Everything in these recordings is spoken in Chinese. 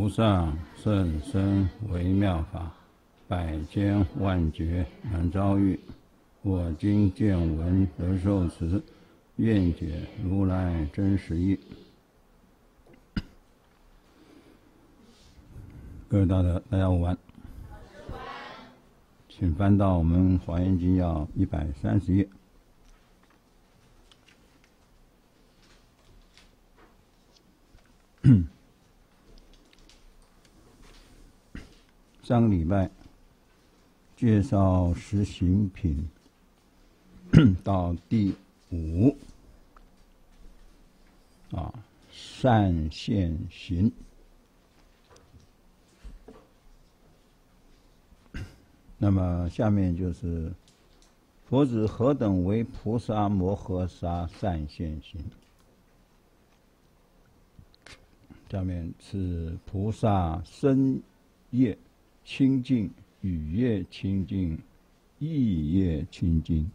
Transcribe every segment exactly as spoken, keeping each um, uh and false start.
菩萨甚深微妙法，百千万劫难遭遇。我今见闻得受持，愿解如来真实义。各位大德，大家午安。请翻到我们《华严经》要一百三十页。上个礼拜介绍十行品到第五啊，善现行。那么下面就是佛子何等为菩萨摩诃萨善现行。下面是菩萨身业清净，语业清净，意业清净，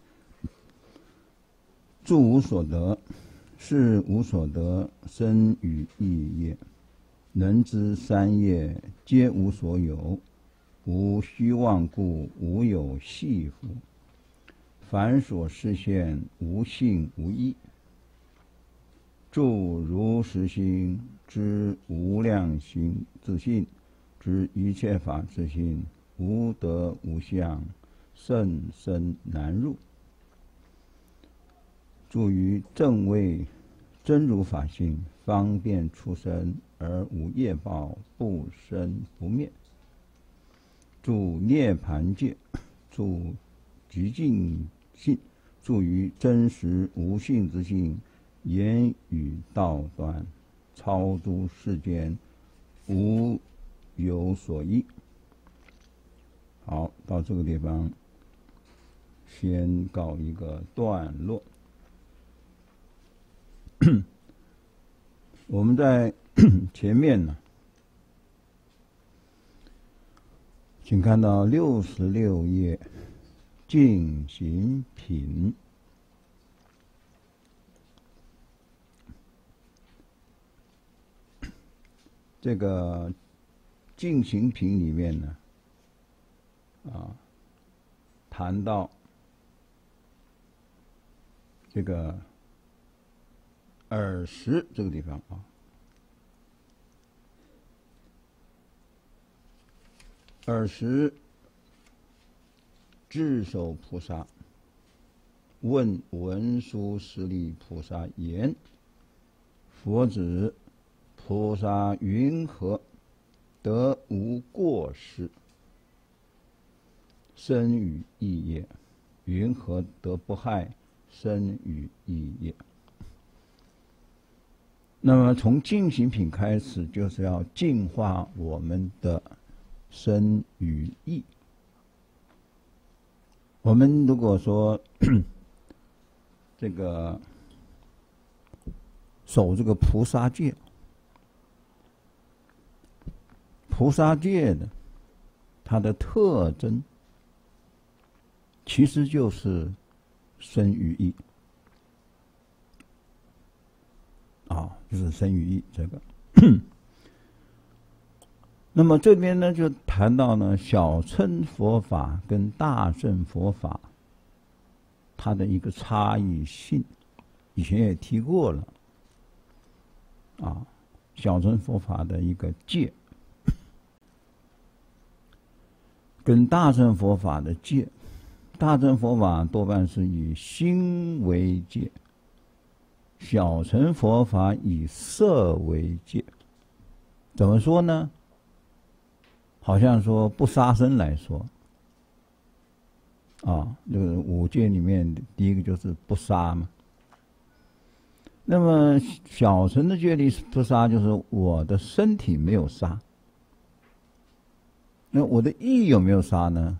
住无所得，事无所得，身语意业，能知三业皆无所有，无虚妄故，无有系缚，凡所示现，无性无义，住如实心，知无量心自性，知一切法自性，无得无相，甚深难入。住于正位真如法性，方便出生而无业报，不生不灭。住涅盘界，住极静性，住于真实无性之性，言语道断，超诸世间，无有所依。好，到这个地方先告一个段落。我们在前面呢，请看到六十六页净行品。这个净行品里面呢，啊，谈到这个耳识这个地方啊，耳识智首菩萨问文殊师利菩萨言：佛子，菩萨云何得无过失？身语意业，云何得不害身语意业？那么从净行品开始，就是要净化我们的身语意。我们如果说这个守这个菩萨戒，菩萨戒的它的特征其实就是身语意啊，就是身语意这个。那么这边呢，就谈到呢小乘佛法跟大乘佛法它的一个差异性，以前也提过了啊，小乘佛法的一个戒跟大乘佛法的戒，大乘佛法多半是以心为戒，小乘佛法以色为戒。怎么说呢？好像说不杀生来说，啊，这个五戒里面第一个就是不杀嘛。那么小乘的戒律不杀，就是我的身体没有杀。那我的意有没有杀呢？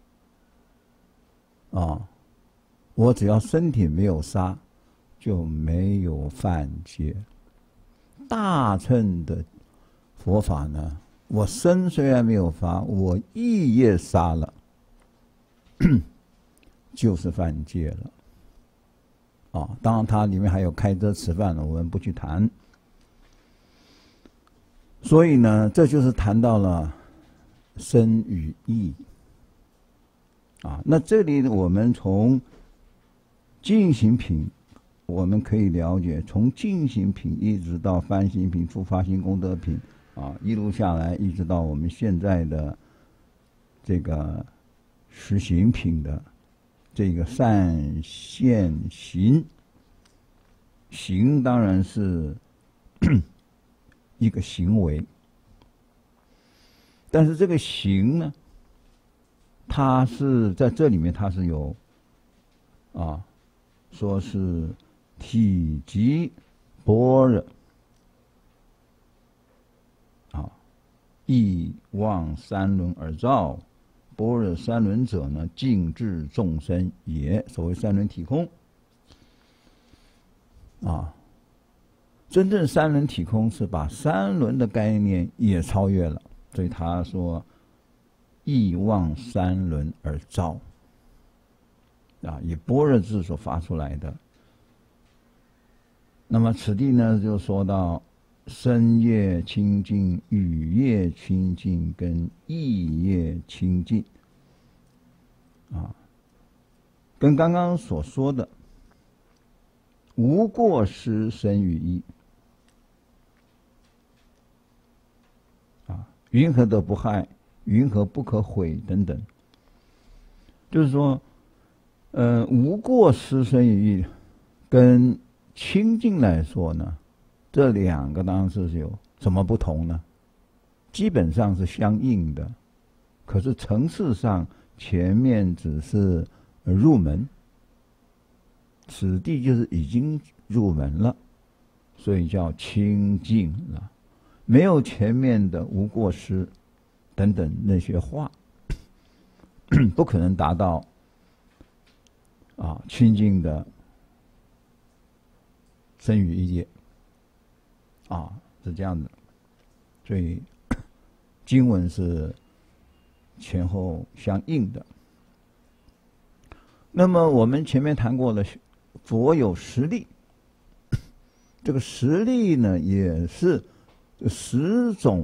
啊，我只要身体没有杀，就没有犯戒。大乘的佛法呢，我身虽然没有发，我意也杀了，就是犯戒了。啊，当然它里面还有开遮吃饭的，我们不去谈。 所以呢，这就是谈到了身与意啊。那这里我们从进行品，我们可以了解，从进行品一直到翻行品、触发性功德品啊，一路下来，一直到我们现在的这个实行品的这个善现行。行当然是一个行为，但是这个行呢，它是在这里面它是有啊，说是体即般若啊，意望三轮而造，般若三轮者呢，尽至众生也。所谓三轮体空啊，真正三轮体空是把三轮的概念也超越了，所以他说意望三轮而造啊，以般若智所发出来的。那么此地呢，就说到身业清净、语业清净跟意业清净啊，跟刚刚所说的无过失身语意啊，云何得不害，云何不可毁等等，就是说，呃，无过失身语意跟清净来说呢，这两个当然是有什么不同呢？基本上是相应的，可是层次上前面只是入门。此地就是已经入门了，所以叫清净了，没有前面的无过失等等那些话，不可能达到啊清净的身语意业啊，是这样的。所以经文是前后相应的。那么我们前面谈过了，佛有十力，这个十力呢，也是十种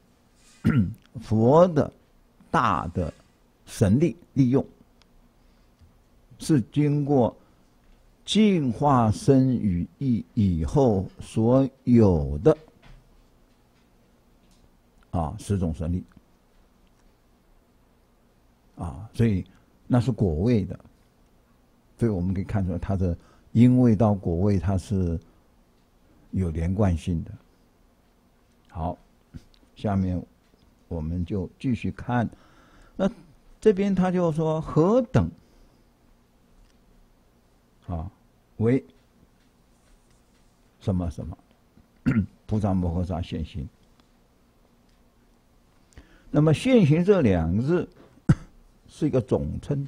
佛的大的神力利用，是经过净化身语意以后所有的啊十种神力啊，所以那是果位的。所以我们可以看出来，它的因位到果位，它是有连贯性的。好，下面我们就继续看。那这边他就说何等啊为什么什么菩萨摩诃萨现行。那么现行这两个字是一个总称。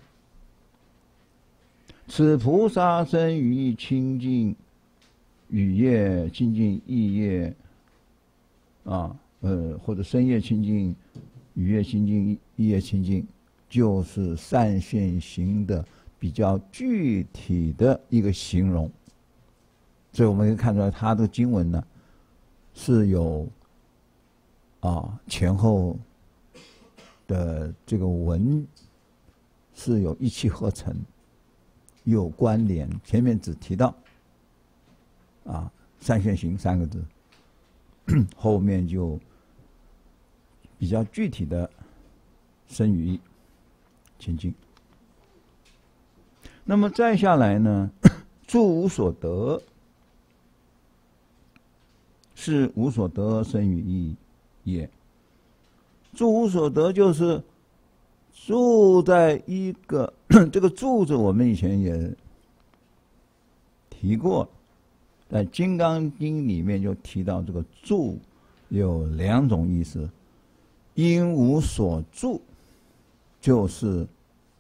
此菩萨身语意清净，语业清净，意业啊，呃，或者身业清净，语业清净，意业清净，就是善现行的比较具体的一个形容。所以我们可以看出来，他的经文呢是有啊前后的这个文是有一气呵成。有关联，前面只提到啊善现行三个字，后面就比较具体的身语意清净。那么再下来呢，住无所得，是无所得身语意也。住无所得就是住在一个这个住字，我们以前也提过，在《金刚经》里面就提到这个住有两种意思，因无所住，就是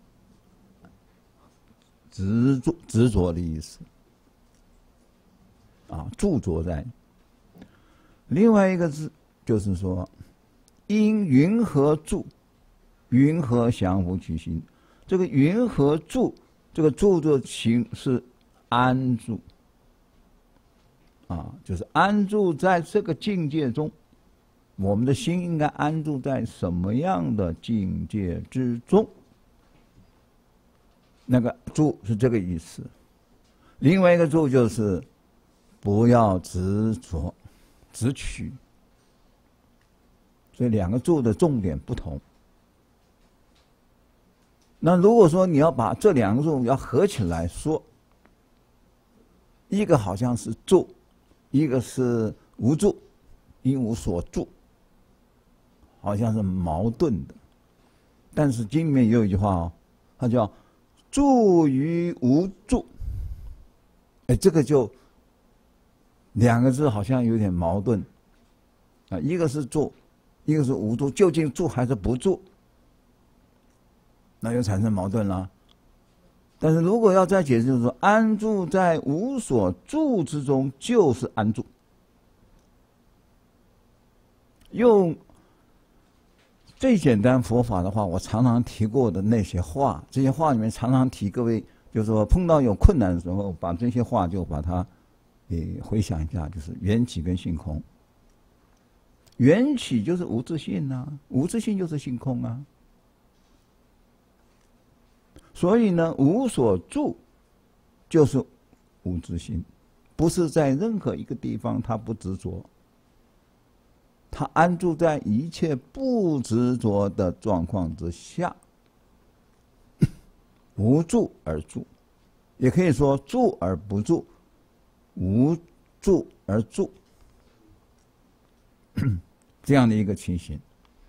执着执着的意思啊，著着在。另外一个字就是说，因云何住，云何降伏其心。这个云何住，这个住的形是安住啊，就是安住在这个境界中我们的心应该安住在什么样的境界之中？那个住是这个意思。另外一个住就是不要执着、执取。所以两个住的重点不同。那如果说你要把这两个住要合起来说，一个好像是住，一个是无住，因无所住，好像是矛盾的。但是经里面也有一句话哦，它叫住于无住。哎，这个就两个字好像有点矛盾啊，一个是住，一个是无住，究竟住还是不住？那就产生矛盾了。但是如果要再解释，就是说安住在无所住之中，就是安住。用最简单佛法的话，我常常提过的那些话，这些话里面常常提，各位就是说碰到有困难的时候，把这些话就把它诶回想一下，就是缘起跟性空。缘起就是无自性啊，无自性就是性空啊。所以呢，无所住就是无自性，不是在任何一个地方他不执着，他安住在一切不执着的状况之下，无住而住，也可以说住而不住，无住而住，这样的一个情形。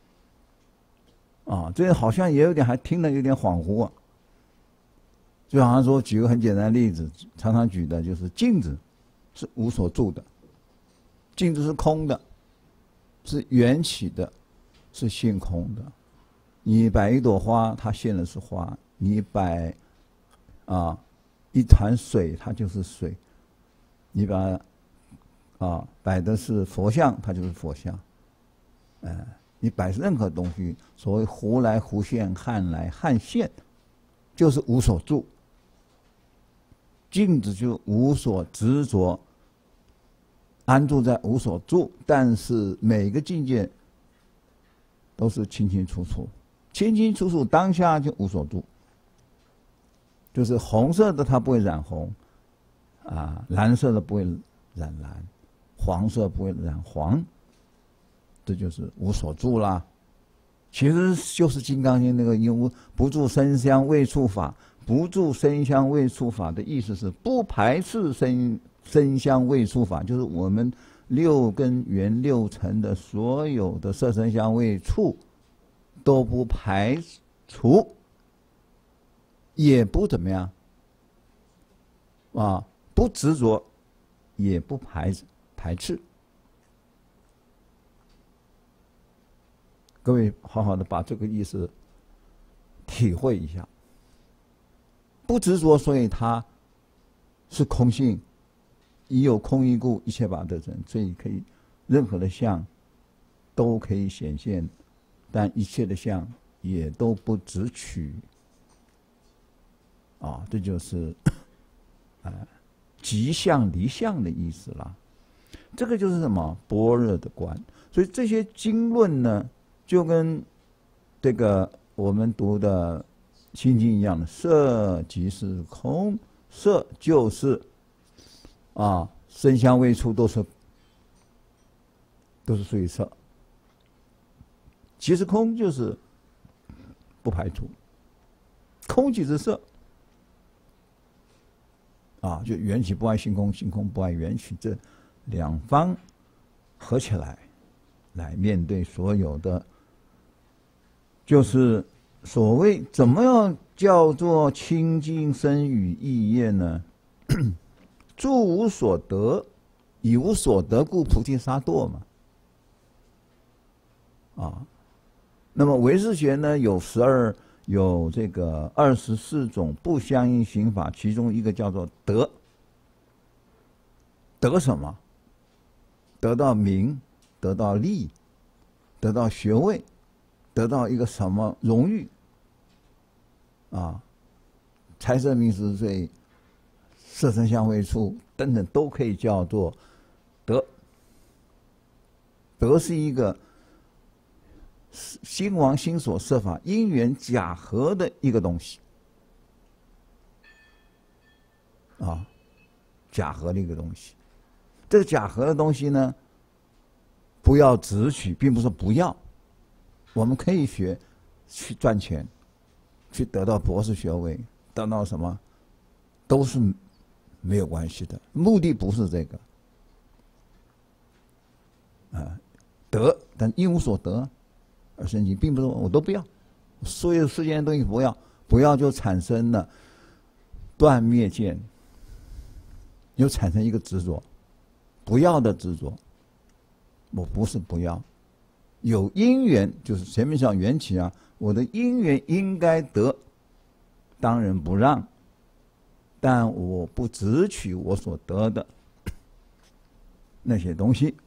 啊，这好像也有点，还听得有点恍惚啊。就好像说，举个很简单的例子，常常举的就是镜子是无所住的，镜子是空的，是缘起的，是性空的。你摆一朵花，它现的是花；你摆啊一团水，它就是水；你把啊摆的是佛像，它就是佛像。哎、呃，你摆任何东西，所谓胡来胡现，汉来汉现，就是无所住。镜子就无所执着，安住在无所住，但是每个境界都是清清楚楚，清清楚楚当下就无所住。就是红色的它不会染红，啊，蓝色的不会染蓝，黄色不会染黄，这就是无所住啦。其实就是《金刚经》那个因无不住声香味触法。不住声香味触法的意思是不排斥声声香味触法，就是我们六根缘六尘的所有的色声香味触都不排除，也不怎么样啊，不执着，也不排排斥。各位好好的把这个意思体会一下。不执着，所以它是空性。已有空一故，一切法得真。所以可以，任何的相都可以显现，但一切的相也都不执取。啊，这就是啊，即相离相的意思啦。这个就是什么般若的观。所以这些经论呢，就跟这个我们读的心经一样的，色即是空，色就是啊，声香味触都是都是属于色。其实空就是不排除，空即是色啊，就缘起不爱性空，性空不爱缘起，这两方合起来来面对所有的，就是所谓怎么样叫做清净身语意业呢？住无所得，以无所得故菩提萨埵嘛。啊，那么唯识学呢有十二有这个二十四种不相应行法，其中一个叫做得。得什么？得到名，得到利，得到学位，得到一个什么荣誉？啊，财色名食睡、色声香味触等等，都可以叫做得。得是一个心王心所设法因缘假合的一个东西啊，假合的一个东西。这个假合的东西呢，不要直取，并不是不要，我们可以学去赚钱，去得到博士学位，得到什么都是没有关系的，目的不是这个啊，得但一无所得而生起，并不是我都不要，所有世间的东西不要，不要就产生了断灭见，又产生一个执着，不要的执着。我不是不要，有因缘，就是前面讲缘起啊，我的因缘应该得，当仁不让，但我不执取我所得的那些东西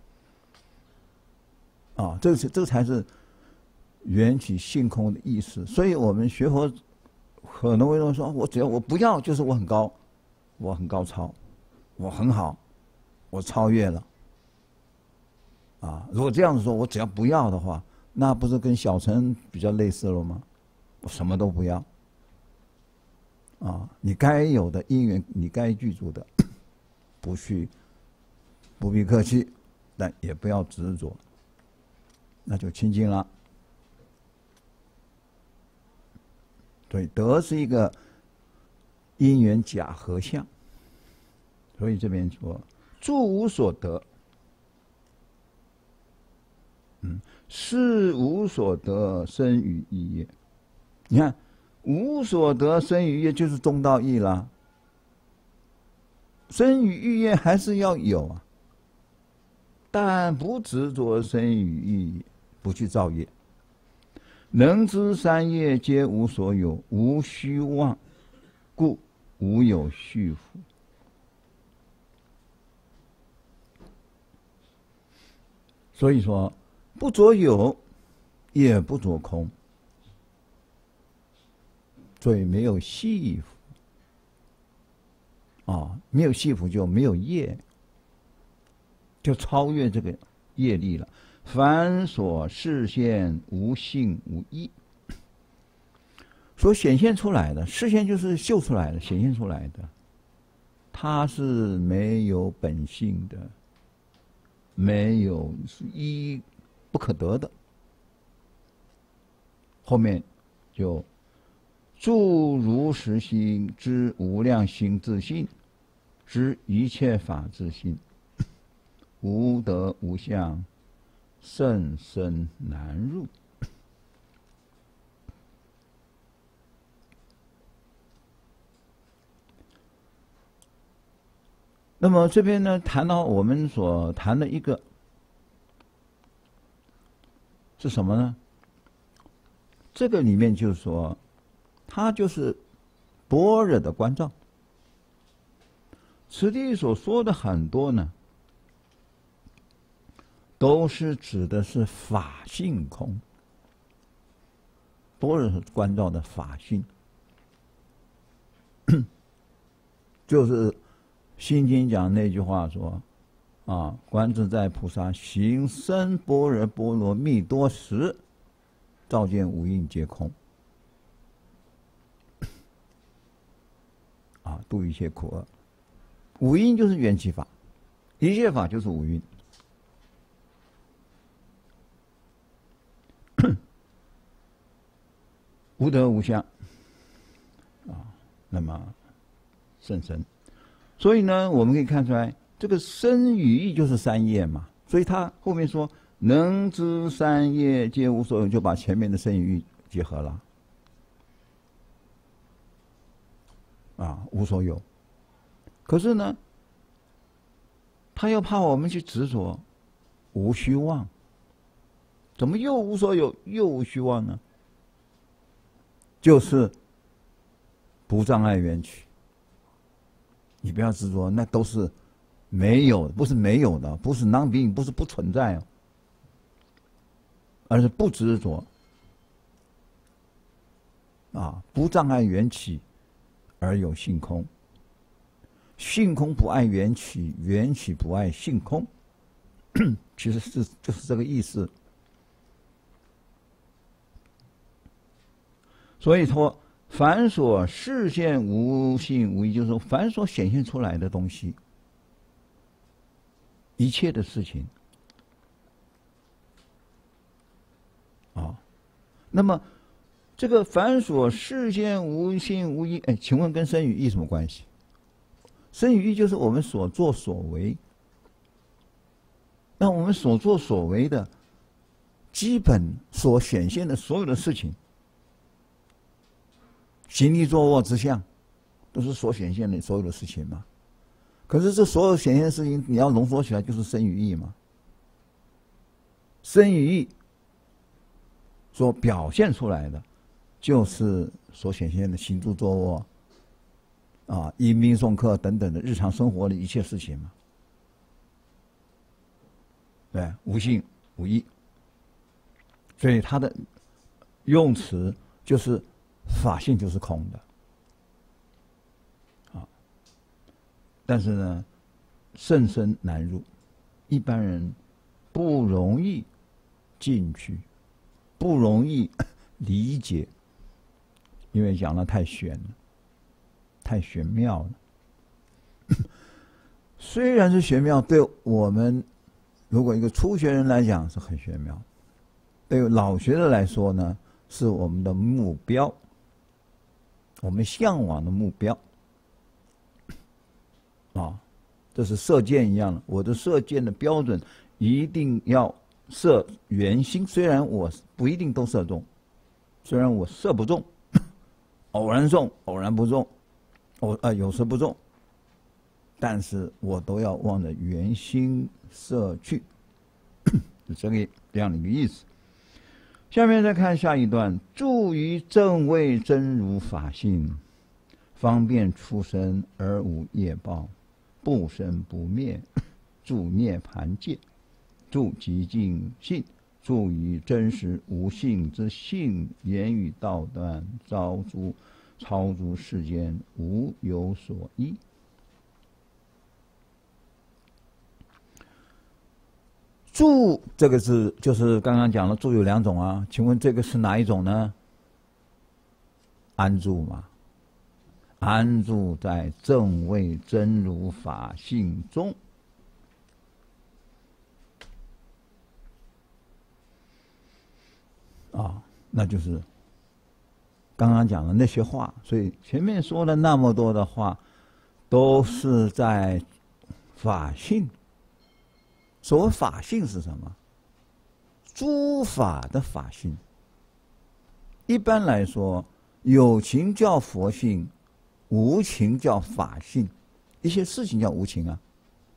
啊，这是这才是缘起性空的意思。所以我们学佛可能会认为说，我只要我不要，就是我很高，我很高超，我很好，我超越了啊。如果这样子说，我只要不要的话，那不是跟小乘比较类似了吗？我什么都不要啊，你该有的因缘，你该具足的，不去不必客气，但也不要执着，那就清净了。所以得是一个因缘假合相，所以这边说诸无所得，嗯，是无所得生于意业。你看，无所得生于意业就是中道义啦。生于意业还是要有啊，但不执着生于意业，不去造业。能知三业皆无所有，无虚妄，故无有虚浮。所以说，不着有，也不着空，所以没有系缚啊，没有系缚就没有业，就超越这个业力了。凡所示现无性无义，所显现出来的，示现就是秀出来的，显现出来的，它是没有本性的，没有一不可得的。后面就住如实心知无量心自性，知一切法自性，无得无相，甚深难入。那么这边呢，谈到我们所谈的一个是什么呢？这个里面就是说，它就是般若的关照。此地所说的很多呢，都是指的是法性空，般若是关照的法性，就是《心经》讲那句话说：“啊，观自在菩萨行深般若波罗蜜多时，照见五蕴皆空。”啊，度一切苦厄。五蕴就是缘起法，一切法就是五蕴。无得无相啊，那么甚深。所以呢，我们可以看出来，这个生与义就是三业嘛。所以他后面说能知三业皆无所有，就把前面的生与义结合了啊，无所有。可是呢，他又怕我们去执着无虚妄，怎么又无所有又无虚妄呢？就是不障碍缘起。你不要执着，那都是没有，不是没有的，不是 non-being，不是不存在哦，而是不执着啊，不障碍缘起而有性空，性空不爱缘起，缘起不爱性空，其实是就是这个意思所以说，凡所示现无性无义，就是说，凡所显现出来的东西，一切的事情，啊，那么这个凡所示现无性无义，哎，请问跟身与意什么关系？身与意就是我们所作所为。那我们所作所为的基本所显现的所有的事情，行立坐卧之相，都是所显现的所有的事情嘛。可是这所有显现的事情，你要浓缩起来，就是身与意嘛。身与意所表现出来的，就是所显现的行住坐卧啊、迎宾送客等等的日常生活的一切事情嘛。对，无性无义，所以它的用词就是法性就是空的，啊，但是呢，甚深难入，一般人不容易进去，不容易理解，因为讲的太玄了，太玄妙了。虽然是玄妙，对我们如果一个初学人来讲是很玄妙，对老学的来说呢，是我们的目标，我们向往的目标。啊，这是射箭一样的，我的射箭的标准一定要射圆心，虽然我不一定都射中，虽然我射不中，偶然中，偶然不中，偶呃有时不中，但是我都要往着圆心射去，是这个这样的一个意思。下面再看下一段，住于正位真如法性，方便出生而无业报，不生不灭，住涅盘界，住极静性，住于真实无性之性，言语道断，招诸超诸世间，无有所依。住这个字就是刚刚讲了，住有两种啊，请问这个是哪一种呢？安住嘛，安住在正位真如法性中。啊，那就是刚刚讲的那些话，所以前面说了那么多的话，都是在法性。所谓法性是什么？诸法的法性。一般来说，有情叫佛性，无情叫法性。一些事情叫无情啊。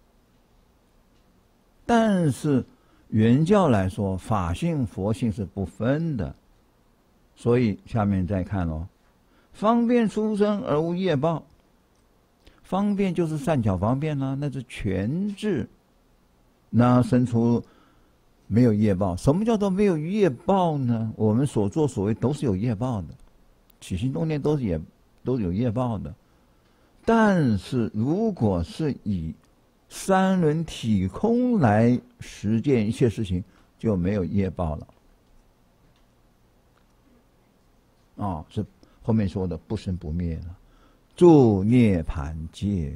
但是原教来说，法性、佛性是不分的。所以下面再看咯，方便出生而无业报。方便就是善巧方便啦、啊，那是全智。那生出没有业报。什么叫做没有业报呢？我们所作所为都是有业报的，起心动念都是也都是有业报的。但是如果是以三轮体空来实践一切事情，就没有业报了。啊、哦，是后面说的不生不灭了，住涅盘界。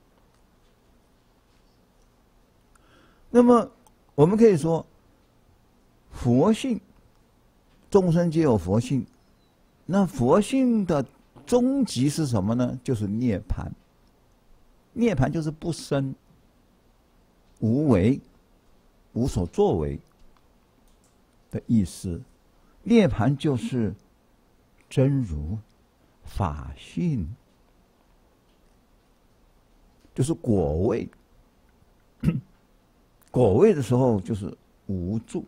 那么我们可以说，佛性，众生皆有佛性，那佛性的终极是什么呢？就是涅盘。涅盘就是不生、无为、无所作为的意思。涅盘就是真如法性，就是果位。果位的时候就是无住，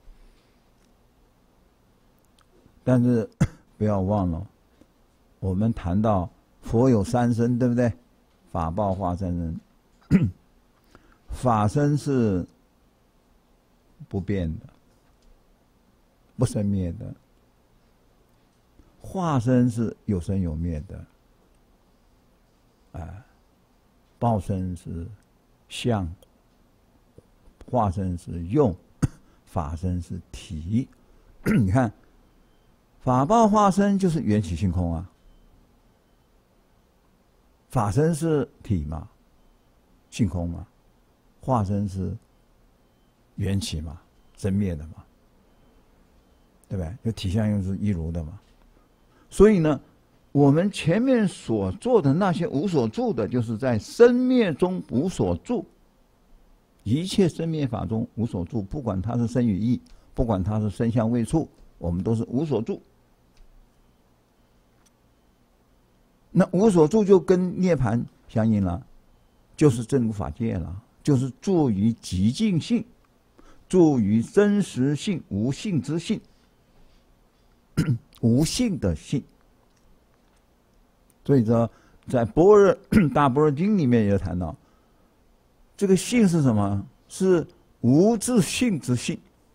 但是不要忘了，我们谈到佛有三身，对不对？法报化三身，法身是不变的，不生灭的；化身是有生有灭的，啊，报身是相。化身是用，法身是体。你看， 法报化身就是缘起性空啊，法身是体嘛，性空嘛，化身是缘起嘛，生灭的嘛，对不对？就体相又是一如的嘛。所以呢，我们前面所做的那些无所住的，就是在生灭中无所住。一切生灭法中无所住，不管它是生与意，不管它是生相未处，我们都是无所住。那无所住就跟涅槃相应了，就是真如法界了，就是住于极静性，住于真实性、无性之性，无性的性。所以说，在般若大般若经里面也谈到，这个性是什么？是无自性之性。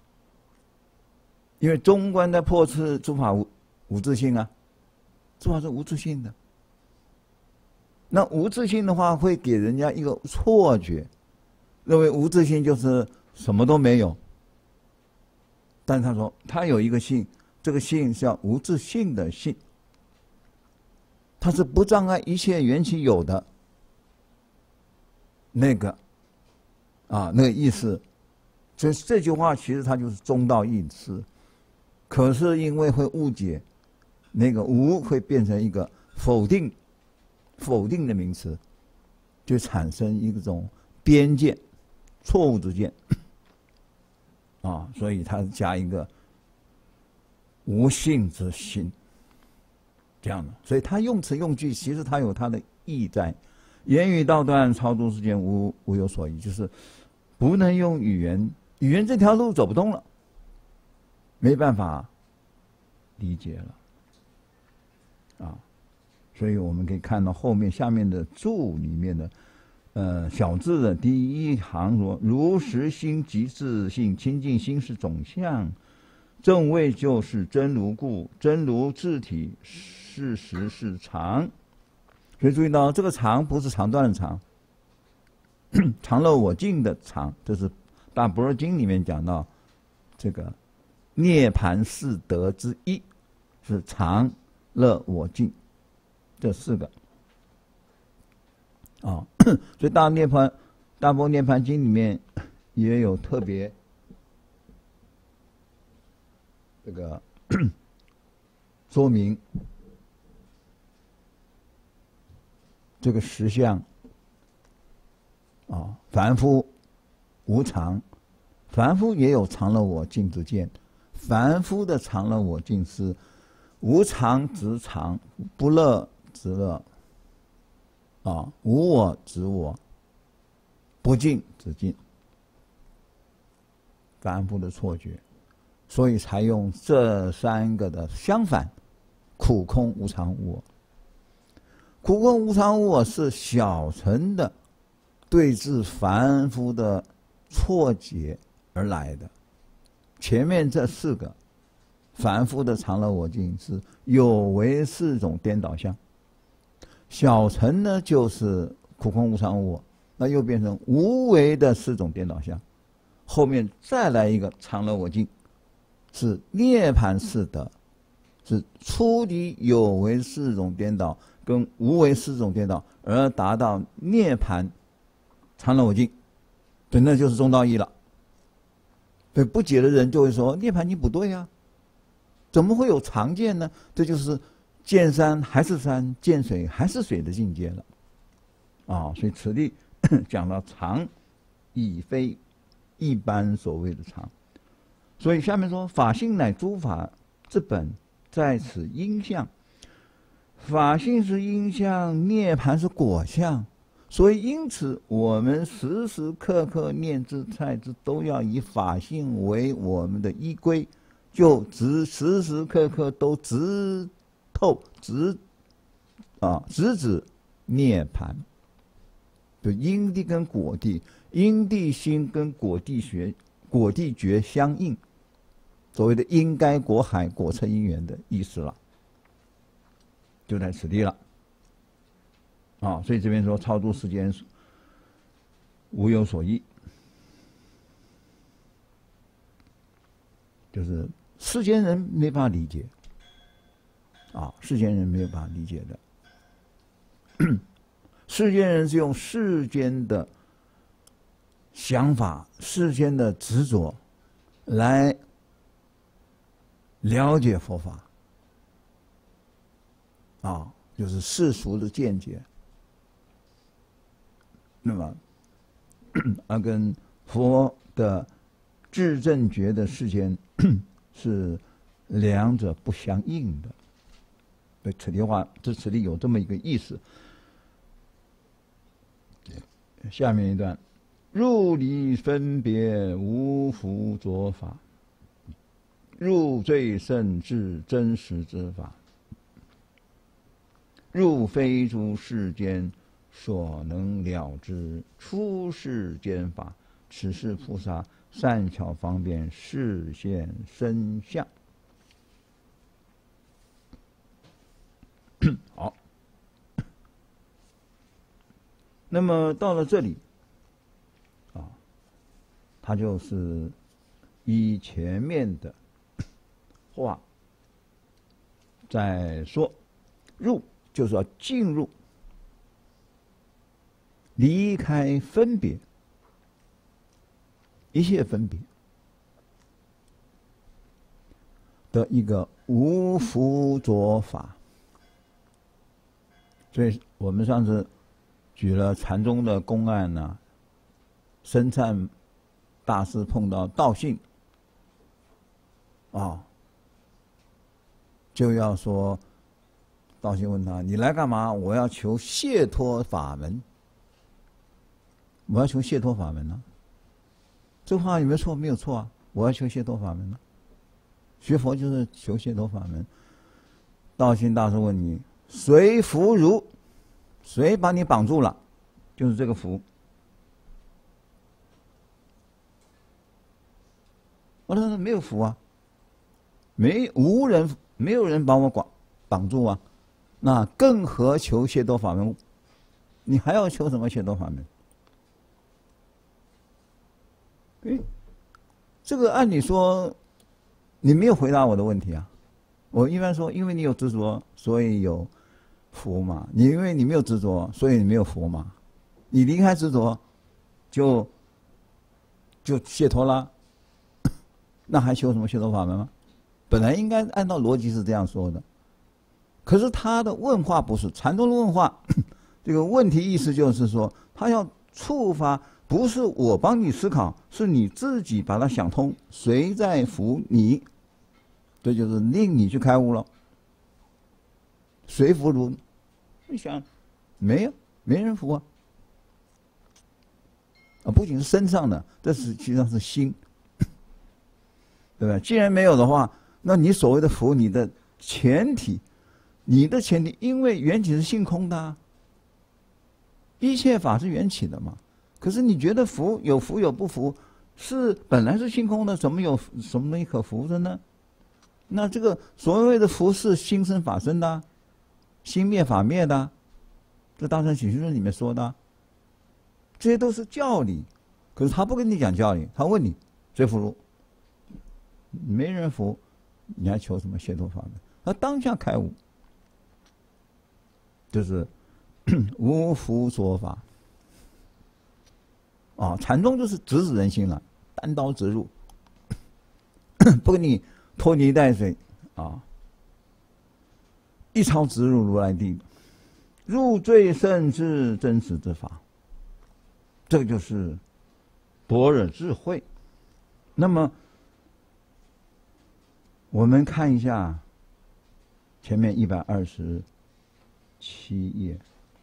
因为中观的破斥诸法无无自性啊，诸法是无自性的。那无自性的话，会给人家一个错觉，认为无自性就是什么都没有。但他说他有一个性，这个性是叫无自性的性，它是不障碍一切缘起有的那个啊那个意思。所以这句话其实它就是中道意思，可是因为会误解，那个无会变成一个否定。否定的名词，就产生一种边界、错误之见啊，所以它加一个无性之心，这样的。所以它用词用句，其实它有它的意在。言语道断，超度世间无无有所依，就是不能用语言，语言这条路走不通了，没办法理解了啊。所以我们可以看到后面下面的注里面的，呃小字的第一行说：如实心即自性，清净心是总相，正位就是真如故，真如自体，事实是常。所以注意到这个常不是长短的长，常乐我净的常，这是大般若经里面讲到这个涅盘四德之一，是常乐我净。这四个啊，所以大涅盘、大般涅盘经里面也有特别这个说明这个实相啊，凡夫无常，凡夫也有常乐我净之见，凡夫的常乐我净是无常执常，不乐执乐，啊，无我执我，不净执净，凡夫的错觉，所以才用这三个的相反，苦空无常无我。苦空无常无我是小乘的对治凡夫的错觉而来的，前面这四个凡夫的常乐我净是有为四种颠倒相。小乘呢，就是苦空无常无我，那又变成无为的四种颠倒相。后面再来一个常乐我净，是涅盘四德，是出离有为四种颠倒跟无为四种颠倒，而达到涅盘常乐我净，对，那就是中道义了。对，不解的人就会说涅盘经不对啊，怎么会有常见呢？这就是见山还是山，见水还是水的境界了，啊，所以此地讲到常，已非一般所谓的常。所以下面说，法性乃诸法之本，在此因相。法性是因相，涅盘是果相，所以因此我们时时刻刻念之猜之，都要以法性为我们的依归，就直时时刻刻都直透直啊直指涅盘，就因地跟果地，因地心跟果地学果地觉相应，所谓的因该果海果测因缘的意思了，就在此地了啊。所以这边说超度世间无有所依，就是世间人没办法理解啊，世间人没有办法理解的。世间人是用世间的想法、世间的执着来了解佛法，啊，就是世俗的见解。那么，而跟佛的智正觉的世间是两者不相应的。对，此地话，这此地有这么一个意思。下面一段，入离分别无复着法，入最胜至真实之法，入非诸世间所能了之出世间法，此是菩萨善巧方便示现身相。好，那么到了这里，啊，他就是以前面的话再说，入就是要进入，离开分别，一切分别的一个无复着法。所以我们上次举了禅宗的公案呢、啊，僧璨大师碰到道信，啊，就要说，道信问他：“你来干嘛？”我要求解脱法门。我要求解脱法门呢、啊？这话有没有错？没有错啊！我要求解脱法门呢、啊。学佛就是求解脱法门。道信大师问你：谁缚汝？谁把你绑住了？就是这个缚。我说没有缚啊，没无人没有人把我绑绑住啊，那更何求解脱法门？你还要求什么解脱法门？哎，这个按理说你没有回答我的问题啊。我一般说，因为你有执着，所以有缚嘛。你因为你没有执着，所以你没有缚嘛。你离开执着，就就解脱了。那还求什么解脱法门吗？本来应该按照逻辑是这样说的。可是他的问话不是禅宗的问话，这个问题意思就是说，他要触发，不是我帮你思考，是你自己把它想通，谁在缚你？这就是令你去开悟了。谁缚汝？你想，没有，没人缚啊。啊，不仅是身上的，这是实际上是心，对吧？既然没有的话，那你所谓的缚，你的前提，你的前提，因为缘起是性空的、啊，一切法是缘起的嘛。可是你觉得缚有缚有不缚，是本来是性空的，怎么有什么东西可缚的呢？那这个所谓的缚是心生法生的、啊，心灭法灭的、啊，这《大乘起居论》里面说的、啊，这些都是教理。可是他不跟你讲教理，他问你谁缚汝？没人缚，你还求什么解脱法门？他当下开悟，就是无缚说法。啊，禅宗就是直指人心了，单刀直入，不跟你拖泥带水啊，一抄直入如来地，入最胜至真实之法。这个就是般若智慧。那么我们看一下前面一百二十七页，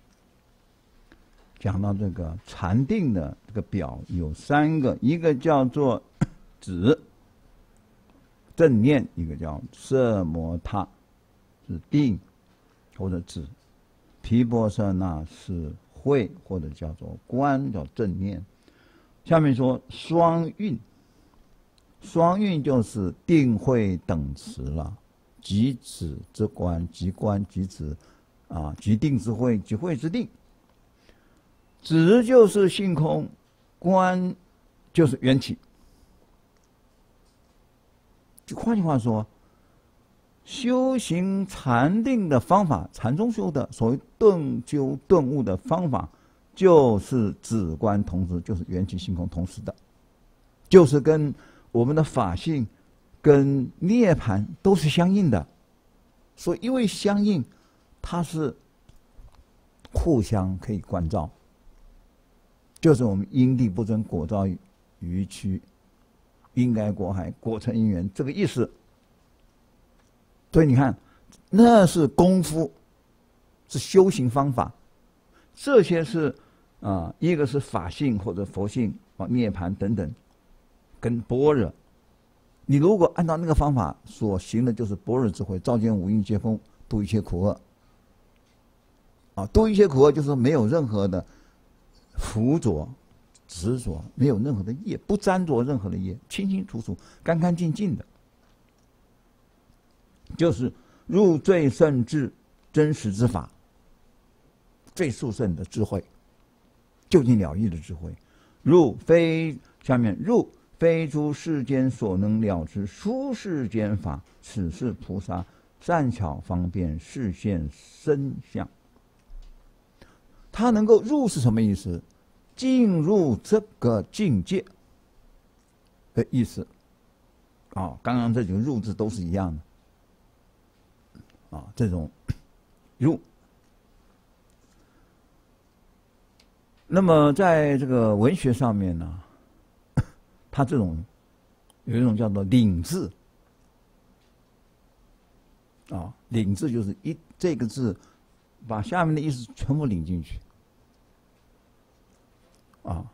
讲到这个禅定的这个表有三个，一个叫做止正念，一个叫色摩他是定或者止，毗婆舍那是慧或者叫做观，叫正念。下面说双运，双运就是定慧等持了，即止之观，即观即止，啊，即定之慧，即慧之定。止就是性空，观就是缘起。就换句话说， 修行禅定的方法，禅宗修的所谓顿究顿悟的方法，就是止观同时，就是缘起性空同时的，就是跟我们的法性、跟涅槃都是相应的。所以因为相应，它是互相可以关照，就是我们因地不争，果造于趋，因该果海，果成因缘，这个意思。所以你看，那是功夫，是修行方法，这些是啊、呃，一个是法性或者佛性啊，涅槃等等，跟般若。你如果按照那个方法所行的，就是般若智慧，照见五蕴皆空，度一切苦厄。啊，度一切苦厄就是没有任何的浮着、执着，没有任何的业，不沾着任何的业，清清楚楚、干干净净的。就是入最胜智真实之法，最殊胜的智慧，究竟了义的智慧。入非下面入非诸世间所能了之殊世间法，此是菩萨善巧方便示现身相。他能够入是什么意思？进入这个境界的意思。啊，刚刚这几个入字都是一样的。啊，这种入，那么在这个文学上面呢，它这种有一种叫做领字，啊，领字就是一这个字把下面的意思全部领进去，啊，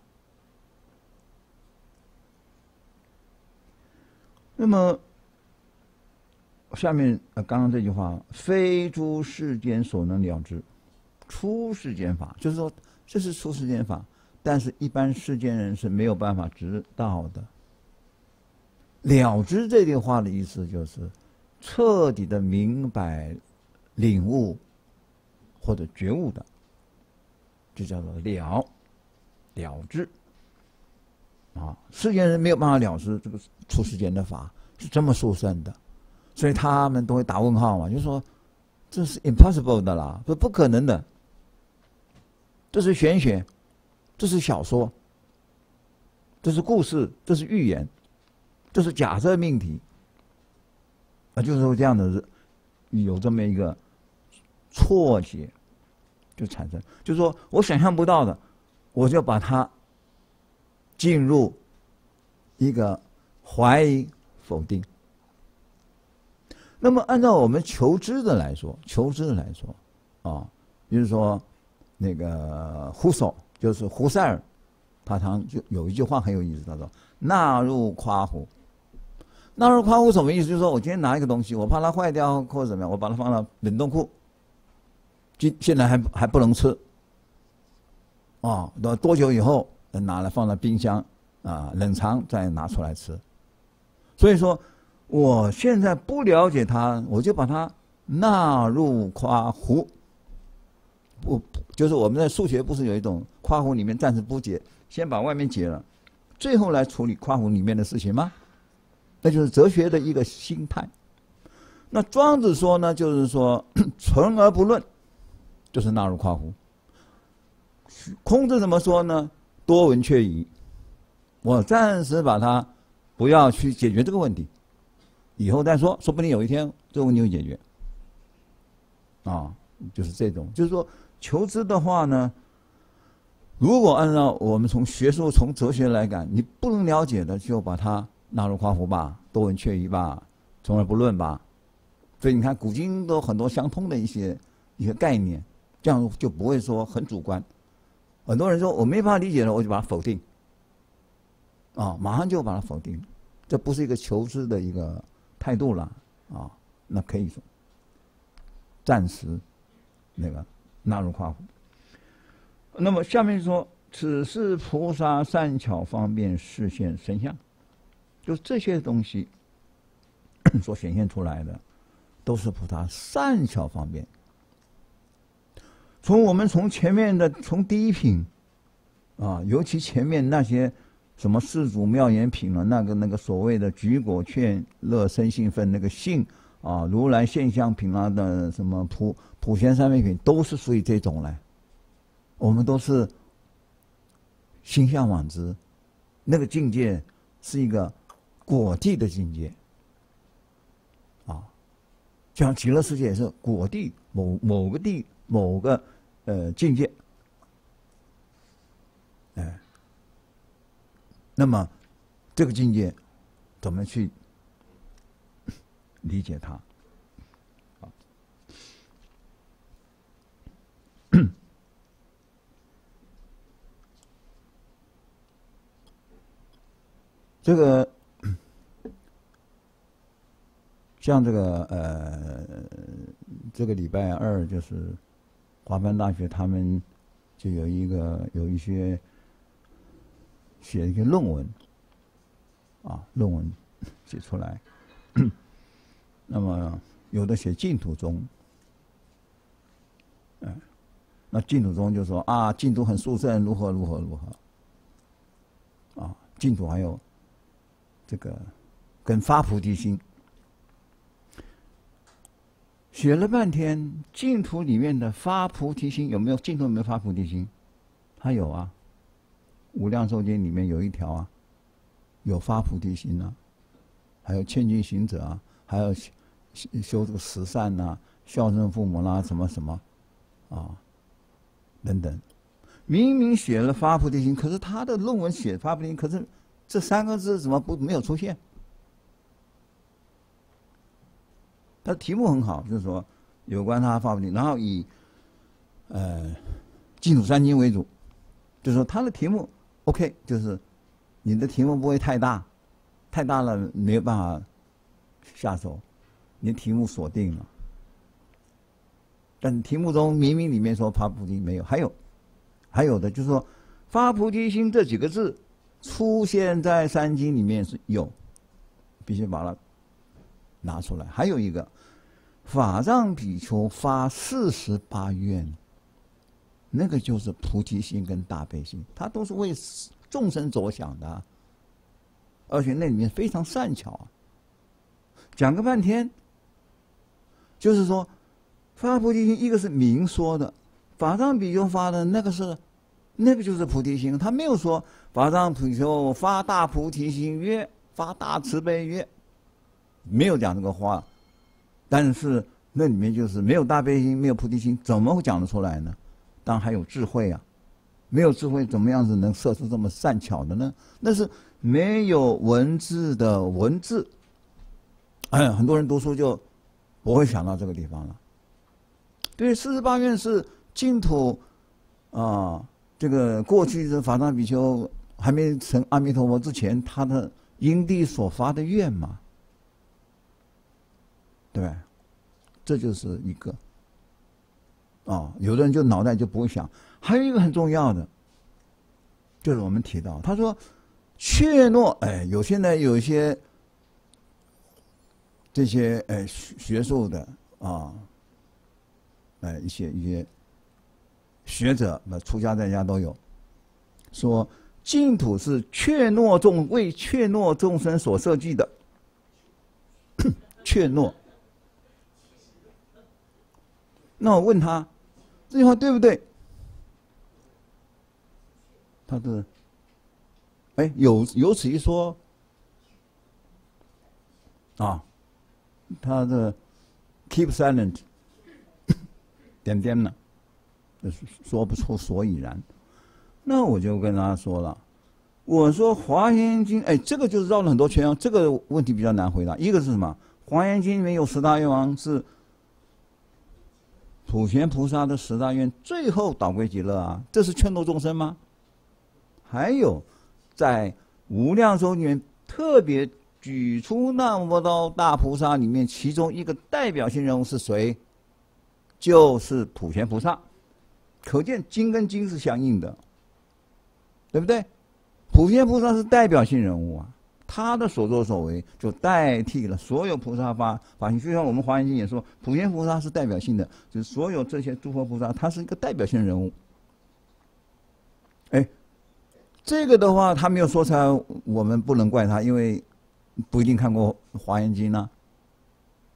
那么。下面呃，刚刚这句话，非诸世间所能了之，出世间法，就是说这是出世间法，但是一般世间人是没有办法知道的。了知这句话的意思就是彻底的明白、领悟或者觉悟的，就叫做了了知。啊，世间人没有办法了知这个出世间的法是这么殊胜的。所以他们都会打问号嘛，就说这是 impossible 的啦，这不可能的，这是玄学，这是小说，这是故事，这是寓言，这是假设命题，啊，就是说这样的有这么一个错觉就产生，就是说我想象不到的，我就把它进入一个怀疑否定。那么，按照我们求知的来说，求知的来说，啊，比如说那个胡索，就是胡塞尔，他常就有一句话很有意思，他说：“纳入夸胡。”纳入夸胡什么意思？就是说我今天拿一个东西，我怕它坏掉或者怎么样，我把它放到冷冻库，今现在还还不能吃，啊，到多久以后拿来放到冰箱啊冷藏再拿出来吃，所以说。我现在不了解它，我就把它纳入夸胡。不，就是我们在数学不是有一种夸胡里面暂时不解，先把外面解了，最后来处理夸胡里面的事情吗？那就是哲学的一个心态。那庄子说呢，就是说存而不论，就是纳入夸胡。孔子怎么说呢？多闻却疑。我暂时把它不要去解决这个问题。以后再说，说不定有一天这个问题会解决。啊，就是这种，就是说求知的话呢，如果按照我们从学术、从哲学来讲，你不能了解的，就把它纳入夸胡吧，多闻却疑吧，从而不论吧。所以你看，古今都很多相通的一些一些概念，这样就不会说很主观。很多人说我没办法理解了，我就把它否定。啊，马上就把它否定，这不是一个求知的一个态度了啊，那可以说暂时那个纳入夸胡。那么下面说，此是菩萨善巧方便示现身相，就这些东西所显现出来的，都是菩萨善巧方便。从我们从前面的从第一品啊，尤其前面那些。什么世祖妙言品了，那个那个所谓的举果劝乐生兴奋那个性啊，如来现象品啊的什么普普贤三昧品，都是属于这种嘞。我们都是心向往之，那个境界是一个果地的境界啊，像极乐世界也是果地某某个地某个呃境界，哎，那么这个境界怎么去理解它？啊，这个像这个呃，这个礼拜二就是华梵大学他们就有一个有一些写一个论文啊，论文写出来。那么有的写净土宗，哎，那净土宗就说啊，净土很殊胜，如何如何如何，啊，净土还有这个跟发菩提心，写了半天，净土里面的发菩提心有没有？净土有没有发菩提心？它有啊，无量寿经里面有一条啊，有发菩提心啊，还有千金行者啊，还有修这个十善呐、啊，孝顺父母啦、啊，什么什么，啊，等等，明明写了发菩提心，可是他的论文写发菩提心，可是这三个字怎么不没有出现？他题目很好，就是说有关他发菩提心，然后以呃净土三经为主，就是说他的题目 OK， 就是你的题目不会太大，太大了没有办法下手。你题目锁定了，但题目中明明里面说发菩提没有，还有还有的就是说发菩提心这几个字出现在三经里面是有，必须把它拿出来。还有一个法藏比丘发四十八愿，那个就是菩提心跟大悲心，它都是为众生着想的、啊，而且那里面非常善巧啊。讲个半天，就是说发菩提心，一个是明说的，法藏比丘发的那个是，那个就是菩提心，他没有说法藏比丘发大菩提心曰，发大慈悲曰，没有讲这个话。但是那里面就是没有大悲心，没有菩提心，怎么会讲得出来呢？当然还有智慧啊，没有智慧怎么样子能设出这么善巧的呢？那是没有文字的文字。哎，很多人读书就不会想到这个地方了。对，四十八愿是净土啊，这个过去的法藏比丘还没成阿弥陀佛之前，他的因地所发的愿嘛，对吧？这就是一个啊，有的人就脑袋就不会想。还有一个很重要的，就是我们提到，他说怯懦，哎，有些呢，有一些这些呃学术的啊，呃一些一些学者，那出家在家都有，说净土是怯懦众为怯懦众生所设计的，怯懦。那我问他这句话对不对？他是，哎，有有此一说啊。他的 keep silent 点点呢，说不出所以然。那我就跟他说了，我说《华严经》，哎，这个就是绕了很多圈，这个问题比较难回答。一个是什么？《华严经》里面有十大愿王，是普贤菩萨的十大愿，最后导归极乐啊，这是劝度众生吗？还有，在无量寿里面特别举出那么多大菩萨里面，其中一个代表性人物是谁？就是普贤菩萨。可见经跟经是相应的，对不对？普贤菩萨是代表性人物啊，他的所作所为就代替了所有菩萨发发心。就像我们华严经也说，普贤菩萨是代表性的，就是所有这些诸佛菩萨，他是一个代表性人物。哎，这个的话他没有说出来，我们不能怪他，因为不一定看过华严经呢、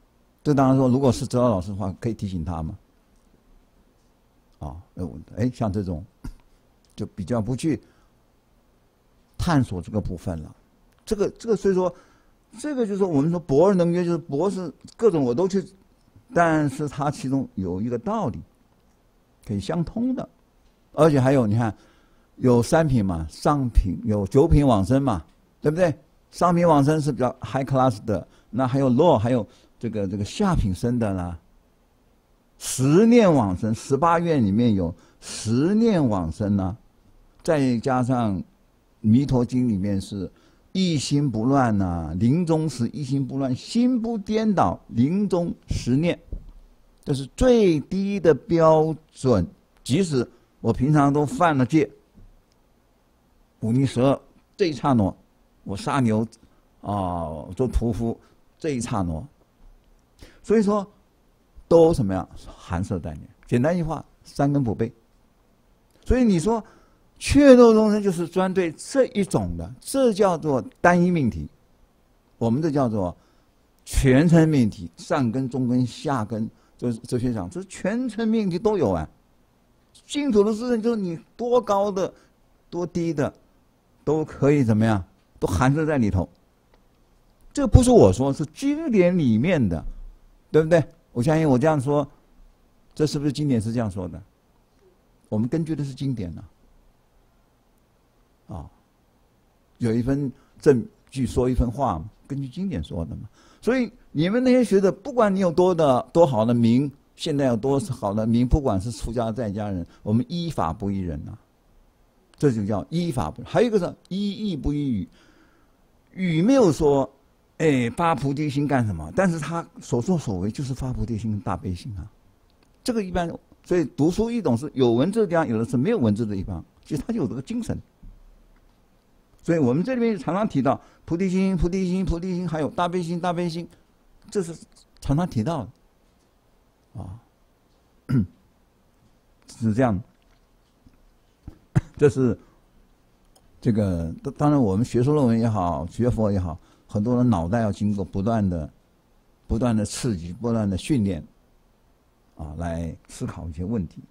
这当然说，如果是指导老师的话，可以提醒他嘛。啊，哎，像这种就比较不去探索这个部分了。这个这个，所以说，这个就是说，我们说博而能约，就是博是各种我都去，但是它其中有一个道理，可以相通的，而且还有你看，有三品嘛，上品有九品往生嘛，对不对？上品往生是比较 high class 的，那还有 low， 还有这个这个下品生的啦。十念往生，十八愿里面有十念往生呢、啊，再加上《弥陀经》里面是一心不乱呐、啊，临终时一心不乱，心不颠倒，临终十念，这是最低的标准。即使我平常都犯了戒，忤逆十恶，这一刹那，我杀牛啊、呃，做屠夫，这一刹那，所以说。都什么样含摄在内？简单一句话，三根不悖。所以你说却度众生就是专对这一种的，这叫做单一命题。我们这叫做全称命题，上根、中根、下根，就是哲学讲，这全称命题都有啊。净土的事情就是你多高的、多低的，都可以怎么样，都含摄在里头。这不是我说，是经典里面的，对不对？我相信我这样说，这是不是经典是这样说的？我们根据的是经典呢、啊，啊，有一份证据说一份话嘛，根据经典说的嘛。所以你们那些学者，不管你有多的多好的名，现在有多好的名，不管是出家在家人，我们依法不依人呐、啊，这就叫依法不。还有一个是依义不依语，语没有说。哎，发菩提心干什么？但是他所作所为就是发菩提心、大悲心啊。这个一般，所以读书一种是有文字的地方，有的是没有文字的地方，其实他就有这个精神。所以我们这里面常常提到菩提心、菩提心、菩提心，还有大悲心、大悲心，这是常常提到的啊。是这样，这是这个当然，我们学术论文也好，学佛也好。很多人脑袋要经过不断的、不断的刺激、不断的训练，啊，来思考一些问题。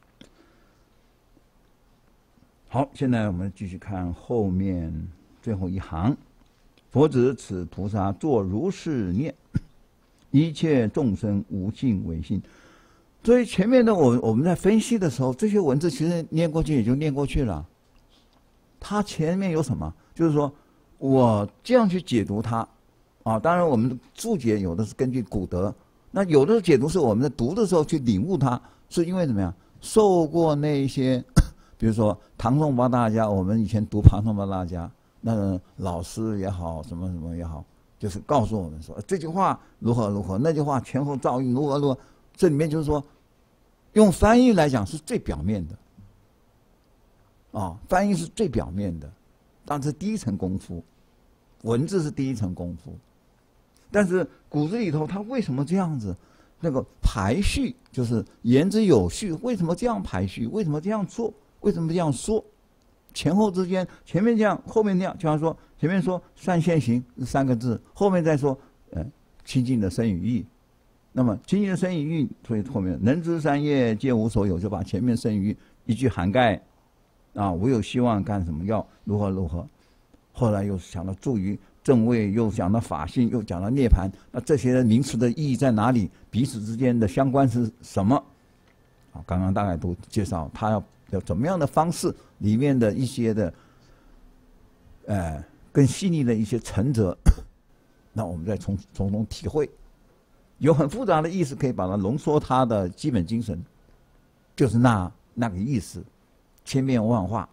好，现在我们继续看后面最后一行：佛子此菩萨作如是念，一切众生无性为性。所以前面的我我们在分析的时候，这些文字其实念过去也就念过去了。它前面有什么？就是说。我这样去解读它，啊，当然我们的注解有的是根据古德，那有的解读是我们在读的时候去领悟它，是因为怎么样？受过那些，比如说唐宋八大家，我们以前读唐宋八大家，那个老师也好，什么什么也好，就是告诉我们说这句话如何如何，那句话前后照应如何如何，这里面就是说，用翻译来讲是最表面的，啊，翻译是最表面的，但是第一层功夫。文字是第一层功夫，但是骨子里头它为什么这样子？那个排序就是言之有序，为什么这样排序？为什么这样做？为什么这样说？前后之间，前面这样，后面那样，就像说前面说善现行三个字，后面再说呃清净的身语意。那么清净的身语意，所以后面能知三业皆无所有，就把前面身语意一句涵盖啊，我有希望干什么？要如何如何？后来又想到助于正位，又讲到法性，又讲到涅槃，那这些名词的意义在哪里？彼此之间的相关是什么？啊，刚刚大概都介绍，他要要怎么样的方式，里面的一些的，呃，更细腻的一些陈哲，那我们再从从中体会，有很复杂的意思，可以把它浓缩它的基本精神，就是那那个意思，千变万化。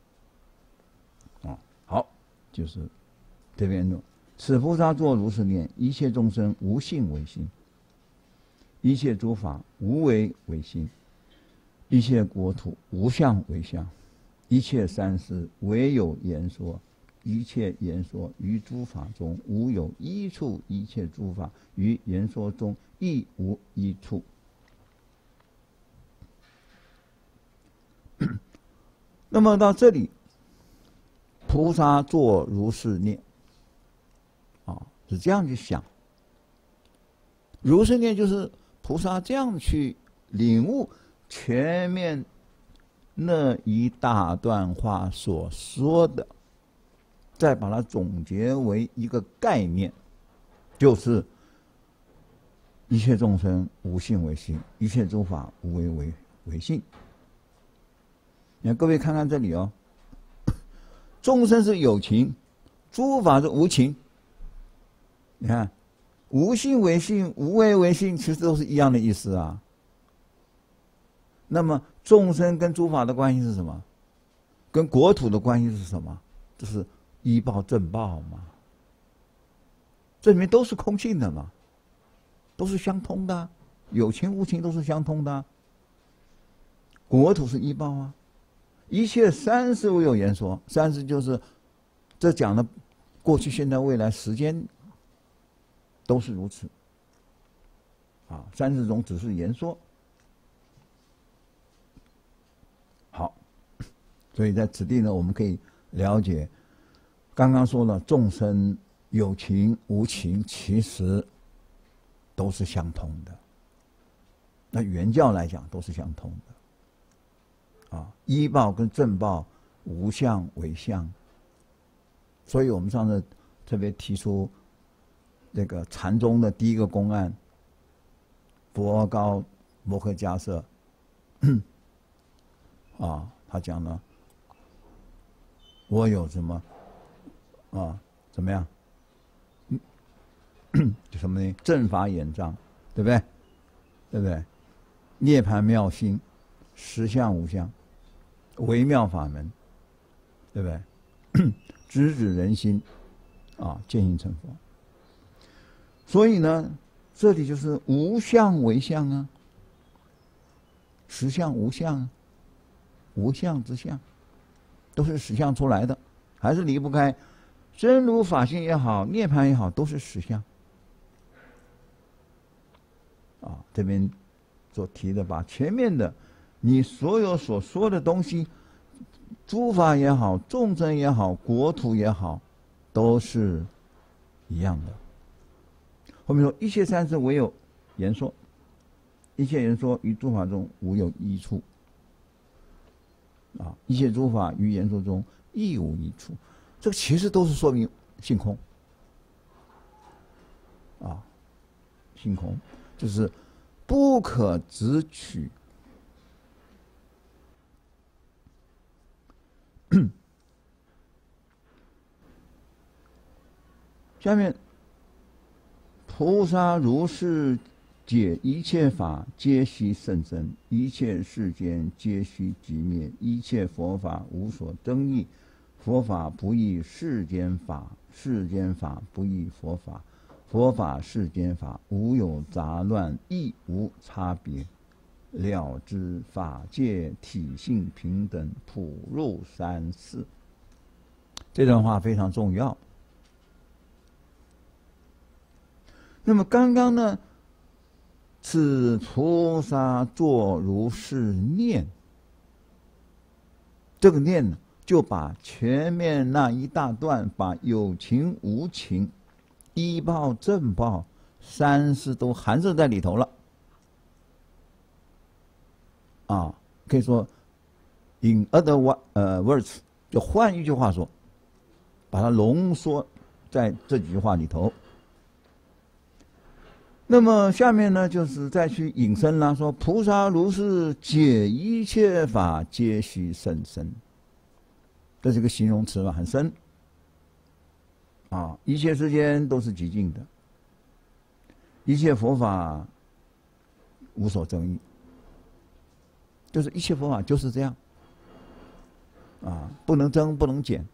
啊，好。就是这边的，此菩萨作如是念：一切众生无性为心，一切诸法无为为心，一切国土无相为相，一切三世唯有言说，一切言说于诸法中无有一处，一切诸法于言说中亦无一处。那么到这里。菩萨作如是念，啊，是这样去想。 如是念就是菩萨这样去领悟前面那一大段话所说的，再把它总结为一个概念，就是一切众生无性为性，一切诸法无为为为性。你看各位看看这里哦，众生是有情，诸法是无情。你看，无性为性，无为为性，其实都是一样的意思啊。那么众生跟诸法的关系是什么？跟国土的关系是什么？就是依报正报嘛。这里面都是空性的嘛，都是相通的啊，有情无情都是相通的啊。国土是依报啊，一切三世无有言说，三世就是这讲的过去、现在、未来时间都是如此啊。三世中只是言说。好，所以在此地呢，我们可以了解，刚刚说了众生有情无情，其实都是相通的。那原教来讲都是相通的，啊，依报跟正报无相为相。所以我们上次特别提出这个禅宗的第一个公案，佛高摩诃迦叶，啊，他讲了，我有什么啊？怎么样？就什么呢？正法眼障，对不对？对不对？涅盘妙心，实相无相，微妙法门，对不对？直指人心，啊，见性成佛。所以呢，这里就是无相为相啊，实相无相啊。无相之相，都是实相出来的，还是离不开真如法性也好，涅盘也好，都是实相。啊，这边所提的，把前面的你所有所说的东西，诸法也好，众生也好，国土也好，都是一样的。后面说一切三世唯有言说，一切言说于诸法中无有一处。啊，一切诸法于言说中亦无一处，这个其实都是说明性空。啊，性空就是不可执取。下面，菩萨如是解一切法皆悉甚深，一切世间皆须寂灭，一切佛法无所争议，佛法不异世间法，世间法不异佛法，佛法世间法无有杂乱，亦无差别，了知法界体性平等，普入三世。这段话非常重要。那么刚刚呢，此菩萨作如是念，这个念呢，就把前面那一大段，把有情无情、依报正报三世都含摄在里头了。啊，可以说 ，in other 呃 words， 就换一句话说，把它浓缩在这几句话里头。那么下面呢，就是再去引申啦，说菩萨如是解一切法，皆须甚深。这是个形容词嘛，很深。啊，一切世间都是极静的，一切佛法无所争议，就是一切佛法就是这样。啊，不能增，不能减。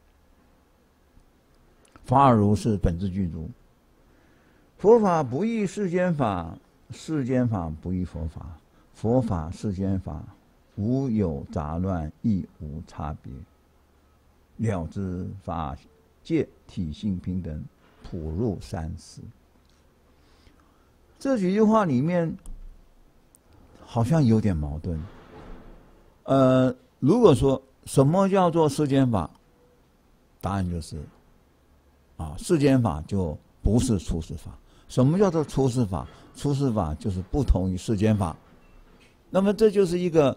法尔如是，本自具足。佛法不异世间法，世间法不异佛法，佛法世间法无有杂乱，亦无差别，了知法界体性平等，普入三世。这几句话里面好像有点矛盾。呃，如果说什么叫做世间法，答案就是啊，世间法就不是出世法。 什么叫做出世法？出世法就是不同于世间法。那么这就是一个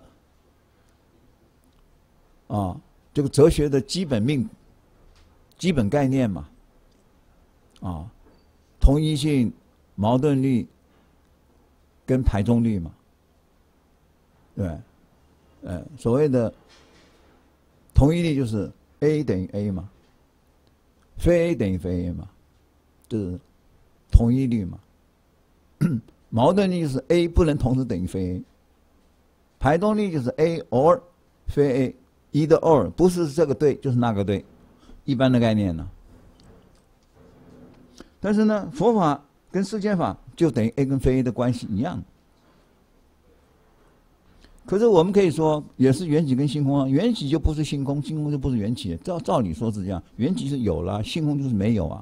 啊，这个哲学的基本命、基本概念嘛。啊，同一性、矛盾律跟排中律嘛。对，呃，所谓的同一律就是 A 等于 A 嘛，非 A 等于非 A 嘛，就是同一律嘛。矛盾律就是 A 不能同时等于非 A， 排中律就是 A or 非 A， either or， 不是这个对就是那个对，一般的概念呢。但是呢，佛法跟世间法就等于 A 跟非 A 的关系一样。可是我们可以说，也是缘起跟性空啊，缘起就不是性空，性空就不是缘起。照照理说是这样，缘起是有了，性空就是没有啊，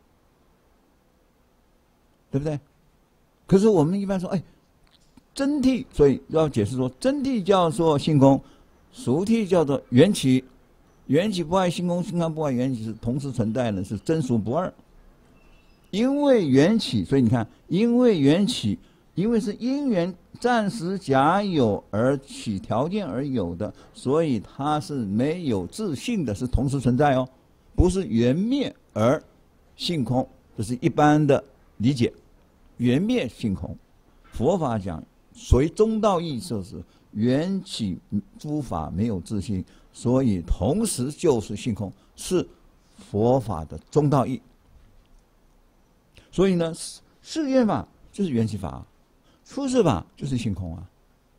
对不对？可是我们一般说，哎，真谛，所以要解释说，真谛叫做性空，俗谛叫做缘起，缘起不爱性空，性空不爱缘起，是同时存在的，是真俗不二。因为缘起，所以你看，因为缘起，因为是因缘暂时假有而起条件而有的，所以它是没有自性的，是同时存在哦，不是缘灭而性空，这是一般的理解。缘灭性空，佛法讲属于中道义，就是缘起诸法没有自性，所以同时就是性空，是佛法的中道义。所以呢，世间法就是缘起法，出世法就是性空啊，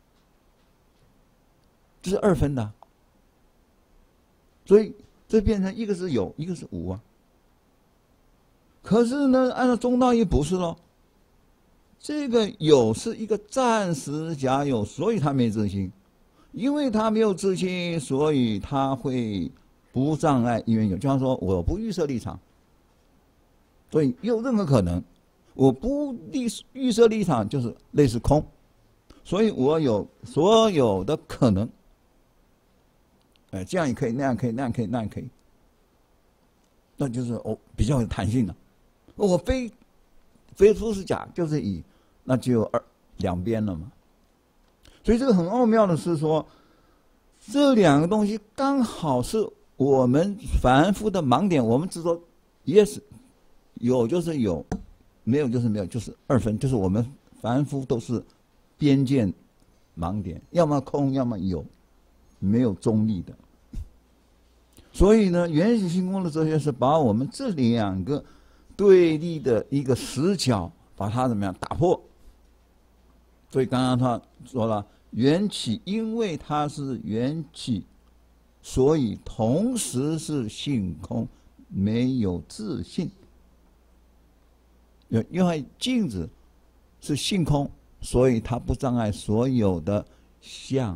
这是二分的。所以这变成一个是有，一个是无啊。可是呢，按照中道义不是咯，这个有是一个暂时假有，所以它没自性，因为它没有自性，所以它会不障碍因缘有。就像说，我不预设立场。所以有任何可能，我不预设立场就是类似空，所以我有所有的可能，哎，这样也可以，那样可以，那样可以，那样可以，那就是哦比较有弹性了。我非非出是假，就是以，那就有二两边了嘛。所以这个很奥妙的是说，这两个东西刚好是我们凡夫的盲点，我们只说 yes。有就是有，没有就是没有，就是二分，就是我们凡夫都是边界盲点，要么空，要么有，没有中立的。所以呢，缘起性空的哲学是把我们这两个对立的一个死角，把它怎么样打破。所以刚刚他说了，缘起因为它是缘起，所以同时是性空，没有自性。因为镜子是性空，所以它不障碍所有的相。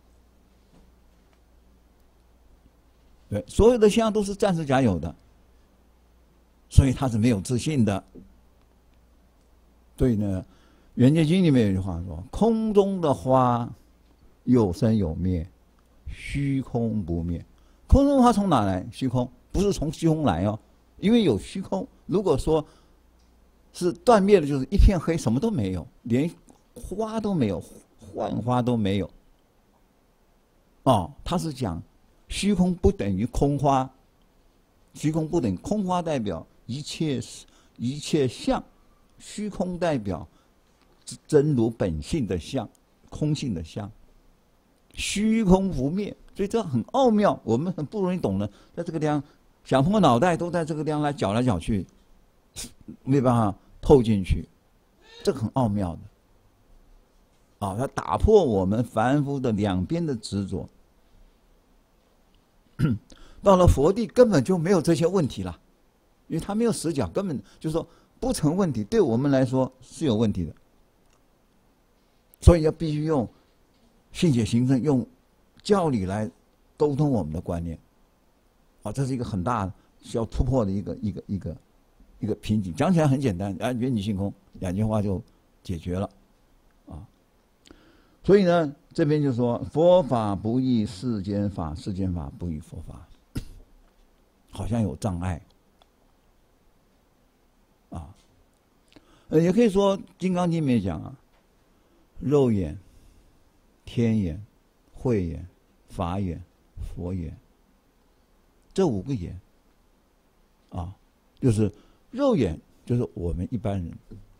对，所有的相都是暂时假有的，所以它是没有自性的。所以呢，《圆觉经》里面有一句话说：“空中的花，有生有灭，虚空不灭。”空中的花从哪来？虚空，不是从虚空来哦，因为有虚空。如果说是断灭的，就是一片黑，什么都没有，连花都没有，幻花都没有。哦，他是讲虚空不等于空花，虚空不等于空花，代表一切一切相，虚空代表真如本性的相，空性的相，虚空不灭，所以这很奥妙，我们很不容易懂的，在这个地方想破脑袋都在这个地方来搅来搅去，没办法透进去，这个很奥妙的。啊，它打破我们凡夫的两边的执着。到了佛地根本就没有这些问题了，因为他没有死角，根本就是说不成问题，对我们来说是有问题的。所以要必须用信解行证，用教理来沟通我们的观念。啊，这是一个很大的需要突破的一个一个一个一个瓶颈。讲起来很简单，啊，缘起性空两句话就解决了，啊。所以呢，这边就说佛法不异世间法，世间法不异佛法，好像有障碍，啊。 呃，也可以说《金刚经》里面讲啊，肉眼、天眼、慧眼、法眼、佛眼，这五个眼啊，就是肉眼，就是我们一般人，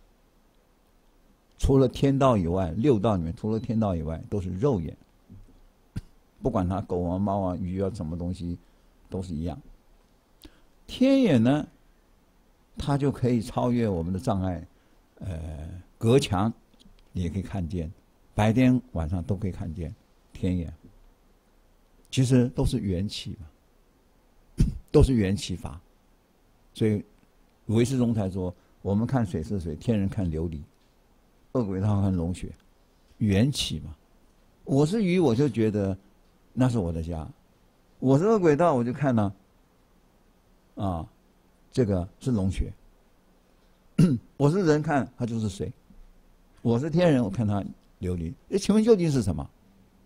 除了天道以外，六道里面除了天道以外，都是肉眼。不管它狗啊、猫啊、鱼啊，什么东西，都是一样。天眼呢，它就可以超越我们的障碍，呃，隔墙你也可以看见，白天晚上都可以看见。天眼其实都是缘起嘛，都是缘起法。所以唯识宗才说，我们看水是水，天人看琉璃，恶鬼道看龙血，缘起嘛。我是鱼，我就觉得那是我的家；我是恶鬼道，我就看呢，啊，这个是龙血。我是人看它就是水，我是天人我看它琉璃。哎，请问究竟是什么？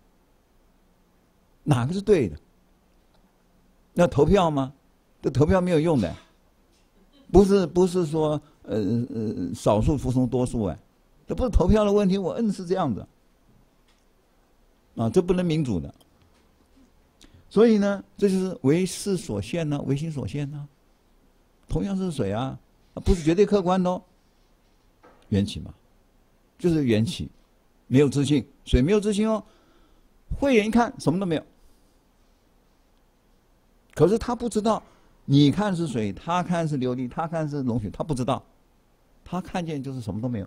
哪个是对的？那投票吗？这投票没有用的，不是不是说呃呃少数服从多数哎，这不是投票的问题，我摁是这样的。啊，这不能民主的。所以呢，这就是唯识所限呢、啊，唯心所限呢、啊。同样是水啊，不是绝对客观的哦。缘起嘛，就是缘起，没有自性，水没有自性哦。慧眼一看什么都没有，可是他不知道，你看是水，他看是琉璃，他看是龙血，他不知道，他看见就是什么都没有，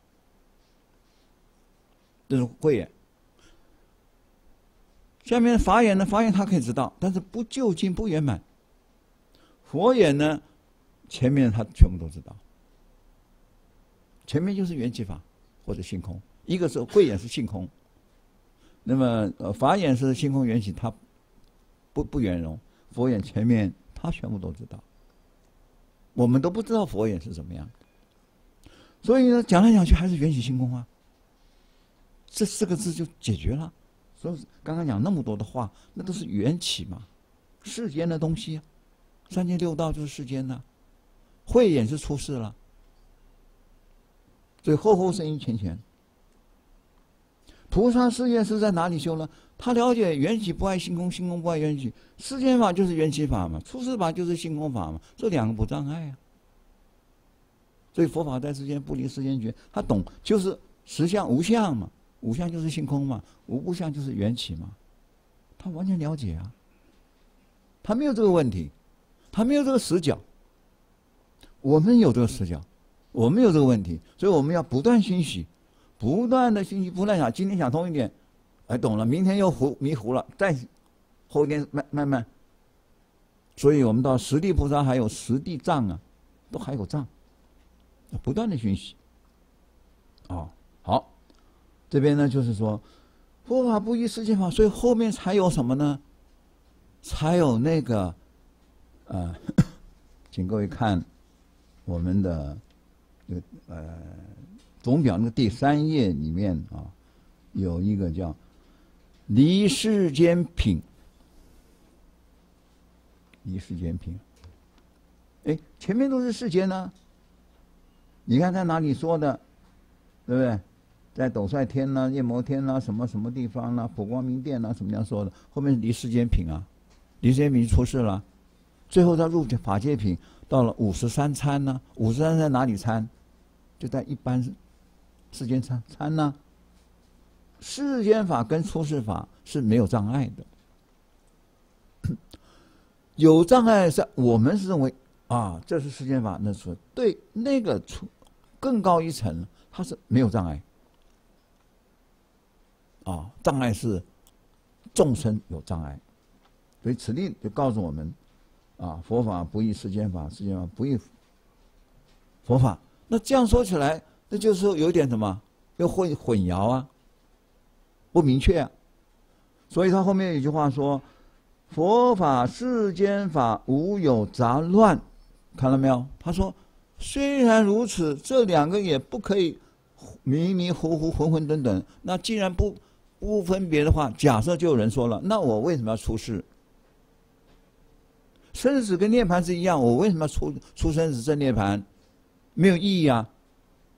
这是慧眼。下面法眼呢，法眼他可以知道，但是不究竟不圆满。佛眼呢，前面他全部都知道，前面就是缘起法或者性空，一个是慧眼是性空。那么，呃，法眼是性空缘起，它不不圆融；佛眼前面他全部都知道，我们都不知道佛眼是什么样的。所以呢，讲来讲去还是缘起性空啊，这四个字就解决了。所以刚刚讲那么多的话，那都是缘起嘛，世间的东西啊，三界六道就是世间的、啊，慧眼是出世了，所以后后生因前前。菩萨世界是在哪里修呢？他了解缘起不爱性空，性空不爱缘起，世间法就是缘起法嘛，出世法就是性空法嘛，这两个不障碍啊。所以佛法在世间不离世间觉，他懂就是实相无相嘛，无相就是性空嘛，无不相就是缘起嘛，他完全了解啊。他没有这个问题，他没有这个死角，我们有这个死角，我们有这个问题，所以我们要不断熏习。不断的信息，不断想，今天想通一点，哎，懂了，明天又糊迷糊了，再后天慢慢慢。所以我们到十地菩萨还有十地藏啊，都还有藏，不断的熏习。哦，好，这边呢就是说，佛法不依世间法，所以后面才有什么呢？才有那个，呃，请各位看我们的这个呃。总表那个第三页里面啊，有一个叫“离世间品”，离世间品。哎，前面都是世间呢、啊，你看在哪里说的，对不对？在斗率天呐、啊、夜摩天呐、啊、什么什么地方啦、啊、普光明殿呐、啊，什么样说的？后面离世间品啊，离世间品出世了，最后再入法界品，到了五十三参呢、啊，五十三在哪里参？就在一般世间参参呢、啊，世间法跟出世法是没有障碍的，有障碍是我们是认为啊，这是世间法，那是对那个出更高一层，它是没有障碍，啊，障碍是众生有障碍，所以此地就告诉我们，啊，佛法不依世间法，世间法不依佛法。那这样说起来，那就是有点什么，又混混淆啊，不明确啊。所以他后面有一句话说：“佛法世间法无有杂乱。”看到没有？他说，虽然如此，这两个也不可以迷迷糊糊、混混沌沌。那既然不不分别的话，假设就有人说了，那我为什么要出世？生死跟涅槃是一样，我为什么要出出生死证涅槃？没有意义啊！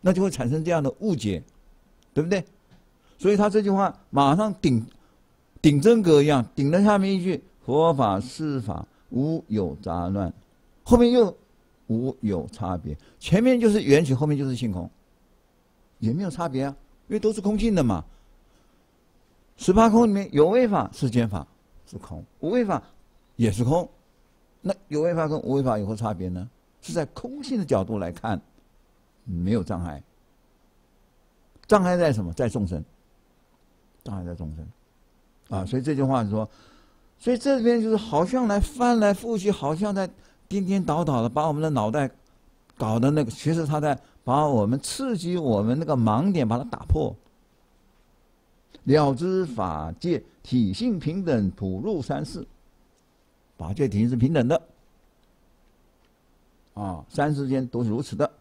那就会产生这样的误解，对不对？所以他这句话马上顶顶真格一样，顶了下面一句佛法施法无有杂乱，后面又无有差别，前面就是缘起，后面就是性空，也没有差别啊，因为都是空性的嘛。十八空里面有为法、世间法是空，无为法也是空。那有为法跟无为法有何差别呢？是在空性的角度来看，没有障碍。障碍在什么？在众生。障碍在众生。啊，所以这句话是说，所以这边就是好像来翻来覆去，好像在颠颠倒倒的把我们的脑袋搞的那个，其实他在把我们刺激我们那个盲点，把它打破。了知法界体性平等，普入三世。法界体性是平等的，啊，三世间都是如此的。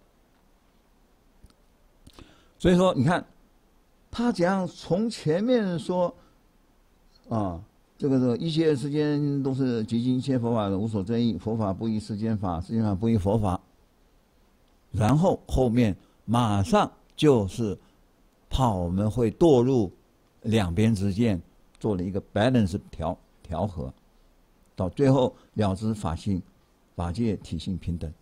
所以说，你看他怎样从前面说，啊，这个这个一切世间都是极尽一切佛法的无所争议，佛法不异世间法，世间法不异佛法。然后后面马上就是怕我们会堕入两边之间，做了一个 balance 调调和，到最后了知法性、法界体性平等。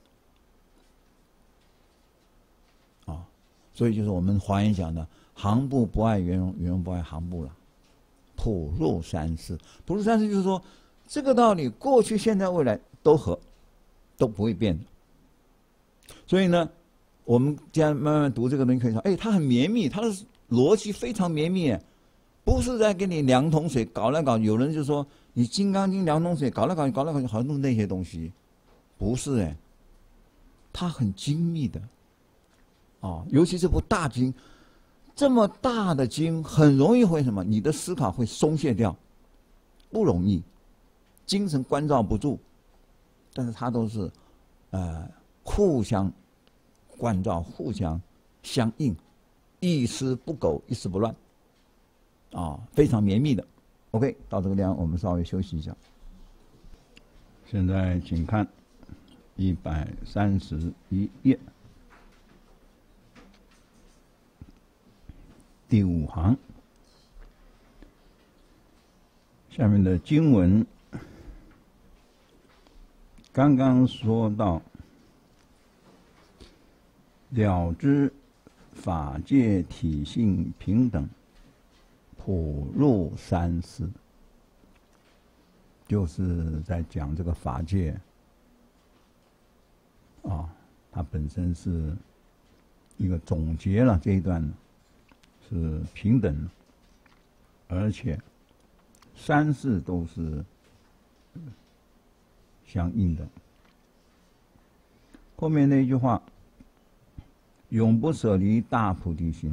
啊，所以就是我们华严讲的行部不爱圆融，圆融不爱行部了。普入三世，普入三世就是说，这个道理过去、现在、未来都合，都不会变的。所以呢，我们这样慢慢读这个东西，可以说，哎，它很绵密，它的逻辑非常绵密，不是在给你两桶水搞来搞去。有人就说，你《金刚经》两桶水搞来搞去，搞来搞去，好像都是那些东西，不是哎，它很精密的，啊，尤其这部大经。这么大的经很容易会什么？你的思考会松懈掉，不容易，精神关照不住。但是它都是，呃，互相关照、互相相应，一丝不苟，一丝不乱，啊，非常绵密的。OK， 到这个地方我们稍微休息一下。现在请看一百三十一页。第五行，下面的经文，刚刚说到了知法界体性平等，普入三世，就是在讲这个法界啊，它本身是一个总结了这一段。是平等，而且三世都是相应的。后面那句话，永不舍离大菩提心，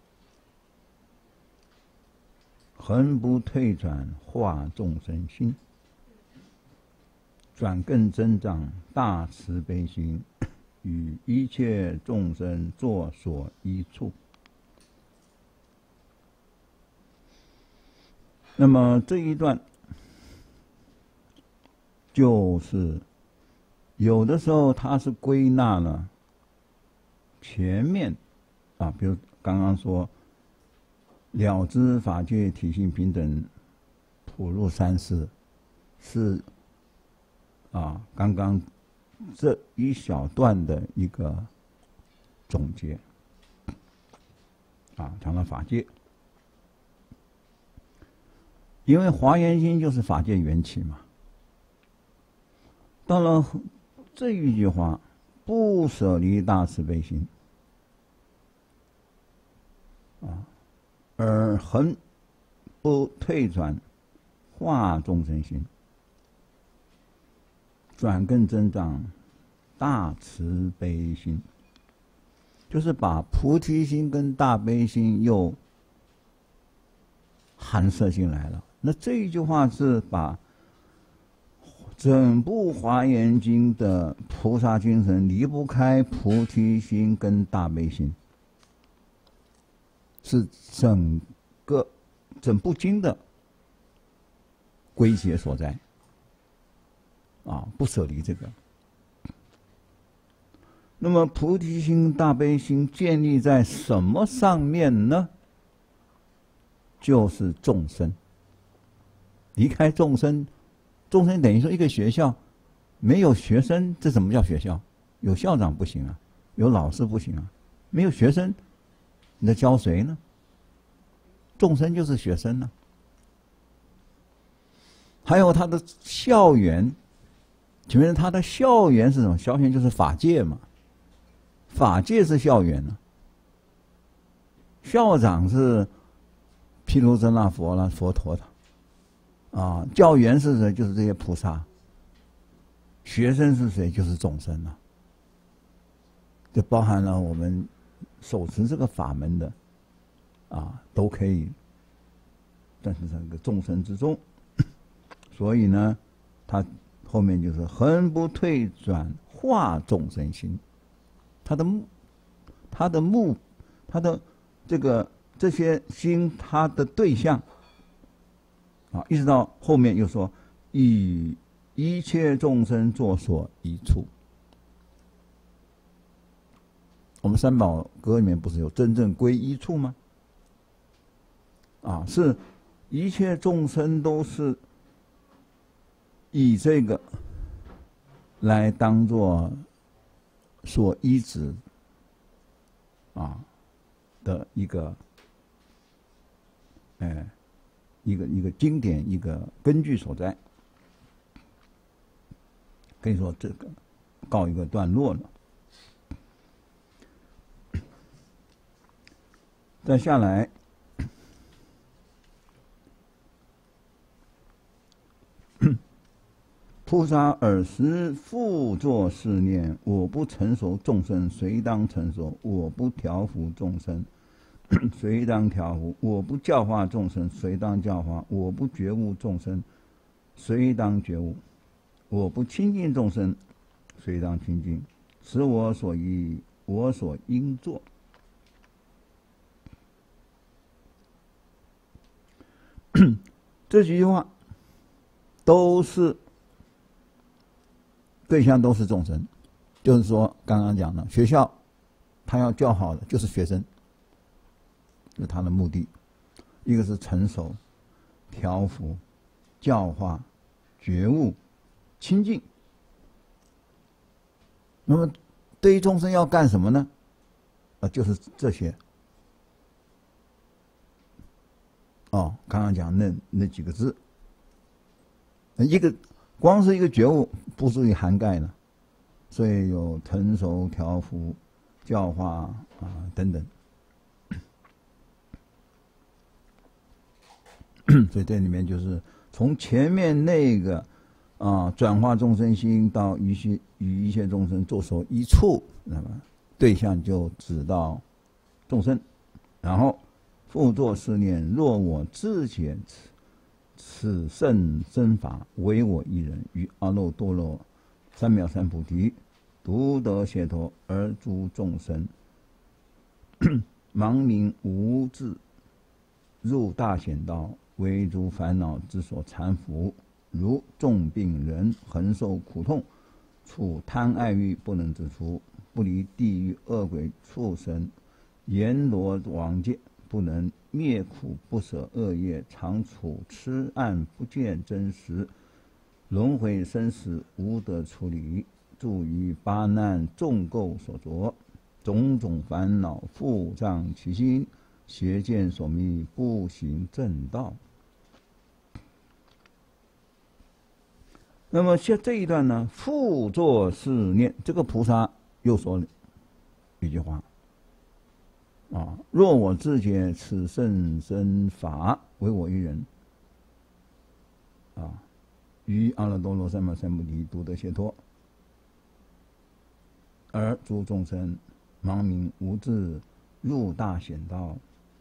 恒不退转化众生心，转更增长大慈悲心，与一切众生作所依处。那么这一段就是有的时候它是归纳了前面啊，比如刚刚说了知法界体性平等，普入三世，是啊刚刚这一小段的一个总结啊，讲到法界。因为华严经就是法界缘起嘛，到了这一句话，不舍离大慈悲心，啊，而恒不退转化众生心，转更增长大慈悲心，就是把菩提心跟大悲心又含摄进来了。那这一句话是把整部华严经的菩萨精神离不开菩提心跟大悲心，是整个整部经的归结所在啊，不舍离这个。 那么菩提心、大悲心建立在什么上面呢？就是众生。离开众生，众生等于说一个学校没有学生，这怎么叫学校？有校长不行啊，有老师不行啊，没有学生，你在教谁呢？众生就是学生呢、啊。还有他的校园，请问他的校园是什么？校园就是法界嘛，法界是校园呢、啊。校长是毗卢遮那佛啦、佛陀的。啊，教员是谁？就是这些菩萨。学生是谁？就是众生啊。就包含了我们手持这个法门的，啊，都可以算是这个众生之中。所以呢，他后面就是恒不退转化众生心。他的目，他的目，他的这个这些心，他的对象。啊，一直到后面又说，以一切众生作所依处。我们三宝歌里面不是有真正归依处吗？啊，是一切众生都是以这个来当作所依止啊的一个，哎。一个一个经典，一个根据所在，可以说这个告一个段落了。再下来，菩萨尔时复作是念：我不成熟众生，谁当成熟？我不调伏众生，谁当调伏？我不教化众生，谁当教化？我不觉悟众生，谁当觉悟？我不亲近众生，谁当亲近？此我所依，我所应作。这几句话都是对象，都是众生。就是说，刚刚讲的学校，他要教好的就是学生。是他的目的，一个是成熟、调伏、教化、觉悟、清净。那么，对于众生要干什么呢？啊，就是这些。哦，刚刚讲那那几个字，一个光是一个觉悟不足以涵盖呢，所以有成熟、调伏、教化啊等等。所以这里面就是从前面那个啊转化众生心到与一与一切众生作所依处，那么对象就指到众生，然后复作是念：若我自解此此甚深法，唯我一人，于阿耨多罗三藐三菩提，独得解脱，而诸众生盲冥无智，入大险道，为诸烦恼之所缠缚，如重病人恒受苦痛，处贪爱欲不能自出，不离地狱恶鬼畜生阎罗王界，不能灭苦不舍恶业，常处痴暗不见真实，轮回生死无得处理，住于八难众垢所着，种种烦恼覆障其心，邪见所迷，不行正道。那么现这一段呢，复作是念，这个菩萨又说了一句话啊：若我自解此甚深法，唯我一人啊，于阿耨多罗三藐三菩提，独得解脱，而诸众生盲冥无智，入大险道。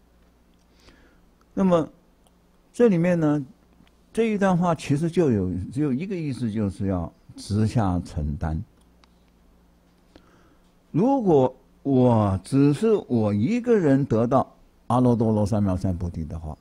那么这里面呢，这一段话其实就有只有一个意思，就是要直下承担。如果我只是我一个人得到阿耨多罗三藐三菩提的话，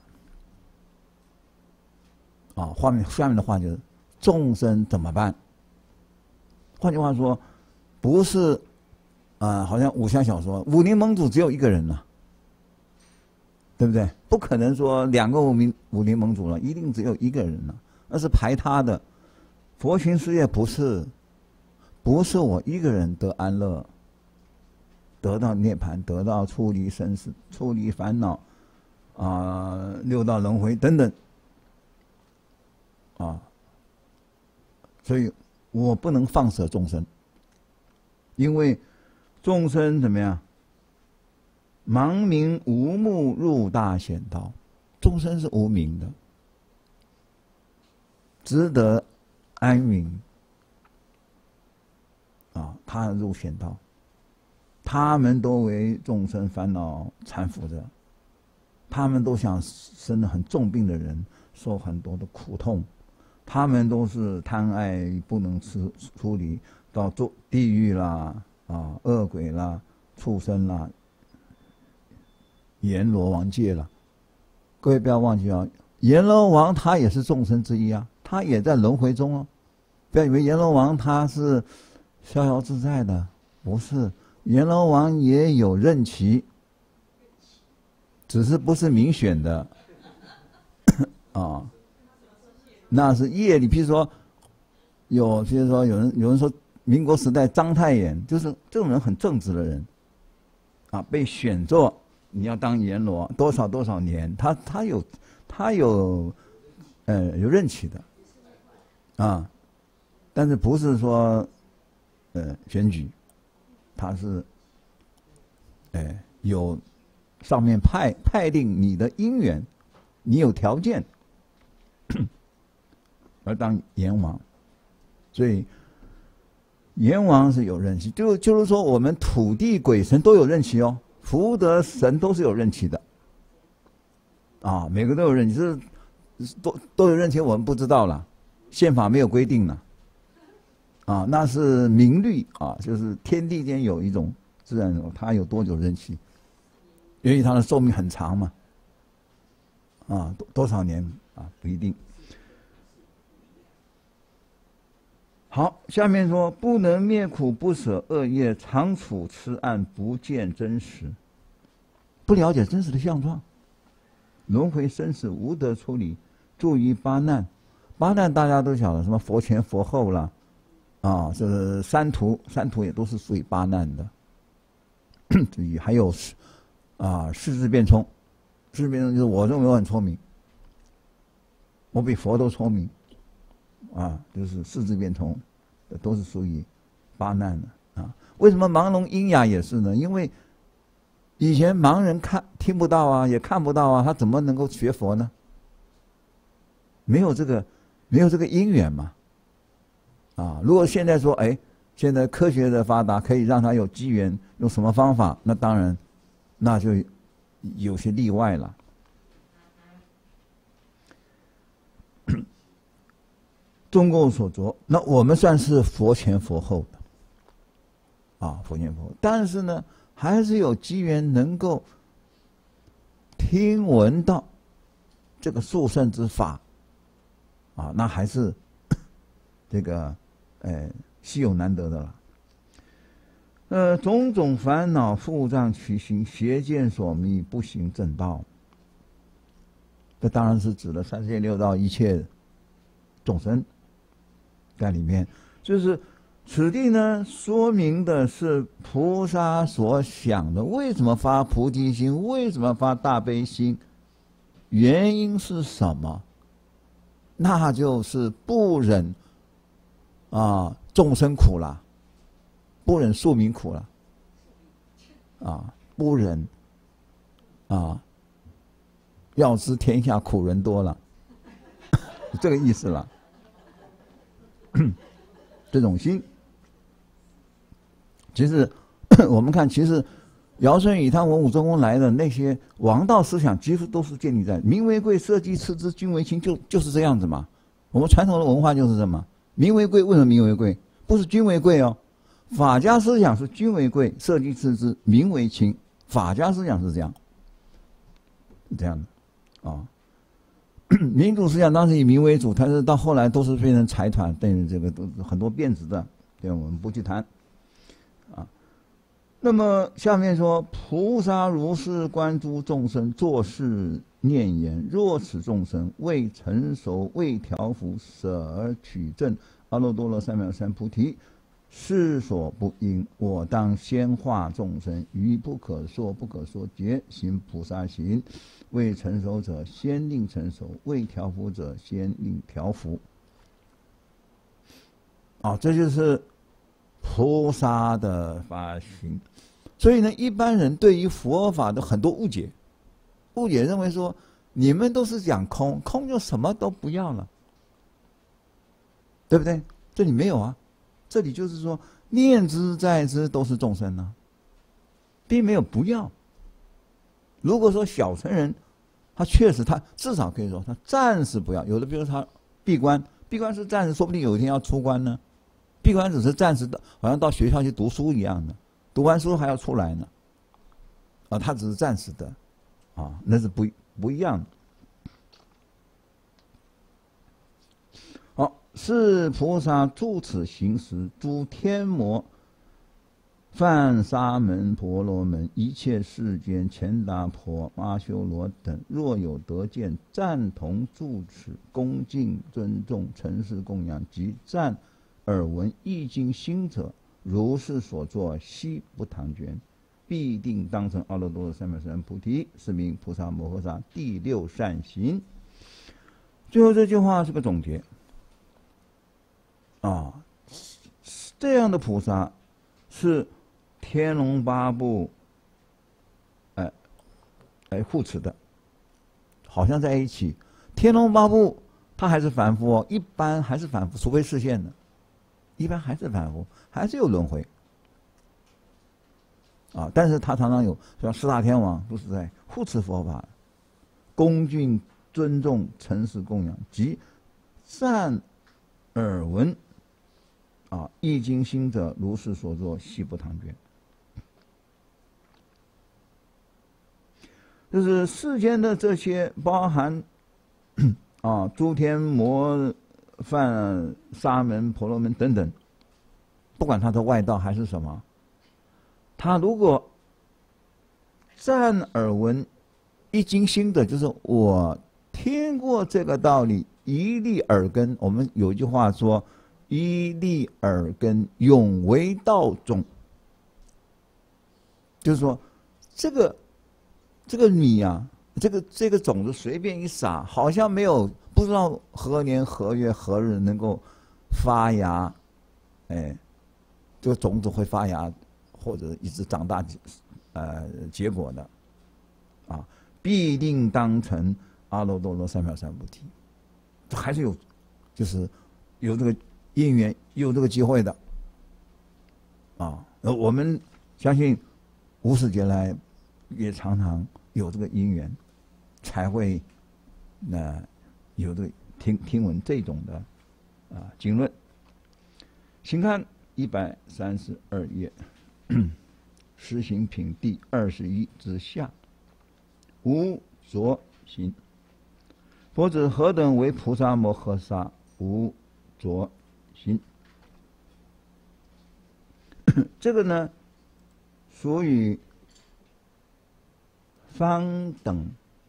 啊，下面下面的话就是众生怎么办？换句话说，不是啊，好像武侠小说，武林盟主只有一个人了，对不对？不可能说两个武林武林盟主了，一定只有一个人了，那是排他的。佛行事业不是，不是我一个人得安乐，得到涅槃，得到出离生死，出离烦恼，啊、呃，六道轮回等等，啊，所以我不能放舍众生，因为众生怎么样？盲明无目入大险道，众生是无明的，值得安云啊，他入险道，他们都为众生烦恼缠缚着，他们都想生了很重病的人，受很多的苦痛，他们都是贪爱不能出出离，到做地狱啦啊，恶鬼啦，畜生啦，阎罗王界了。各位不要忘记啊，阎罗王他也是众生之一啊，他也在轮回中哦。不要以为阎罗王他是逍遥自在的，不是，阎罗王也有任期，只是不是民选的啊，那是业力。譬如说有，譬如说有人有人说民国时代章太炎，就是这种人很正直的人啊，被选做你要当阎罗多少多少年，他他有他有呃有任期的啊，但是不是说呃选举，他是呃有上面派派定你的因缘，你有条件而当阎王，所以阎王是有任期，就就是说我们土地鬼神都有任期哦。福德神都是有任期的，啊，每个都有任期，是都都有任期，我们不知道了，宪法没有规定了，啊，那是明律啊，就是天地间有一种自然人，它有多久任期，因为它的寿命很长嘛，啊，多多少年啊不一定。好，下面说不能灭苦，不舍恶业，常处痴暗，不见真实，不了解真实的相状，轮回生死无得出离，住于八难。八难大家都晓得，什么佛前佛后啦，啊，这三途，三途也都是属于八难的。注意，还有啊，世智变聪，世智变聪就是我认为我很聪明，我比佛都聪明。啊，就是世智变聪，都是属于八难的啊。为什么盲聋喑哑也是呢？因为以前盲人看听不到啊，也看不到啊，他怎么能够学佛呢？没有这个，没有这个因缘嘛。啊，如果现在说，哎，现在科学的发达，可以让他有机缘，用什么方法？那当然，那就有些例外了。众共所着，那我们算是佛前佛后的，啊，佛前佛后。但是呢，还是有机缘能够听闻到这个殊胜之法，啊，那还是这个，呃，稀有难得的了。呃，种种烦恼覆障其心，邪见所迷，不行正道。这当然是指的三界六道一切众生。在里面，就是此地呢，说明的是菩萨所想的。为什么发菩提心？为什么发大悲心？原因是什么？那就是不忍啊众生苦了，不忍庶民苦了，啊，不忍啊，要知天下苦人多了，这个意思了。这种心，其实我们看，其实尧舜禹汤文武周公来的那些王道思想，几乎都是建立在民为贵，社稷次之，君为轻，就就是这样子嘛。我们传统的文化就是这么，民为贵，为什么民为贵？不是君为贵哦。法家思想是君为贵，社稷次之，民为轻。法家思想是这样，是这样的啊。民主思想当时以民为主，但是到后来都是变成财团，等于这个都很多变质的，对，我们不去谈，啊。 那么下面说，菩萨如是观诸众生，作是念言：若此众生未成熟、未调伏，舍而取证阿耨多罗三藐三菩提，是所不应。我当先化众生，于不可说不可说劫行菩萨行。未成熟者，先令成熟；未调伏者，先令调伏。啊，这就是菩萨的法行。所以呢，一般人对于佛法的很多误解，误解认为说，你们都是讲空，空就什么都不要了，对不对？这里没有啊，这里就是说，念之在之都是众生啊，并没有不要。如果说小乘人，他确实他至少可以说他暂时不要，有的比如他闭关，闭关是暂时，说不定有一天要出关呢。闭关只是暂时的，好像到学校去读书一样的，读完书还要出来呢。啊，他只是暂时的，啊，那是不不一样的。好，是菩萨住此行时，诸天魔、梵沙门、婆罗门、一切世间乾达婆、阿修罗等，若有得见，赞同住持，恭敬尊重，承事供养，及赞耳闻易经心者，如是所作，悉不唐捐，必定当成阿耨多罗三藐三菩提，是名菩萨摩诃萨第六善行。最后这句话是个总结啊，这样的菩萨是天龙八部哎哎护持的，好像在一起。天龙八部他还是凡夫哦，一般还是凡夫，除非示现的。一般还是凡夫，还是有轮回啊！但是他常常有像四大天王都是在护持佛法，恭敬尊重、承事供养，及赞耳闻啊，易经心者，如是所作，悉不唐捐。就是世间的这些，包含啊诸天魔、梵、沙门、婆罗门等等，不管他的外道还是什么，他如果赞耳闻一经心的，就是我听过这个道理，一粒耳根。我们有一句话说：“一粒耳根，永为道种。”就是说，这个这个米啊，这个这个种子随便一撒，好像没有。不知道何年何月何日能够发芽，哎，这个种子会发芽，或者一直长大，呃，结果的，啊，必定当成阿耨多罗三藐三菩提，这还是有，就是有这个因缘，有这个机会的，啊，呃，我们相信无始劫来也常常有这个因缘，才会那。呃有的听听闻这种的啊经论，请看一百三十二页，实行品第二十一之下，无着行。佛子何等为菩萨摩诃萨无着行？这个呢，属于方等。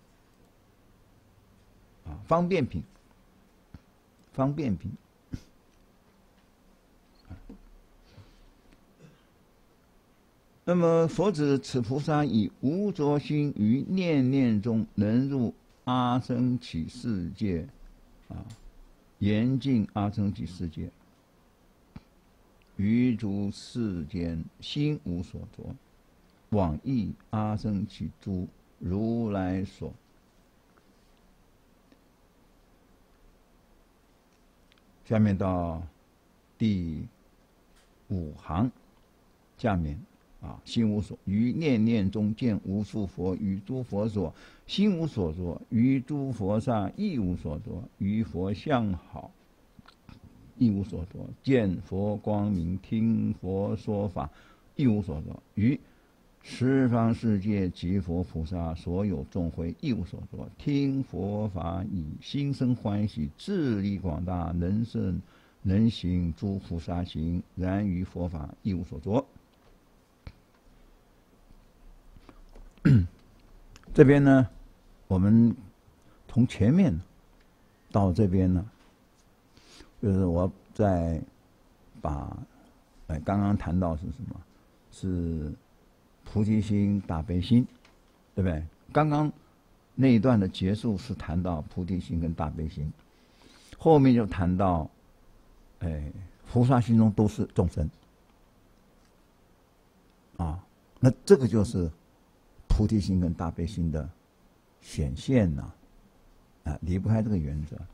啊，方便品，方便品。那么佛指此菩萨以无着心于念念中能入阿僧祇世界，啊，严禁阿僧祇世界，于诸世间心无所着，往诣阿僧祇诸如来所。下面到第五行，下面啊，心无所，于念念中见无数佛，于诸佛所心无所着，于诸佛刹亦无所着，于佛相好亦无所着，见佛光明，听佛说法亦无所着，于十方世界及佛菩萨所有众会亦无所着，听佛法以心生欢喜，智力广大，能胜能行诸菩萨行，然于佛法亦无所着。 这边呢，我们从前面到这边呢，就是我在把，哎，刚刚谈到是什么？是菩提心、大悲心，对不对？刚刚那一段的结束是谈到菩提心跟大悲心，后面就谈到，哎，菩萨心中都是众生，啊，那这个就是菩提心跟大悲心的显现呐、啊，啊，离不开这个原则。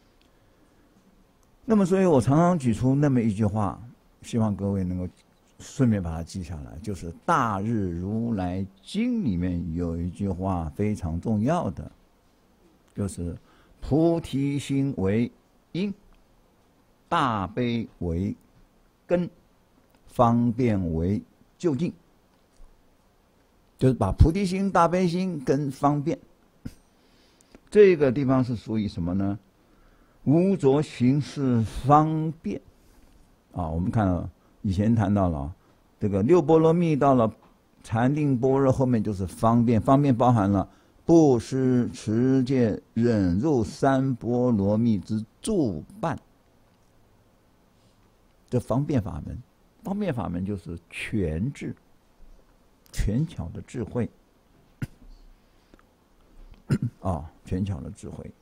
那么，所以我常常举出那么一句话，希望各位能够顺便把它记下来，就是《大日如来经》里面有一句话非常重要的，就是菩提心为因，大悲为根，方便为究竟。就是把菩提心、大悲心跟方便，这个地方是属于什么呢？无着行是方便啊。我们看了以前谈到了这个六波罗蜜，到了禅定般若后面就是方便，方便包含了布施、持戒、忍辱三波罗蜜之助伴。这方便法门，方便法门就是全智。权巧的智慧啊，权巧的智慧。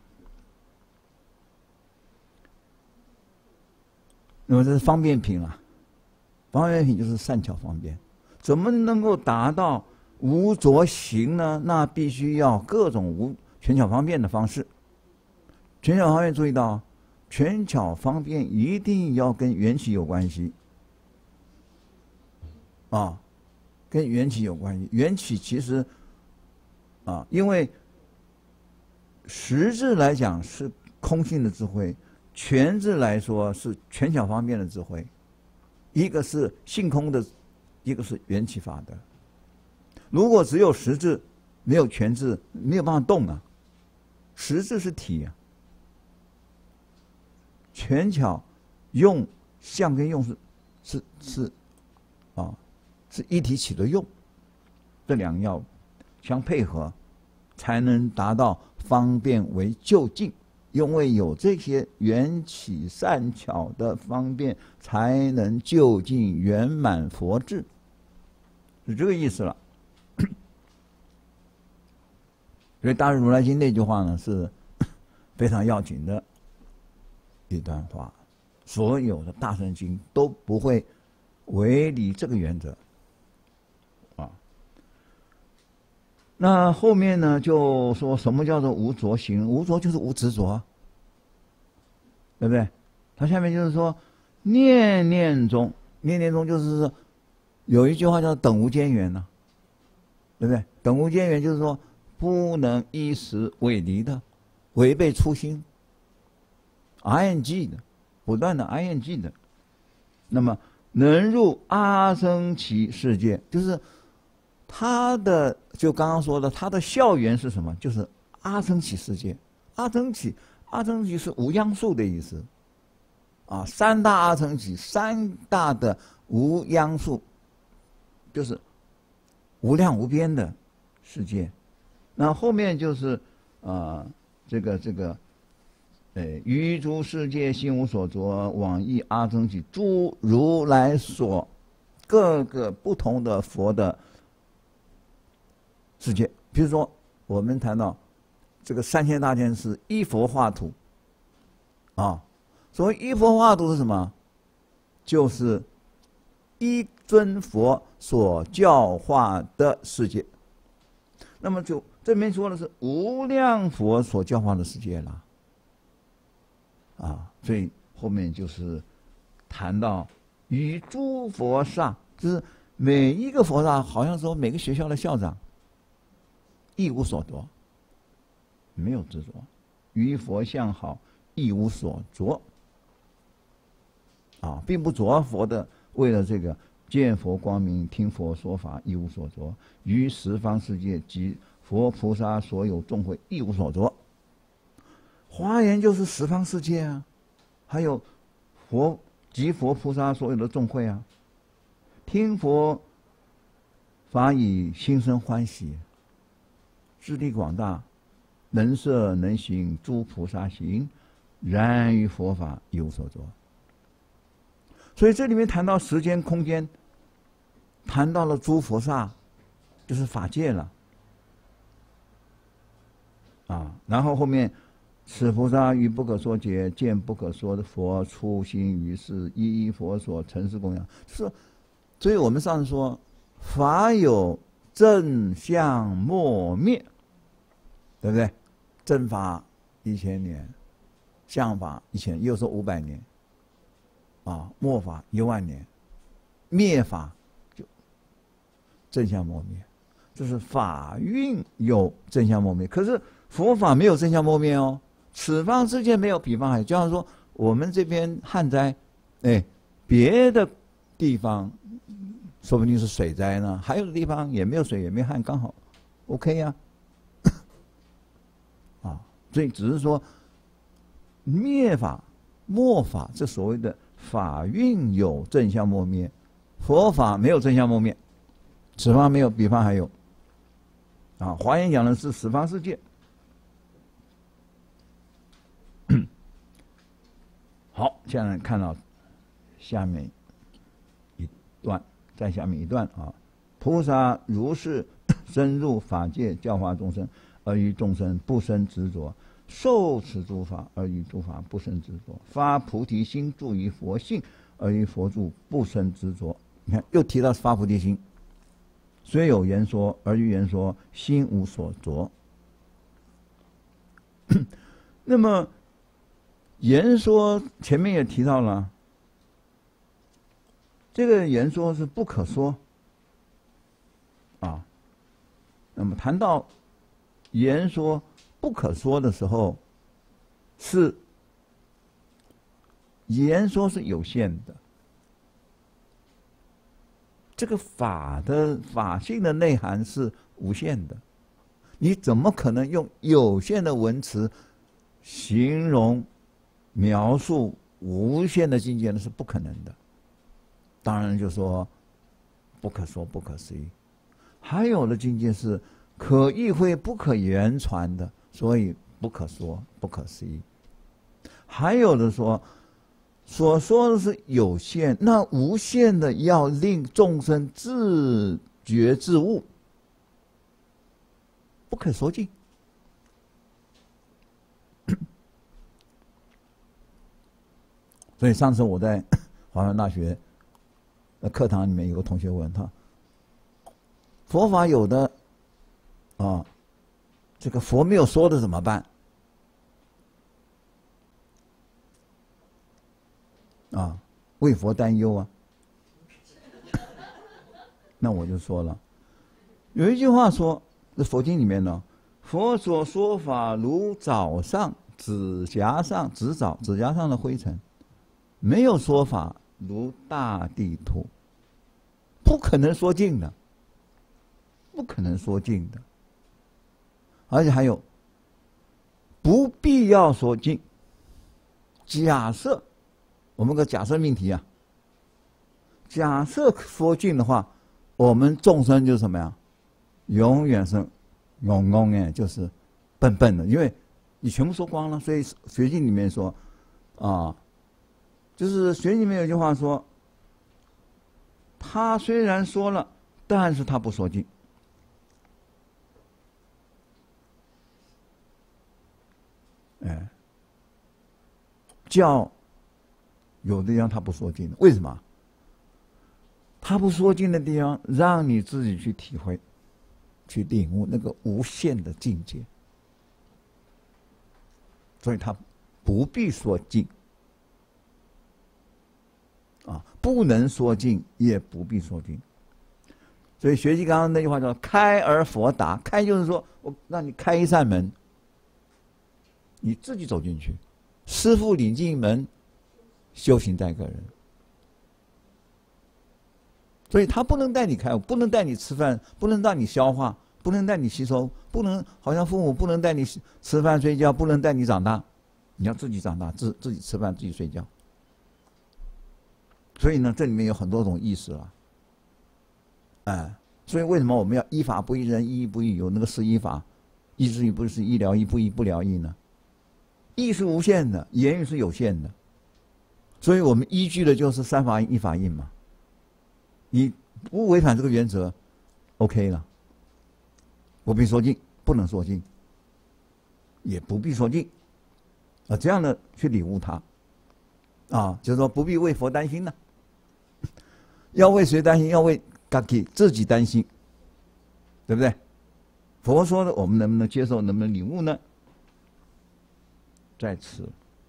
那么这是方便品啊，方便品就是善巧方便。怎么能够达到无着行呢？那必须要各种无权巧方便的方式。权巧方便，注意到，权巧方便一定要跟缘起有关系啊。跟缘起有关系，缘起其实啊，因为实质来讲是空性的智慧，全智来说是权巧方便的智慧，一个是性空的，一个是缘起法的。如果只有实质，没有全智，没有办法动啊。实质是体啊，权巧用相跟用是是是啊。是一体起的用，这两要相配合，才能达到方便为究竟。因为有这些缘起善巧的方便，才能究竟圆满佛智，是这个意思了。所以《大日如来经》那句话呢，是非常要紧的一段话。所有的大乘经都不会违离这个原则。那后面呢，就说什么叫做无着行？无着就是无执着，对不对？他下面就是说，念念中，念念中就是说，有一句话叫等无间缘呢、啊，对不对？等无间缘就是说，不能依时违离的，违背初心 ，I N G 的，不断的 I N G 的。那么能入阿僧祇世界，就是他的。就刚刚说的，它的校园是什么？就是阿僧祇世界。阿僧祇，阿僧祇是无央数的意思，啊，三大阿僧祇，三大的无央数，就是无量无边的世界。那后面就是啊、呃，这个这个，呃，于诸世界心无所着，往诣阿僧祇诸如来所各个不同的佛的世界。比如说我们谈到这个三千大千是一佛化土啊，所谓一佛化土是什么？就是一尊佛所教化的世界。那么就这边说的是无量佛所教化的世界啦，啊，所以后面就是谈到与诸佛刹，就是每一个佛刹，好像说每个学校的校长亦无所着，没有执着，于佛相好，亦无所着，啊，并不着佛的，为了这个见佛光明，听佛说法，亦无所着，于十方世界及佛菩萨所有众会，亦无所着。华严就是十方世界啊，还有佛及佛菩萨所有的众会啊，听佛法以心生欢喜， 智力广大，能摄能行诸菩萨行，然于佛法一无所着。所以这里面谈到时间空间，谈到了诸菩萨，就是法界了。啊，然后后面，此菩萨于不可说劫，见不可说的佛，初心于世，一一佛所成事供养。是，所以我们上次说，法有正相莫灭，对不对？正法一千年，相法一千，又说五百年，啊，末法一万年，灭法就正相莫灭，就是法运有正相莫灭。可是佛法没有正相莫灭哦，此方世界没有彼方海。就像说我们这边旱灾，哎，别的地方说不定是水灾呢，还有的地方也没有水也没有旱，刚好 OK 呀、啊，啊，所以只是说灭法末法，这所谓的法运有正相莫灭，佛法没有正相莫灭，此方没有彼方还有。啊，华严讲的是十方世界。好，现在看到下面一段，在下面一段啊，菩萨如是深入法界，教化众生，而于众生不生执着，受持诸法，而于诸法不生执着，发菩提心，住于佛性，而于佛住不生执着。你看，又提到发菩提心，虽有言说，而于言说心无所着。那么言说前面也提到了，这个言说是不可说啊。那么谈到言说不可说的时候，是言说是有限的，这个法的法性的内涵是无限的，你怎么可能用有限的文词形容描述无限的境界呢？是不可能的。当然就说不可说不可思议，还有的境界是可意会不可言传的，所以不可说不可思议。还有的说所说的是有限，那无限的要令众生自觉自悟，不可说尽。所以上次我在华山大学的课堂里面，有个同学问他：佛法有的啊，这个佛没有说的怎么办？啊，为佛担忧啊。那我就说了，有一句话说，在佛经里面呢，佛所说法如早上指甲上指早指甲上的灰尘，没有说法如大地土，不可能说尽的，不可能说尽的。而且还有，不必要说尽。假设我们个假设命题啊，假设说尽的话，我们众生就是什么呀？永远是懵懵哎，就是笨笨的，因为你全部说光了。所以学经里面说啊，就是学经里面有句话说，他虽然说了，但是他不说尽。哎，叫有的地方他不说尽，为什么？他不说尽的地方，让你自己去体会、去领悟那个无限的境界，所以他不必说尽。啊，不能说尽，也不必说尽。所以学习刚刚那句话叫“开而佛达”，开就是说我让你开一扇门，你自己走进去，师父领进门，修行在个人。所以他不能带你开悟，不能带你吃饭，不能让你消化，不能带你吸收，不能好像父母不能带你吃饭睡觉，不能带你长大，你要自己长大，自自己吃饭，自己睡觉。所以呢，这里面有很多种意思了，哎，所以为什么我们要依法不依人，依义不依有那个十一法， 意之意不是一疗一不一不疗一呢？意是无限的，言语是有限的，所以我们依据的就是三法印一法印嘛。你不违反这个原则 ，OK 了。不必说尽，不能说尽，也不必说尽，啊，这样的去领悟它，啊，就是说不必为佛担心呢，要为谁担心？要为自己自己担心，对不对？佛说的，我们能不能接受？能不能领悟呢？在此，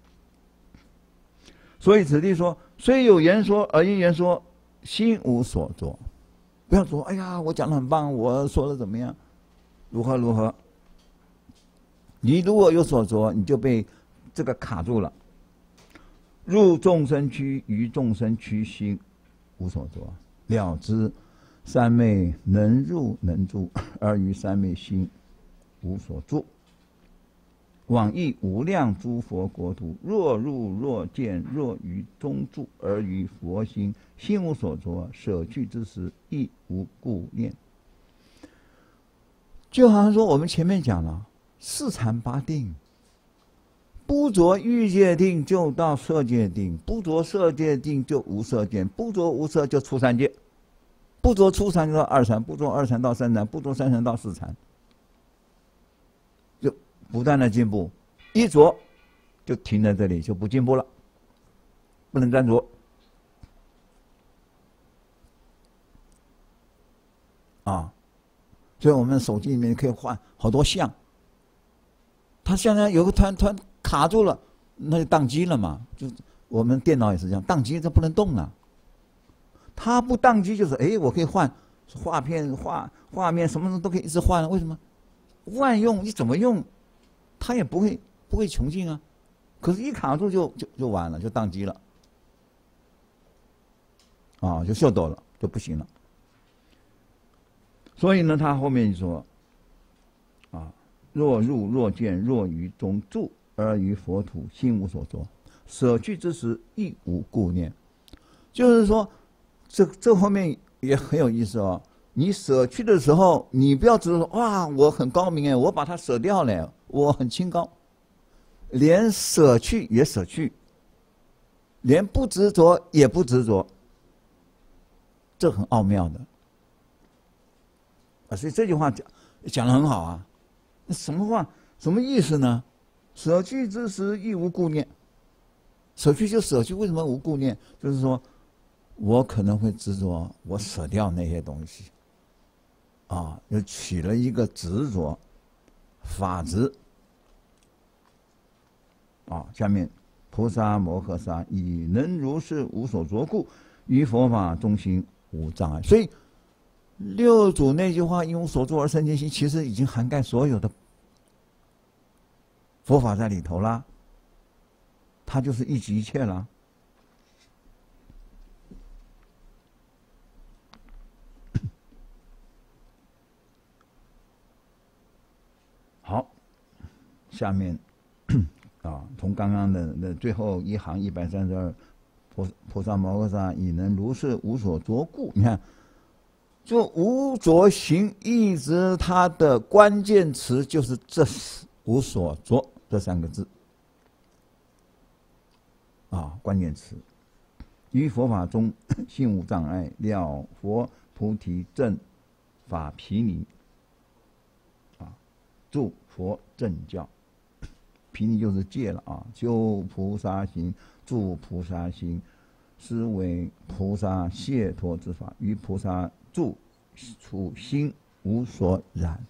所以此地说，虽有言说，而因言说，心无所着。不要说，哎呀，我讲的很棒，我说的怎么样？如何如何？你如果有所着，你就被这个卡住了。入众生区，于众生区心无所着，了知三昧能入能住，而于三昧心无所住。往诣无量诸佛国土，若入若见，若于中住，而于佛心心无所着，舍去之时亦无故念。就好像说我们前面讲了四禅八定，不着欲界定就到色界定，不着色界定就无色界，不着无色就出三界，不着出三就到二禅，不着二禅到三禅，不着三禅到四禅，就不断的进步。一着就停在这里，就不进步了，不能专着啊。所以我们手机里面可以换好多相，它现在有个突然突然卡住了，那就宕机了嘛。就我们电脑也是这样，宕机这不能动了。它不宕机就是哎，我可以换画片、画画面，什么都可以一直换。为什么？万用，你怎么用，它也不会不会穷尽啊。可是，一卡住就就就完了，就宕机了，啊，就秀逗了，就不行了。所以呢，他后面说，啊，若入若见，若于中住，而于佛土心无所着，舍去之时亦无故念。就是说，这这后面也很有意思哦。你舍去的时候，你不要只是说哇，我很高明哎，我把它舍掉了，我很清高，连舍去也舍去，连不执着也不执着，这很奥妙的。啊，所以这句话讲讲得很好啊。什么话？什么意思呢？舍去之时亦无故念。舍去就舍去，为什么无故念？就是说，我可能会执着，我舍掉那些东西，啊，又起了一个执着，法执。啊，下面菩萨摩诃萨以能如是无所着故，于佛法中心无障碍。所以。六祖那句话“因无所住而生净心”，其实已经涵盖所有的佛法在里头啦。它就是一即一切了。好，下面啊，从刚刚的的最后一行一百三十二，菩菩萨摩诃萨以能如是无所着故，你看。就无着行一直它的关键词就是这无所着这三个字啊，关键词。于佛法中心无障碍，了佛菩提正法毗尼啊，助佛正教。毗尼就是戒了啊，修菩萨行，助菩萨行，是为菩萨解脱之法，于菩萨住处心无所染。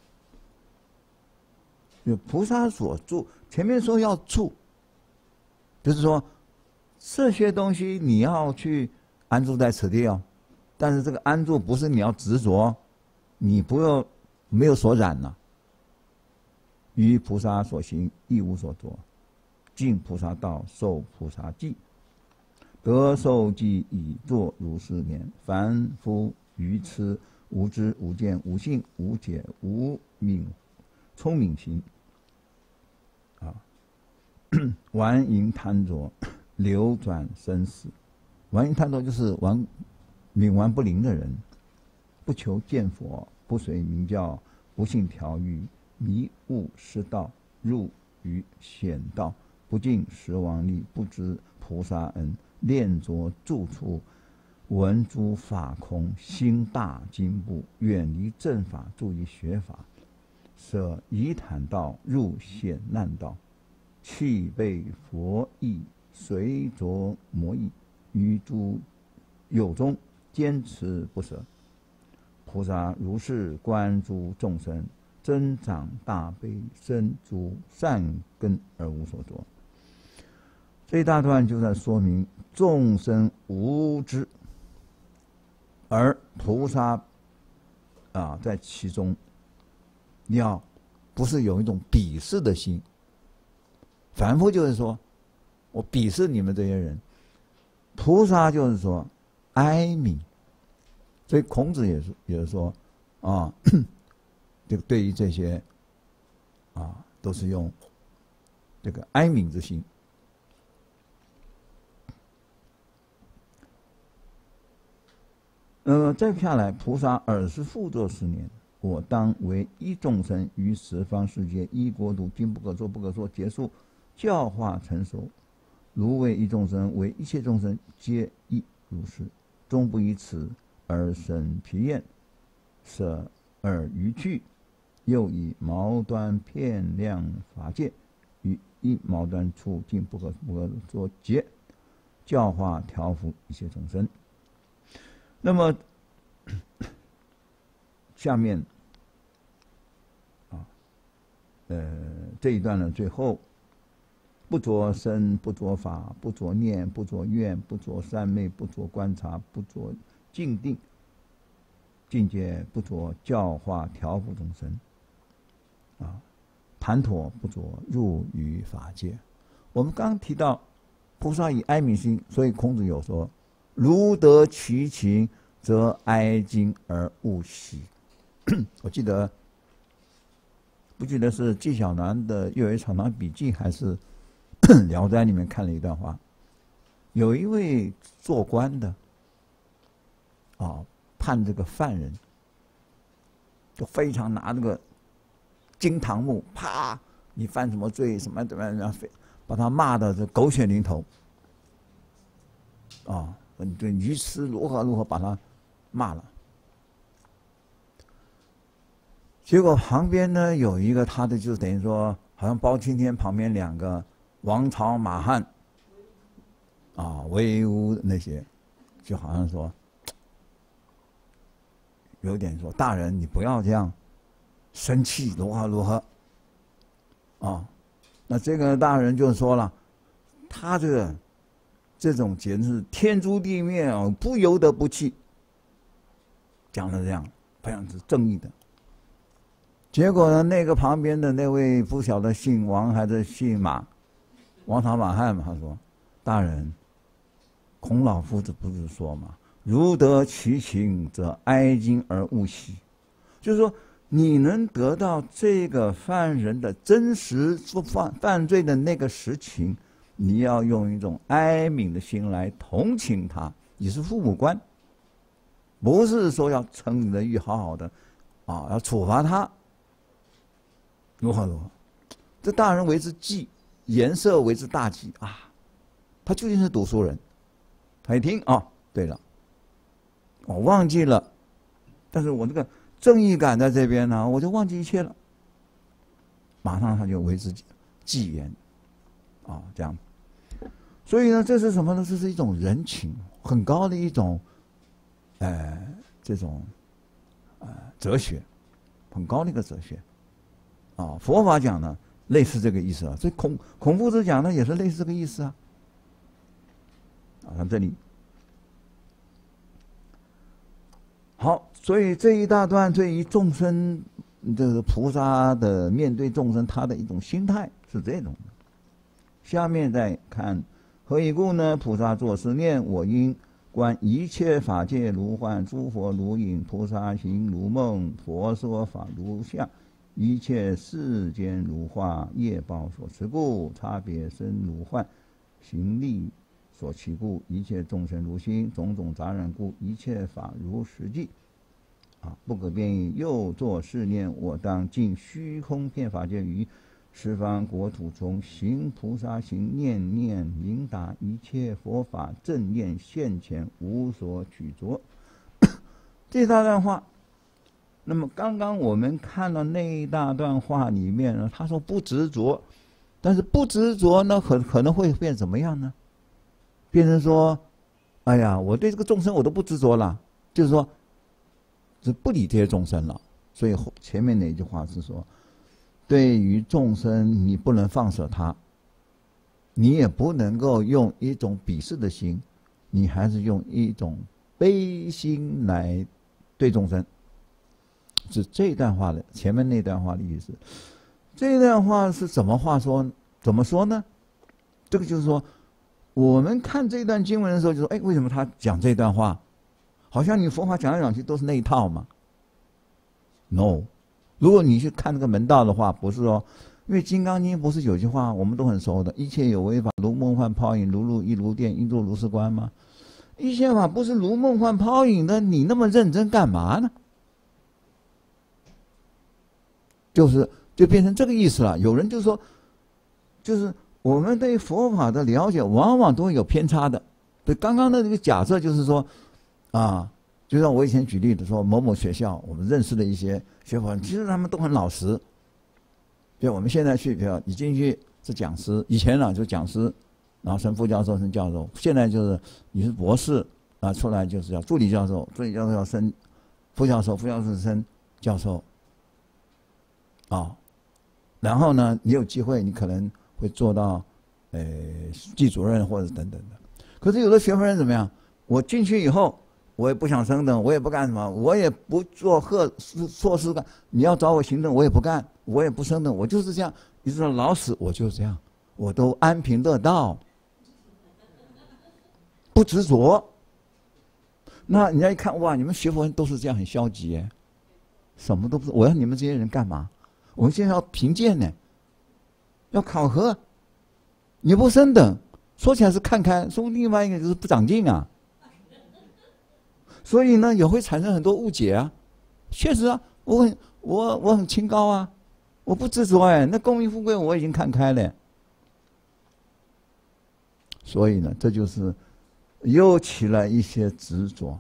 有菩萨所住，前面说要住，就是说这些东西你要去安住在此地哦，但是这个安住不是你要执着，你不要没有所染了、啊。于菩萨所行亦无所着，尽菩萨道，受菩萨记，得受记以作如是念。凡夫愚痴，无知无见无信无解无敏聪明心啊，玩淫贪着，流转生死。玩淫贪着就是玩冥顽不灵的人，不求见佛，不随明教，不信调御， 迷悟失道，入于险道，不尽十王力，不知菩萨恩，念着住处，闻诸法空，心大进步，远离正法，注意学法，舍疑坦道，入险难道，弃背佛意，随着魔意，于诸有中坚持不舍。菩萨如是观诸众生，增长大悲，生诸善根而无所着。这一大段就在说明众生无知，而菩萨啊在其中，你要不是有一种鄙视的心，凡夫就是说我鄙视你们这些人，菩萨就是说哀悯。所以孔子也是也是说啊，这个对于这些啊都是用这个哀悯之心。呃，再下来，菩萨尔时复作是念：我当为一众生于十方世界一国土，今不可说不可说，结束教化成熟。如为一众生，为一切众生皆亦如是，终不以此而生疲厌，舍而于去，又以毛端片量法界，于一毛端处尽不可不可说结，教化调伏一切众生。那么下面啊，呃这一段的最后，不着身，不着法，不着念，不着愿，不着三昧，不着观察，不着静定，境界不着教化调伏众生，啊，盘妥不着入于法界。我们刚提到菩萨以哀悯心，所以孔子有说：如得其情，则哀矜而勿喜。我记得不记得是纪晓岚的《阅微草堂笔记》还是《聊斋》里面看了一段话，有一位做官的啊，判这个犯人，就非常拿这个惊堂木，啪，你犯什么罪，什么怎么样，然后把他骂的这狗血淋头，啊，你对愚痴如何如何把他骂了。结果旁边呢有一个他的，就等于说，好像包青天旁边两个王朝马汉，啊，威武那些，就好像说。有点说，大人你不要这样生气，如何如何啊？那这个大人就说了，他这个这种简直是天诛地灭啊，不由得不气，讲了这样非常之正义的。结果呢，那个旁边的那位不晓得姓王还是姓马，王朝马汉嘛，他说：“大人，孔老夫子不是说嘛？”如得其情，则哀矜而勿喜。就是说，你能得到这个犯人的真实犯犯罪的那个实情，你要用一种哀悯的心来同情他。你是父母官，不是说要称你的誉好好的，啊，要处罚他，如何如何？这大人为之忌，颜色为之大忌啊！他究竟是读书人，他一听啊，对了。我忘记了，但是我这个正义感在这边呢，我就忘记一切了。马上他就为之忌言，啊，这样。所以呢，这是什么呢？这是一种人情很高的一种，呃，这种呃哲学，很高的一个哲学。啊，佛法讲呢，类似这个意思啊。所以孔孔夫子讲的也是类似这个意思啊。啊，看这里。好，所以这一大段对于众生，这个菩萨的面对众生，他的一种心态是这种的。下面再看，何以故呢？菩萨作是念：我应观一切法界如幻，诸佛如影，菩萨行如梦，佛说法如相，一切世间如化，业报所持故，差别生如幻，行力所起故，一切众生如心，种种杂染故，一切法如实际。 啊，不可变异。又作是念：我当尽虚空遍法界于十方国土中行菩萨行，念念明达一切佛法正念现前，无所取着。这大段话，那么刚刚我们看到那一大段话里面呢，他说不执着，但是不执着呢，可可能会变怎么样呢？变成说，哎呀，我对这个众生我都不执着了，就是说，是不理这些众生了。所以前面那句话是说，对于众生你不能放舍他，你也不能够用一种鄙视的心，你还是用一种悲心来对众生。是这段话的前面那段话的意思。这段话是怎么话说？怎么说呢？这个就是说，我们看这段经文的时候就说，哎，为什么他讲这段话？好像你佛法讲来讲去都是那一套嘛。No， 如果你去看那个门道的话，不是哦，因为《金刚经》不是有句话我们都很熟的，一切有为法，如梦幻泡影，如露亦如电，应作如是观吗？一切法不是如梦幻泡影的，你那么认真干嘛呢？就是就变成这个意思了。有人就说，就是我们对佛法的了解往往都会有偏差的。对刚刚的这个假设就是说，啊，就像我以前举例子说，某某学校我们认识的一些学佛人，其实他们都很老实。就我们现在去，比如你进去是讲师，以前呢就讲师，然后升副教授、升教授，现在就是你是博士啊，出来就是要助理教授，助理教授要升副教授，副教授升教授。啊，然后呢，你有机会，你可能会做到，呃，系主任或者等等的。可是有的学佛人怎么样？我进去以后，我也不想升等，我也不干什么，我也不做贺硕士干。你要找我行政，我也不干，我也不升等，我就是这样，一直到老死，我就是这样，我都安贫乐道，不执着。那人家一看，哇，你们学佛人都是这样，很消极耶，什么都不是。我要你们这些人干嘛？我们现在要评鉴呢，要考核，你不升等，说起来是看开，说另外一个就是不长进啊。所以呢，也会产生很多误解啊。确实啊，我很我我很清高啊，我不执着哎，那功名富贵我已经看开了。所以呢，这就是又起了一些执着。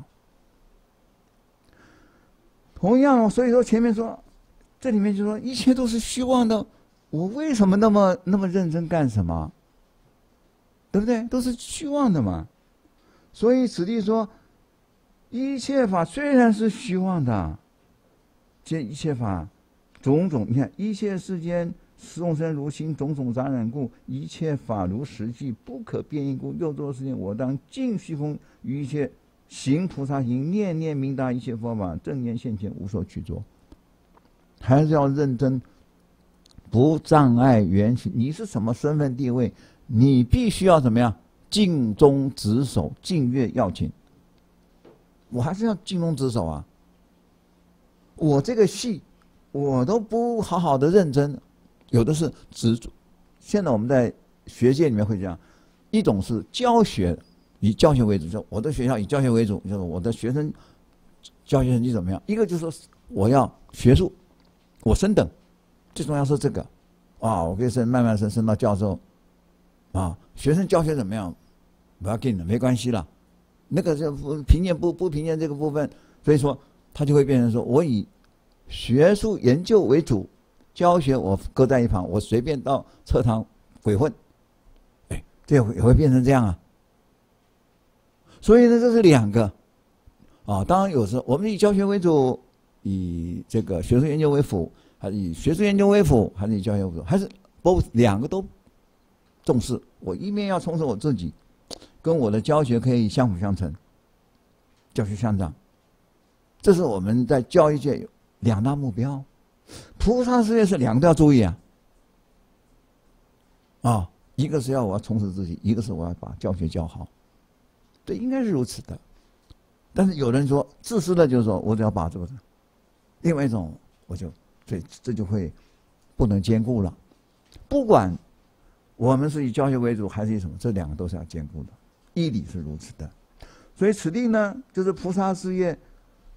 同样，所以说前面说。这里面就说一切都是虚妄的，我为什么那么那么认真干什么？对不对？都是虚妄的嘛。所以此地说，一切法虽然是虚妄的，这一切法种种，你看一切世间众生如心，种种杂染故，一切法如实际，不可变异故。又作是念：我当尽虚空于一切行菩萨行，念念明达一切佛法正念现前，无所取着。还是要认真，不障碍缘起。你是什么身份地位？你必须要怎么样？尽忠职守，敬业要紧。我还是要尽忠职守啊！我这个戏，我都不好好的认真，有的是执着。现在我们在学界里面会这样，一种是教学，以教学为主，就我的学校以教学为主，就是我的学生教学成绩怎么样？一个就是说我要学术。我升等，最重要是这个，啊，我可以升慢慢升升到教授，啊，学生教学怎么样？不要紧的，没关系了。那个是评鉴不不评鉴这个部分，所以说他就会变成说我以学术研究为主，教学我搁在一旁，我随便到课堂鬼混，哎，这也会也会变成这样啊。所以呢，这是两个，啊，当然有时候我们以教学为主。以这个学术研究为辅，还是以学术研究为辅，还是以教学为辅，还是 both 两个都重视？我一面要充实我自己，跟我的教学可以相辅相成，教学相长。这是我们在教育界两大目标。菩萨事业是两个都要注意啊。啊，一个是要我要充实自己，一个是我要把教学教好。这应该是如此的。但是有人说自私的，就是说我只要把这个。另外一种，我就这这就会不能兼顾了。不管我们是以教学为主，还是以什么，这两个都是要兼顾的。义理是如此的。所以此地呢，就是菩萨事业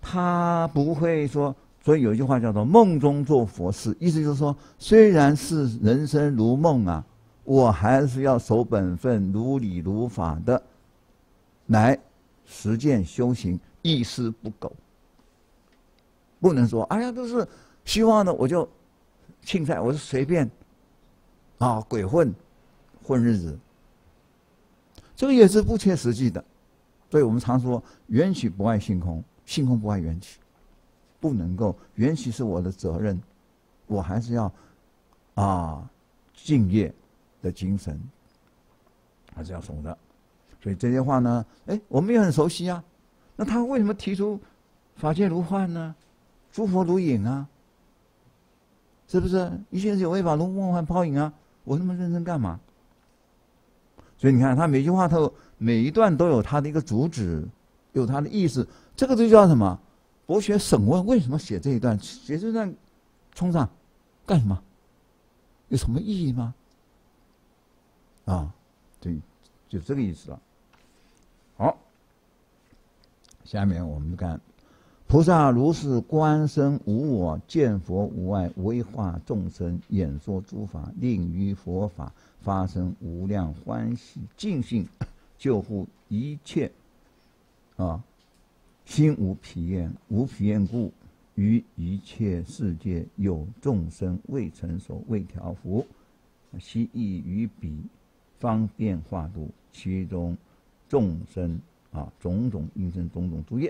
他不会说，所以有一句话叫做梦中做佛事，意思就是说，虽然是人生如梦啊，我还是要守本分，如理如法的来实践修行，一丝不苟。不能说哎呀都是希望呢，我就庆赛，我是随便啊鬼混混日子，这个也是不切实际的。所以我们常说缘起不爱性空，性空不爱缘起，不能够，缘起是我的责任，我还是要啊敬业的精神还是要守的。所以这些话呢，哎，我们也很熟悉啊。那他为什么提出法界如幻呢？诸佛如影啊，是不是？一切有为法如梦幻泡影啊，我那么认真干嘛？所以你看，他每句话都每一段都有他的一个主旨，有他的意思。这个就叫什么？博学审问。为什么写这一段？写这段冲上干什么？有什么意义吗？啊，对，就这个意思了。好，下面我们看。菩萨如是观身无我，见佛无碍，为化众生，演说诸法，令于佛法发生无量欢喜，尽性救护一切啊，心无疲厌，无疲厌故，于一切世界有众生未成熟，未调伏，悉意于彼方便化度，其中众生啊，种种因生，种种诸业。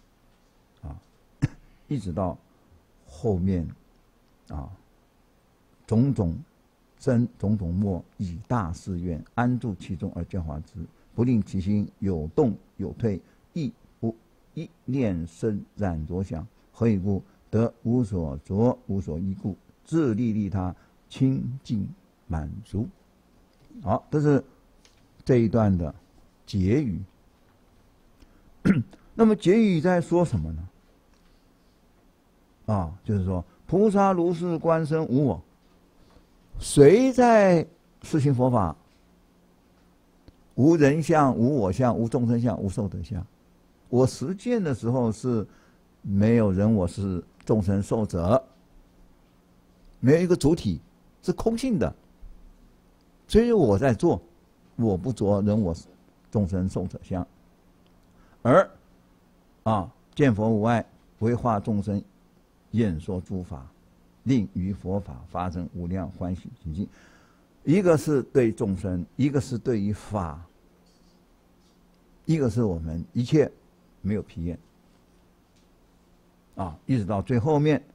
一直到后面啊，种种真种种末，以大誓愿安住其中而教化之，不令其心有动有退，亦不一念生染着想。何以故？得无所着，无所依故，自利利他，清净满足。好，这是这一段的结语。那么结语在说什么呢？啊，就是说，菩萨如是观身无我。谁在实行佛法？无人相，无我相，无众生相，无寿德相。我实践的时候是没有人我是众生寿者，没有一个主体，是空性的。所以我在做，我不着人我众生寿者相。而啊，见佛无碍，为化众生，演说诸法，令于佛法发生无量欢喜精进。一个是对众生，一个是对于法，一个是我们一切没有疲厌啊，一直到最后面，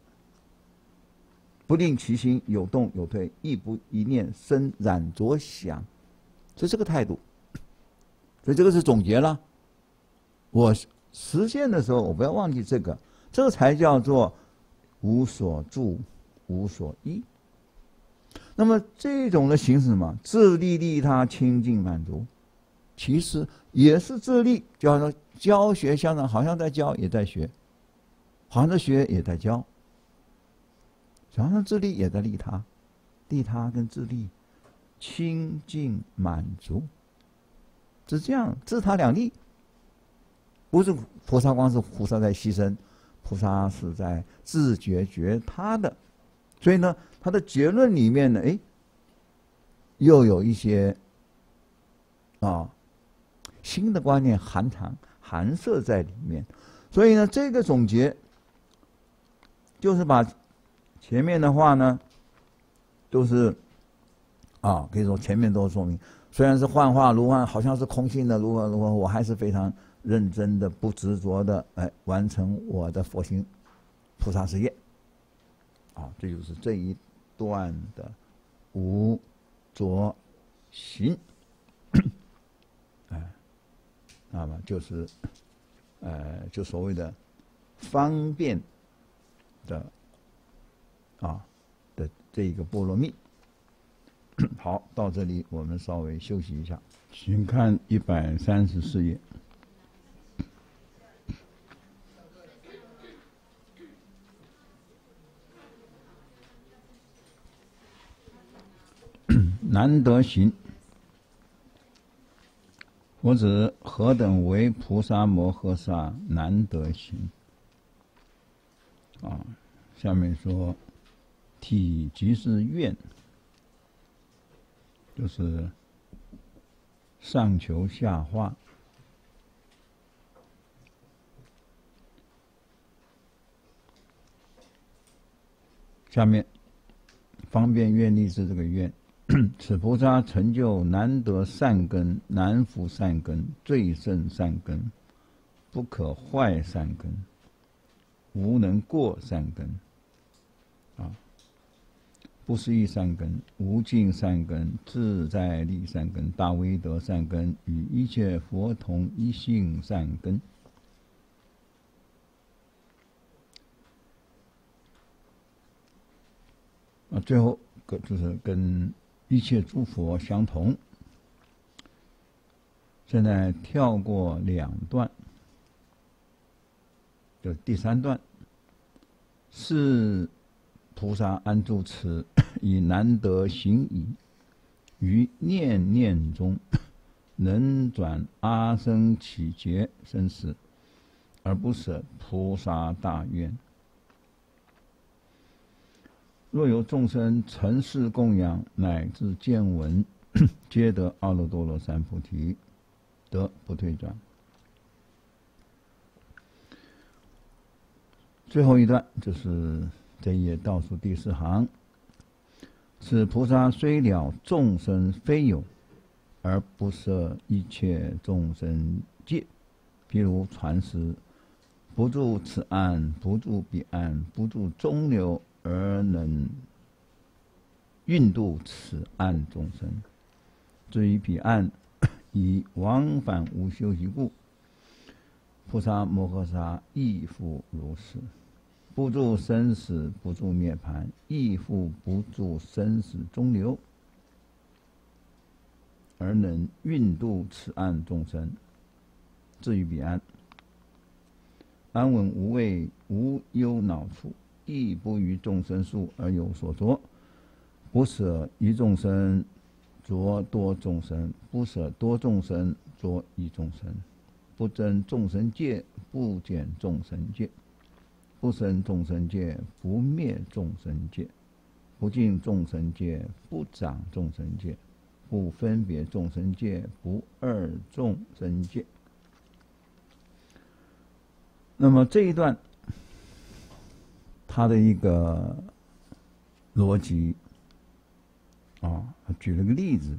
不令其心有动有退，亦不一念生染着想，所以这个态度。所以这个是总结了。我实现的时候，我不要忘记这个。这个才叫做无所住，无所依。那么这种的形式嘛，自利利他，清净满足，其实也是自利，就好像教学相长，好像在教也在学，好像在学也在教，好像自利也在利他，利他跟自利，清净满足，是这样，自他两利。不是菩萨光是菩萨在牺牲。菩萨是在自觉觉他的，所以呢，他的结论里面呢，哎，又有一些啊新的观念含藏含摄在里面。所以呢，这个总结就是把前面的话呢，都是啊，可以说前面都说明，虽然是幻化如幻，好像是空性的如何如何，我还是非常认真的、不执着的，哎，完成我的佛行菩萨事业。啊，这就是这一段的无着行，哎，那么就是，呃，就所谓的方便的啊的这一个波罗蜜。好，到这里我们稍微休息一下，请看一百三十四页。难得行，我指何等为菩萨摩诃萨难得行？ 下面说，体即是愿，就是上求下化。下面方便愿力是这个愿，此菩萨成就难得善根，难伏善根，最胜善根，不可坏善根，无能过善根，啊，不思议善根，无尽善根，自在力善根，大威德善根，与一切佛同一性善根。啊，最后个就是跟一切诸佛相同。现在跳过两段，就第三段，是菩萨安住此，以难得行矣，于念念中能转阿僧祇劫生死，而不舍菩萨大愿。若有众生承事供养，乃至见闻，皆得阿耨多罗三菩提，得不退转。最后一段就是这一页倒数第四行，此菩萨虽了众生非有，而不舍一切众生界。譬如船师，不住此岸，不住彼岸，不住中流，而能运渡此岸众生，至于彼岸，以往返无休息故，菩萨摩诃萨亦复如是。不住生死，不住涅槃，亦复不住生死中流，而能运渡此岸众生，至于彼岸，安稳无畏，无忧恼处，亦不于众生数而有所着，不舍一众生着多众生，不舍多众生着一众生，不增众生界，不减众生界，不生众生界，不灭众生界，不尽众生界，不长众生界，不分别众生界，不二众生界。那么这一段他的一个逻辑啊，举了个例子：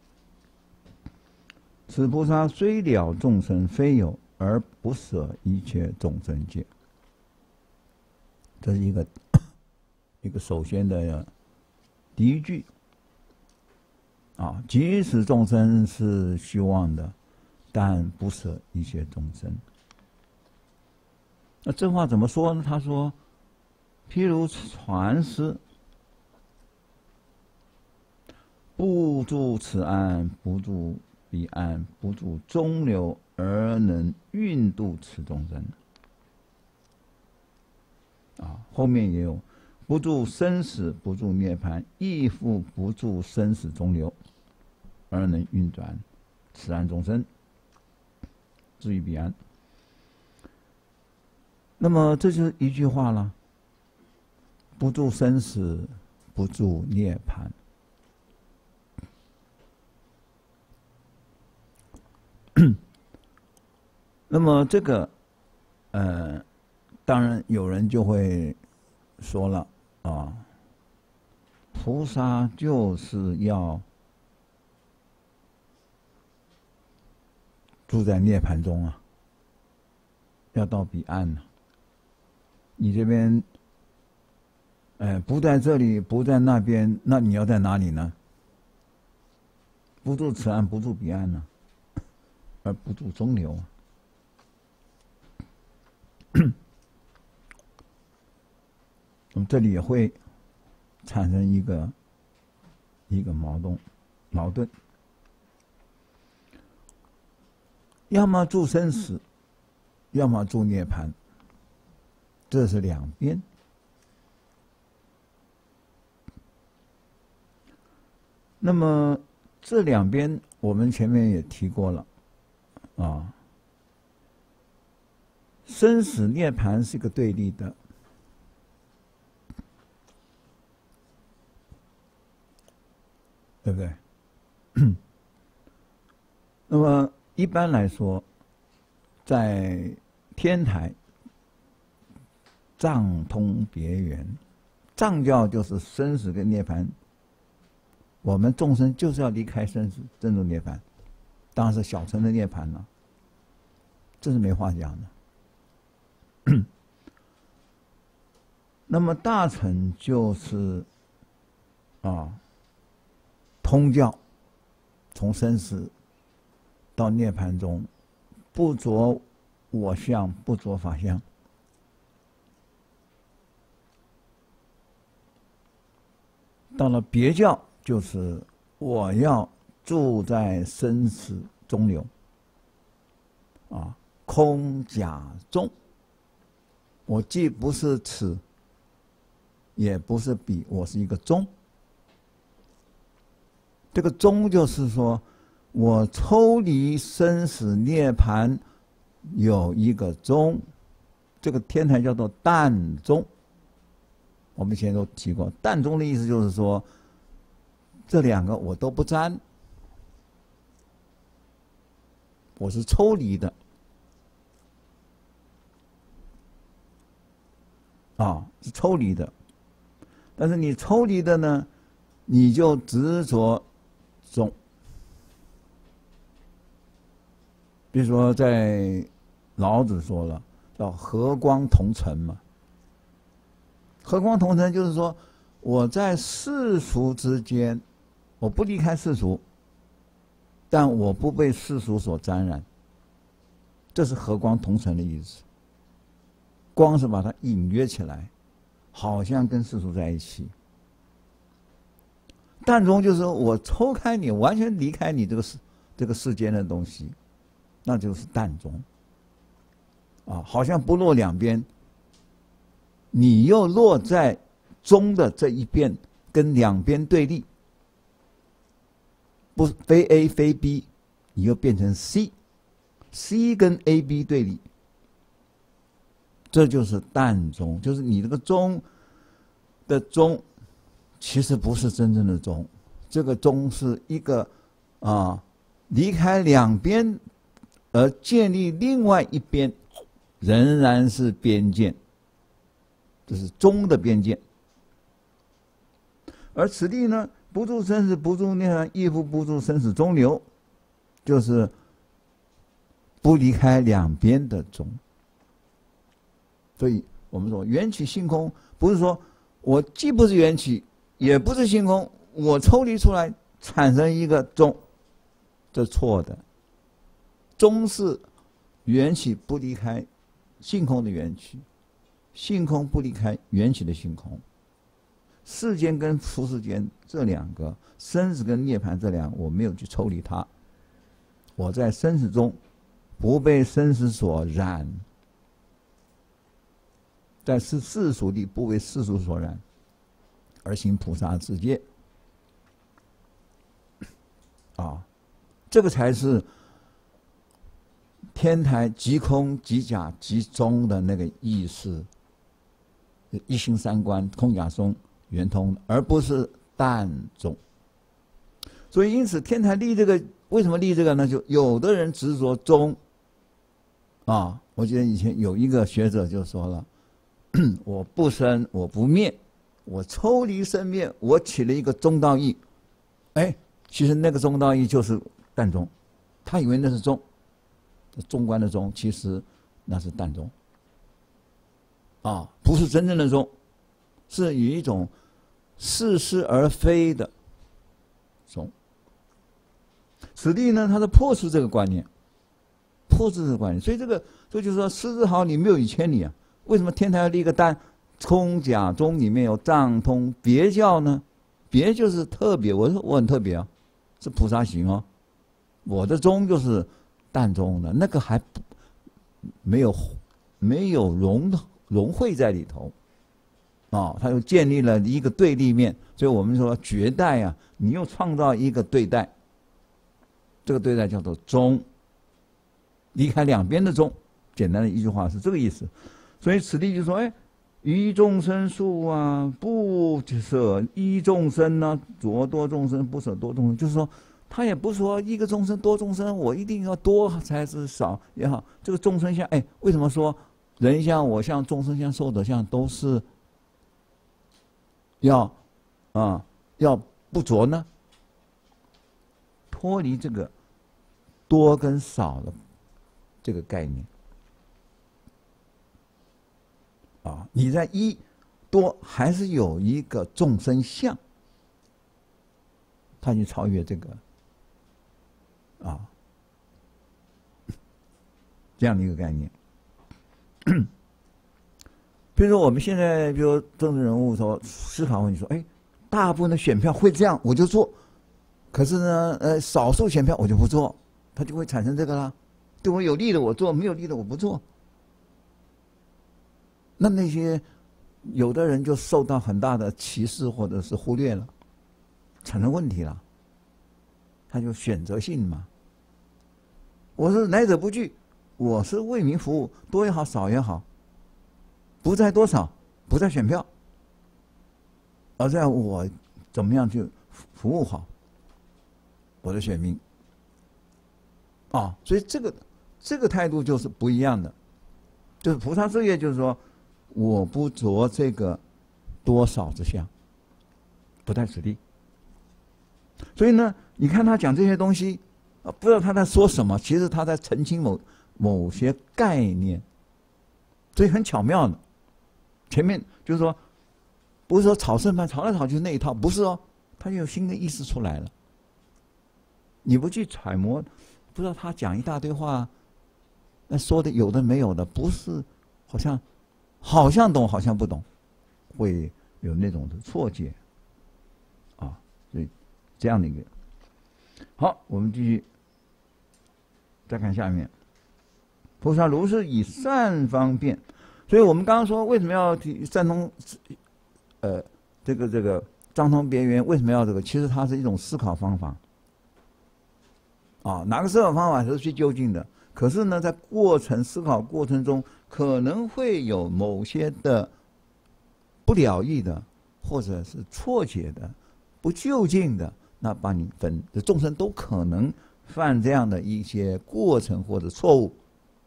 此菩萨虽了众生非有，而不舍一切众生界。这是一个一个首先的第一句啊，即使众生是虚妄的，但不舍一切众生。那这话怎么说呢？他说，譬如船师，不住此岸，不住彼岸，不住中流，而能运渡此众生。啊，后面也有不住生死，不住涅槃，亦复不住生死中流，而能运转此岸众生，至于彼岸。那么这就是一句话了：不住生死，不住涅槃。那么这个，呃。当然，有人就会说了啊，菩萨就是要住在涅槃中啊，要到彼岸啊。你这边，哎，不在这里，不在那边，那你要在哪里呢？不住此岸，不住彼岸呢、啊，而不住中流啊。那么这里也会产生一个一个矛盾，矛盾，要么住生死，要么住涅槃，这是两边。那么这两边我们前面也提过了啊，生死涅槃是个对立的。 对不对？那么一般来说，在天台藏通别圆，藏教就是生死跟涅槃，我们众生就是要离开生死，真正涅槃，当然是小乘的涅槃了，这是没话讲的。那么大乘就是啊，通教，从生死到涅槃中，不着我相，不着法相。到了别教，就是我要住在生死中流，啊，空假中，我既不是此，也不是彼，我是一个中。这个中就是说，我抽离生死涅槃有一个中，这个天台叫做淡中。我们以前都提过，淡中的意思就是说，这两个我都不沾，我是抽离的，啊，是抽离的。但是你抽离的呢，你就执着中。比如说，在老子说了，叫和光同尘嘛。和光同尘就是说，我在世俗之间，我不离开世俗，但我不被世俗所沾染，这是和光同尘的意思。光是把它隐约起来，好像跟世俗在一起。淡中就是我抽开你，完全离开你这个世这个世间的东西，那就是淡中。啊，好像不落两边。你又落在中的这一边，跟两边对立，不非 A 非 B， 你又变成 C，C 跟 A、B 对立，这就是淡中，就是你这个中的中，其实不是真正的中，这个中是一个啊离开两边而建立另外一边，仍然是边界。这是中的边界，而此地呢，不住生死，不住涅槃，亦复不住生死中流，就是不离开两边的中。所以我们说缘起性空，不是说我既不是缘起，也不是性空，我抽离出来产生一个中，这错的。中是缘起不离开性空的缘起。性空不离开缘起的性空，世间跟出世间这两个，生死跟涅槃这两个，我没有去抽离它。我在生死中不被生死所染，在世世俗地不为世俗所染，而行菩萨之戒。啊，这个才是天台即空即假即中的那个意思。一心三观，空假中圆通，而不是淡中。所以因此天台立这个，为什么立这个呢？就有的人执着中啊，我记得以前有一个学者就说了，我不生我不灭，我抽离生灭，我起了一个中道义。哎，其实那个中道义就是淡中，他以为那是中，中观的中，其实那是淡中。啊，不是真正的中，是以一种似是而非的中。此地呢，它是破除这个观念，破除这个观念。所以这个，所以就是说，狮子毫里没有一千里啊。为什么天台要立一个单？空假中里面有藏通别教呢？别就是特别，我说我很特别啊，是菩萨行哦。我的中就是淡中的，那个还不没有没有融的。融汇在里头，啊，他又建立了一个对立面，所以我们说绝代啊，你又创造一个对待，这个对待叫做中，离开两边的中，简单的一句话是这个意思。所以此地就说，哎， 一众生数啊，不舍一众生呢、啊，着多众生，不舍多众生，就是说，他也不是说一个众生多众生，我一定要多才是少也好。这个众生相，哎，为什么说人相、我相、众生相、寿者相都是要啊要不着呢？脱离这个多跟少的这个概念。啊，你在一多还是有一个众生相，它就超越这个啊这样的一个概念。比如说我们现在，比如政治人物说思考问题，说，哎，大部分的选票会这样，我就做；可是呢，呃，少数选票我就不做，它就会产生这个啦。对我有利的我做，没有利的我不做。那那些有的人就受到很大的歧视或者是忽略了，产生问题了。他就选择性嘛。我是来者不拒，我是为民服务，多也好，少也好，不在多少，不在选票，而在我怎么样去服务好我的选民。啊，所以这个这个态度就是不一样的，就是菩萨事业，就是说。我不着这个多少之相，不在此地。所以呢，你看他讲这些东西，啊，不知道他在说什么，其实他在澄清某某些概念，所以很巧妙的。前面就是说，不是说炒剩饭炒来炒去那一套，不是哦，他有新的意思出来了。你不去揣摩，不知道他讲一大堆话，那说的有的没有的，不是好像。好像懂，好像不懂，会有那种的错觉，啊，所以这样的一个。好，我们继续再看下面。菩萨如是以善方便，所以我们刚刚说为什么要提善通，呃，这个这个张通别圆，为什么要这个？其实它是一种思考方法，啊，哪个思考方法是去究竟的？可是呢，在过程思考过程中，可能会有某些的不了义的，或者是错解的、不究竟的，那把你分，众生都可能犯这样的一些过程或者错误。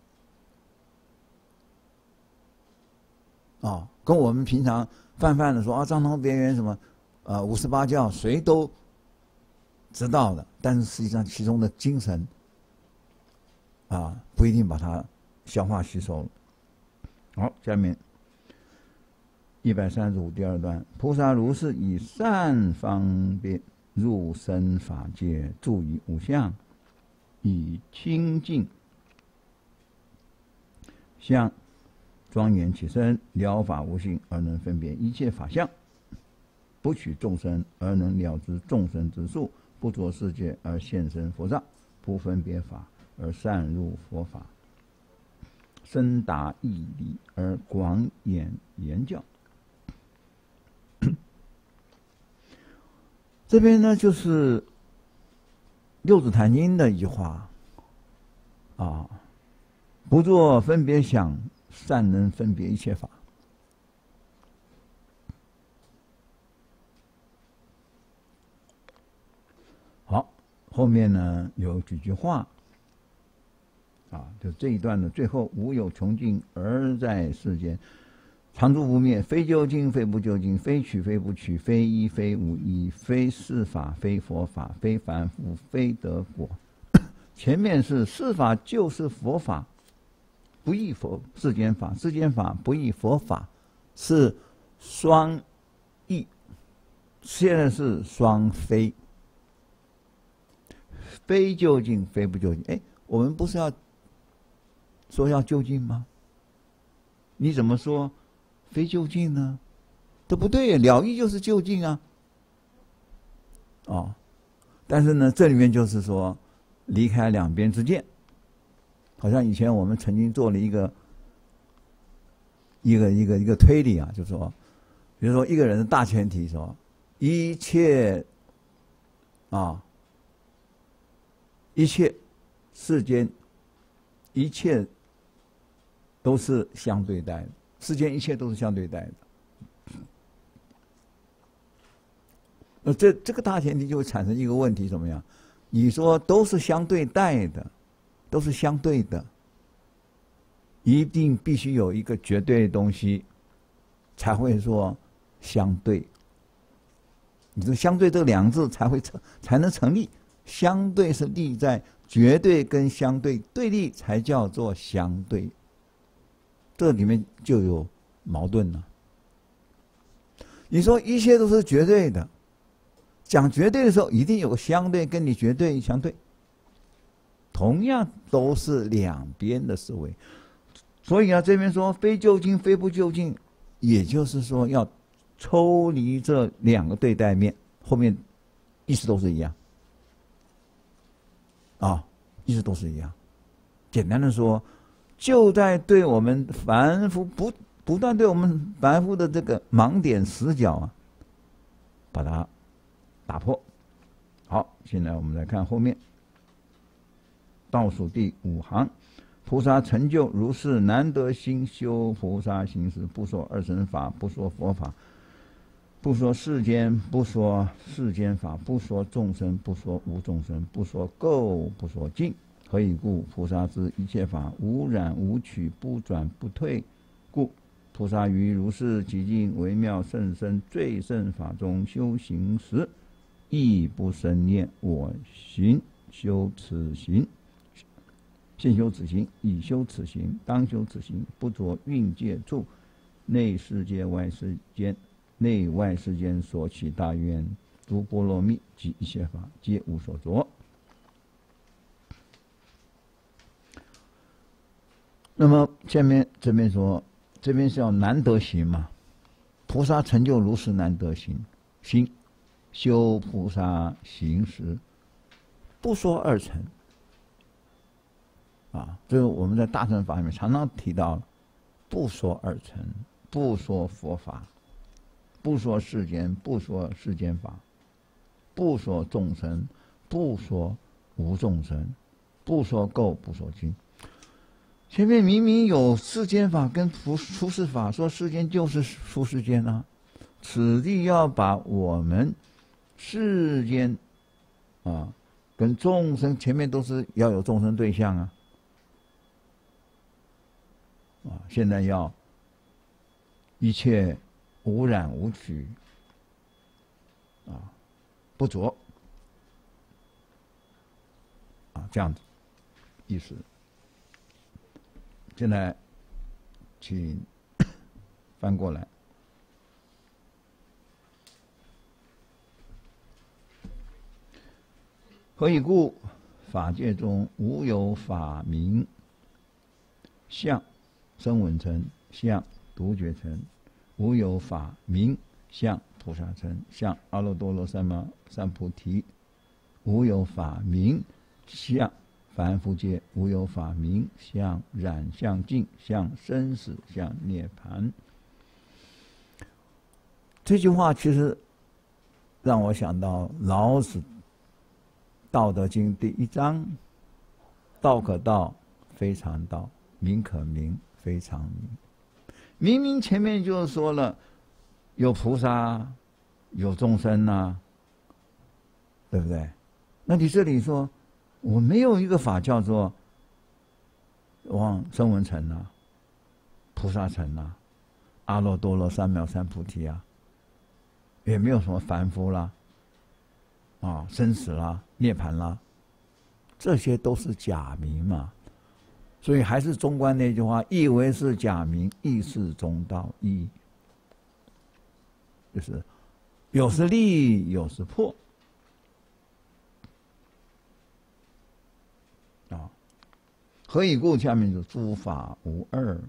啊，跟我们平常泛泛的说啊，藏通别圆什么，呃，五十八教谁都知道的，但是实际上其中的精神。啊，不一定把它消化吸收了。好，下面一百三十五第二段，菩萨如是以善方便入生法界，住于无相，以清净相庄严起身，了法无性，而能分别一切法相，不取众生，而能了知众生之数，不着世界而现身佛刹，不分别法。而善入佛法，深达义理而广演言教。这边呢，就是《六祖坛经》的一句话啊，不作分别想，善能分别一切法。好，后面呢有几句话。啊，就这一段的最后，无有穷尽而在世间，常住不灭，非究竟，非不究竟，非取，非不取，非一，非无一，非是法，非佛法，非凡夫，非得果。前面是是法就是佛法，不异佛世间法，世间法不异佛法，是双异。现在是双非，非究竟，非不究竟。哎，我们不是要说要究竟吗？你怎么说非究竟呢？这不对，了义就是究竟啊。哦，但是呢，这里面就是说离开两边之见，好像以前我们曾经做了一个一个一个一个推理啊，就是说，比如说一个人的大前提说，一切啊，一切世间一切都是相对待的， 世间一切都是相对待的。那这这个大前提就会产生一个问题，怎么样？你说都是相对待的，都是相对的，一定必须有一个绝对的东西，才会说相对。你说相对这两个字才会成，才能成立。相对是立在绝对跟相对对立，才叫做相对。这里面就有矛盾了。你说一切都是绝对的，讲绝对的时候，一定有个相对跟你绝对相对，同样都是两边的思维。所以啊，这边说非究竟非不究竟，也就是说要抽离这两个对待面，后面意思都是一样啊，意思都是一样。简单的说，就在对我们凡夫不不断对我们凡夫的这个盲点死角啊，把它打破。好，现在我们来看后面倒数第五行，菩萨成就如是难得心，修菩萨行时，不说二乘法，不说佛法，不说世间，不说世间法，不说众生，不说无众生，不说垢，不说净。何以故？菩萨知一切法无染无取，不转不退故。菩萨于如是极尽微妙甚深最胜法中修行时，亦不生念我行，修此行，现修此行，已修此行，当修此行，不着蕴界处，内世界外世间，内外世间所起大愿，诸波罗蜜及一切法，皆无所着。那么下面这边说，这边是要难得行嘛？菩萨成就如是难得行，心修菩萨行时，不说二乘。啊，这个我们在大乘法里面常常提到了，不说二乘，不说佛法，不说世间，不说世间法，不说众生，不说无众生，不说垢，不说净。前面明明有世间法跟出世法，说世间就是出世间啊，此地要把我们世间啊跟众生，前面都是要有众生对象啊，啊，现在要一切无染无取啊，不着啊，这样子意思。现在请翻过来。何以故？法界中无有法名相声闻乘，相独觉乘，无有法名相菩萨乘，相阿耨多罗三藐三菩提，无有法名相凡夫界，无有法名相染相净，相生死，相涅槃。这句话其实让我想到老子《道德经》第一章：道可道，非常道；名可名，非常名。明明前面就说了，有菩萨，有众生啊，对不对？那你这里说，我没有一个法叫做往声闻乘啊、菩萨乘啊、阿耨多罗三藐三菩提啊，也没有什么凡夫啦、啊生死啦、涅槃啦，这些都是假名嘛。所以还是中观那句话：亦为是假名，亦是中道义。就是有时立，有时破。啊，何以故？下面是诸法无二。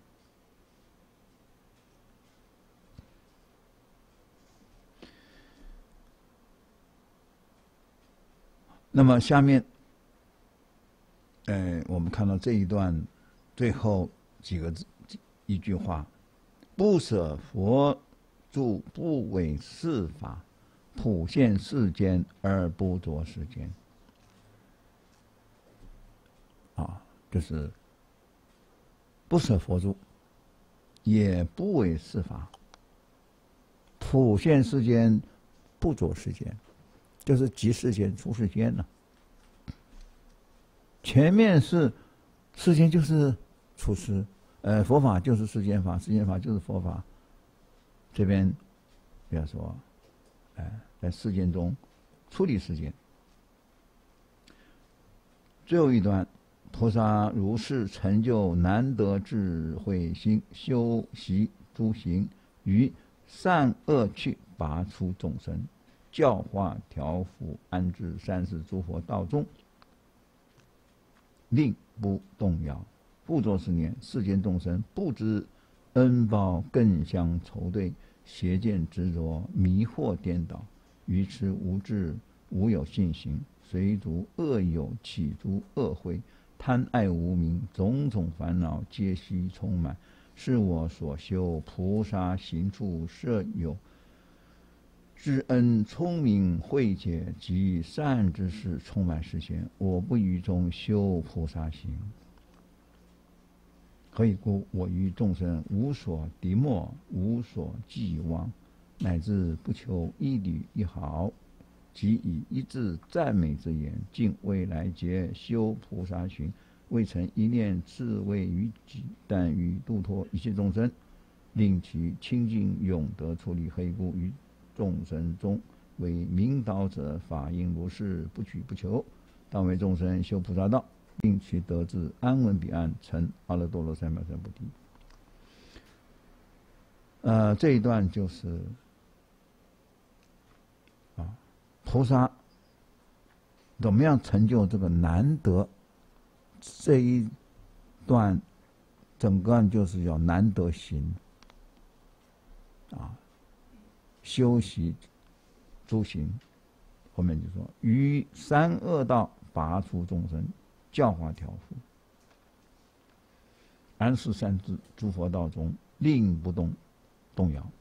那么下面，呃，我们看到这一段最后几个字，一句话：不舍佛住不为世法，普现世间而不着世间。啊，就是不舍佛住， 也不为世法。普现世间，不着世间，就是即世间出世间了。前面是世间就是出世，呃，佛法就是世间法，世间法就是佛法。这边比方说，哎，在世间中处理世间。最后一段，菩萨如是成就难得智慧心，修习诸行，于善恶趣拔出众生，教化调伏，安置三世诸佛道中，令不动摇。复作是念：世间众生不知恩报，更相仇对，邪见执着，迷惑颠倒，愚痴无智，无有信行，随逐恶友，起诸恶慧，贪爱无明，种种烦恼皆悉充满。是我所修菩萨行处，设有知恩聪明慧解及善知识充满世间，我不于中修菩萨行。何以故？我于众生无所敌莫，无所寄望，乃至不求一缕一毫，即以一字赞美之言，尽未来劫修菩萨行，未曾一念自为于己，但于度脱一切众生，令其清净永得出离。何以故？于众生中为明导者，法应如是，不取不求，当为众生修菩萨道，令其得至安稳彼岸，成阿耨多罗三藐三菩提。呃，这一段就是啊，菩萨怎么样成就这个难得？这一段整个就是要难得行啊，修习诸行。后面就说：于三恶道拔出众生，教化调伏，安适三世诸佛道中，令不动动摇。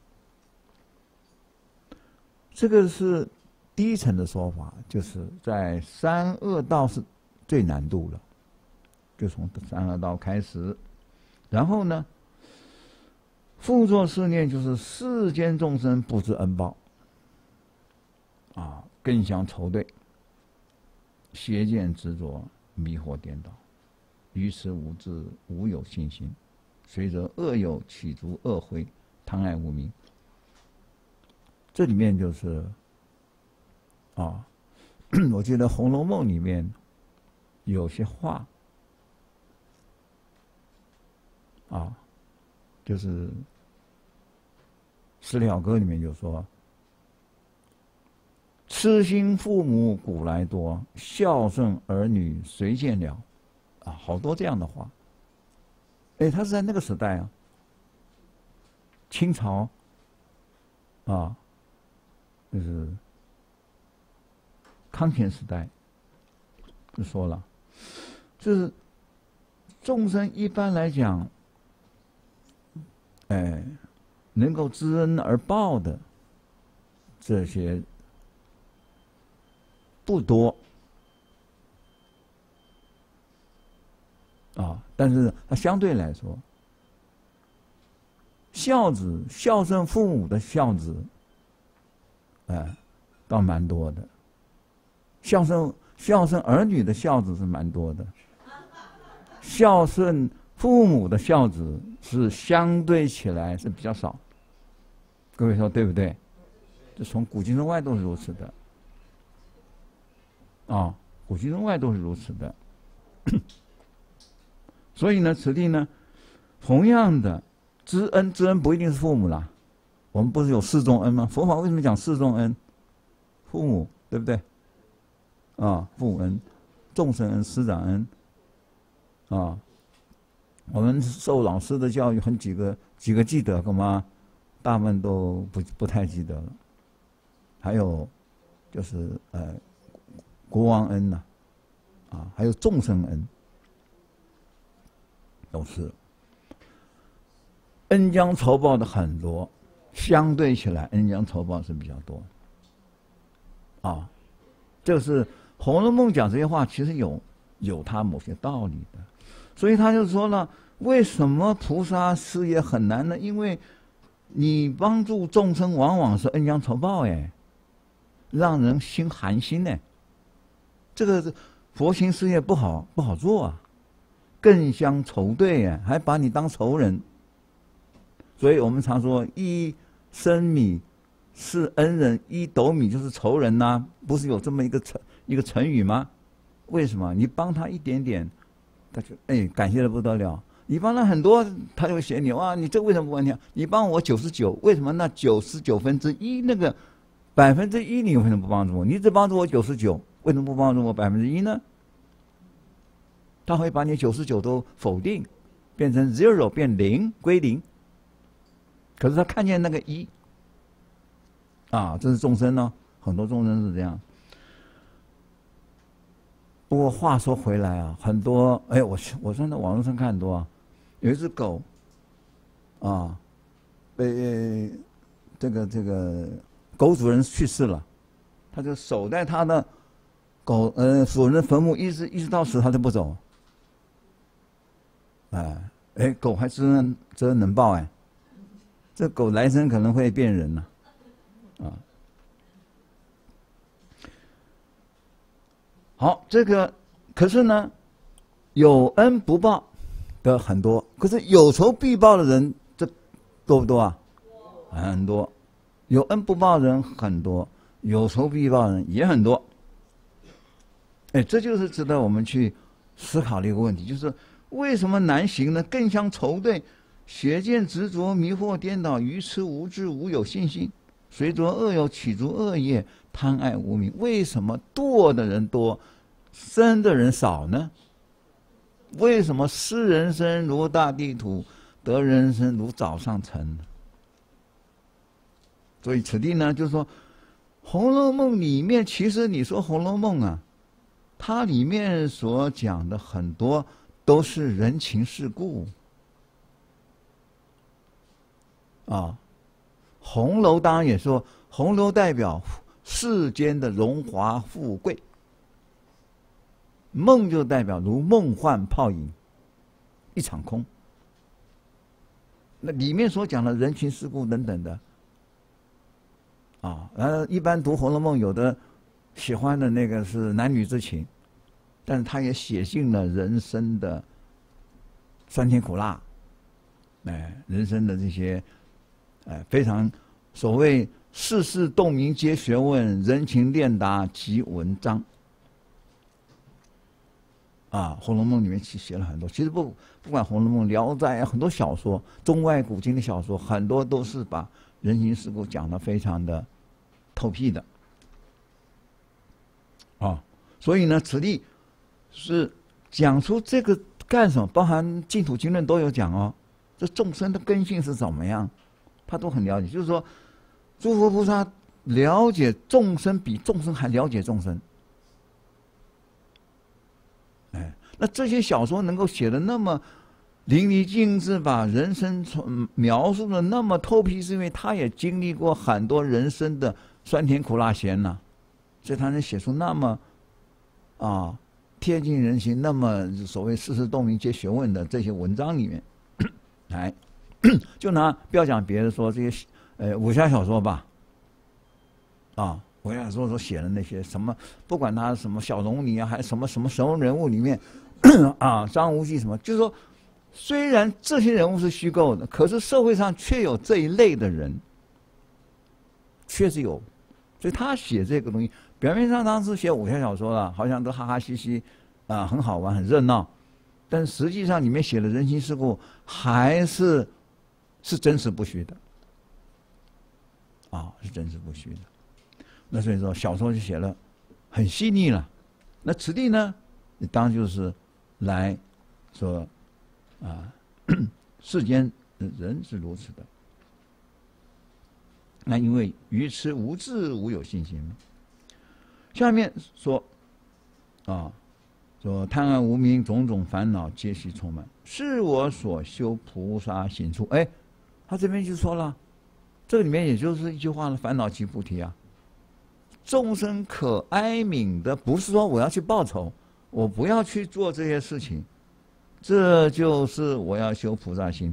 这个是第一层的说法，就是在三恶道是最难度了，就从三恶道开始。然后呢，复作是念，就是世间众生不知恩报，啊，更相仇对，邪见执着，迷惑颠倒，愚痴无智，无有信心，随着恶友，起诸恶慧，贪爱无明。这里面就是啊，我记得《红楼梦》里面有些话啊，就是《十里好歌》里面就说：痴心父母古来多，孝顺儿女谁见了？啊，好多这样的话。哎，他是在那个时代啊，清朝啊，就是康乾时代，就说了，就是众生一般来讲，哎，能够知恩而报的这些不多啊，但是它相对来说，孝子孝顺父母的孝子，哎，倒蛮多的。孝顺孝顺儿女的孝子是蛮多的，孝顺父母的孝子是相对起来是比较少。各位说对不对？这从古今中外都是如此的。啊、哦，古今中外都是如此的。所以呢，此地呢，同样的知恩，知恩不一定是父母啦。我们不是有四重恩吗？佛法为什么讲四重恩？父母，对不对？啊、哦，父母恩、众生恩、师长恩。啊、哦，我们受老师的教育，很几个几个记得，干嘛？大部分都不不太记得了。还有就是呃。国王恩呐、啊，啊，还有众生恩，都是恩将仇报的很多，相对起来，恩将仇报是比较多。啊，这是《红楼梦》讲这些话，其实有有它某些道理的，所以他就说了， 为什么菩萨事业很难呢？因为你帮助众生，往往是恩将仇报，哎，让人心寒心呢。这个佛心事业不好不好做啊，更相仇对呀，还把你当仇人。所以我们常说一升米是恩人，一斗米就是仇人呐、啊，不是有这么一个成一个成语吗？为什么？你帮他一点点，他就哎感谢的不得了。你帮他很多，他就会嫌你哇，你这为什么不帮你？你帮我九十九，为什么那九十九分之一那个百分之一你为什么不帮助我？你只帮助我九十九，为什么不帮助我百分之一呢？他会把你九十九都否定，变成 zero 变零归零。可是他看见那个一，啊，这是众生呢、哦，很多众生是这样。不过话说回来啊，很多哎，我我在那网络上看很多啊，有一只狗，啊，被这个这个狗主人去世了，他就守在他的狗呃主人的坟墓，一直一直到死他都不走。哎哎，狗还知恩知恩能报哎，这狗来生可能会变人了、啊，啊。好，这个可是呢，有恩不报的很多，可是有仇必报的人，这多不多啊？很多，有恩不报的人很多，有仇必报的人也很多。哎，这就是值得我们去思考的一个问题，就是为什么难行呢？更相仇对，邪见执着，迷惑颠倒，愚痴无知，无有信心，随着恶友，起逐恶业，贪爱无明。为什么堕的人多，生的人少呢？为什么失人生如大地土，得人生如早上晨？所以此地呢，就是说，《红楼梦》里面，其实你说《红楼梦》啊，它里面所讲的很多都是人情世故啊。红楼当然也说，红楼代表世间的荣华富贵，梦就代表如梦幻泡影，一场空。那里面所讲的人情世故等等的，啊，然后一般读《红楼梦》，有的喜欢的那个是男女之情，但是他也写尽了人生的酸甜苦辣，哎，人生的这些，哎，非常所谓世事洞明皆学问，人情练达即文章。啊，《红楼梦》里面写了很多，其实不不管《红楼梦》《聊斋》很多小说，中外古今的小说，很多都是把人情世故讲得非常的透辟的。啊，所以呢，此地是讲出这个干什么？包含《净土经论》都有讲哦，这众生的根性是怎么样，他都很了解。就是说，诸佛菩萨了解众生，比众生还了解众生。哎，那这些小说能够写的那么淋漓尽致，把人生描述的那么透辟，是因为他也经历过很多人生的酸甜苦辣咸呐、啊，所以他能写出那么啊贴近人心、那么所谓世事洞明皆学问的这些文章里面，哎，就拿不要讲别的说这些呃武侠小说吧，啊。我想说说写的那些什么，不管他什么小龙女啊，还是什么什么神人物里面啊，张无忌什么，就是说，虽然这些人物是虚构的，可是社会上却有这一类的人，确实有，所以他写这个东西，表面上当时写武侠小说了，好像都哈哈嘻嘻啊，很好玩，很热闹，但实际上里面写的人情世故还是是真实不虚的，啊，是真实不虚的。那所以说小说就写了很细腻了，那此地呢，当然就是来说啊，世间人是如此的。那因为愚痴无智，无有信心。下面说啊，说贪爱无明，种种烦恼皆悉充满，是我所修菩萨行处。哎，他这边就说了，这个里面也就是一句话了，烦恼即菩提啊。众生可哀悯的，不是说我要去报仇，我不要去做这些事情， 这就是我要修菩萨心。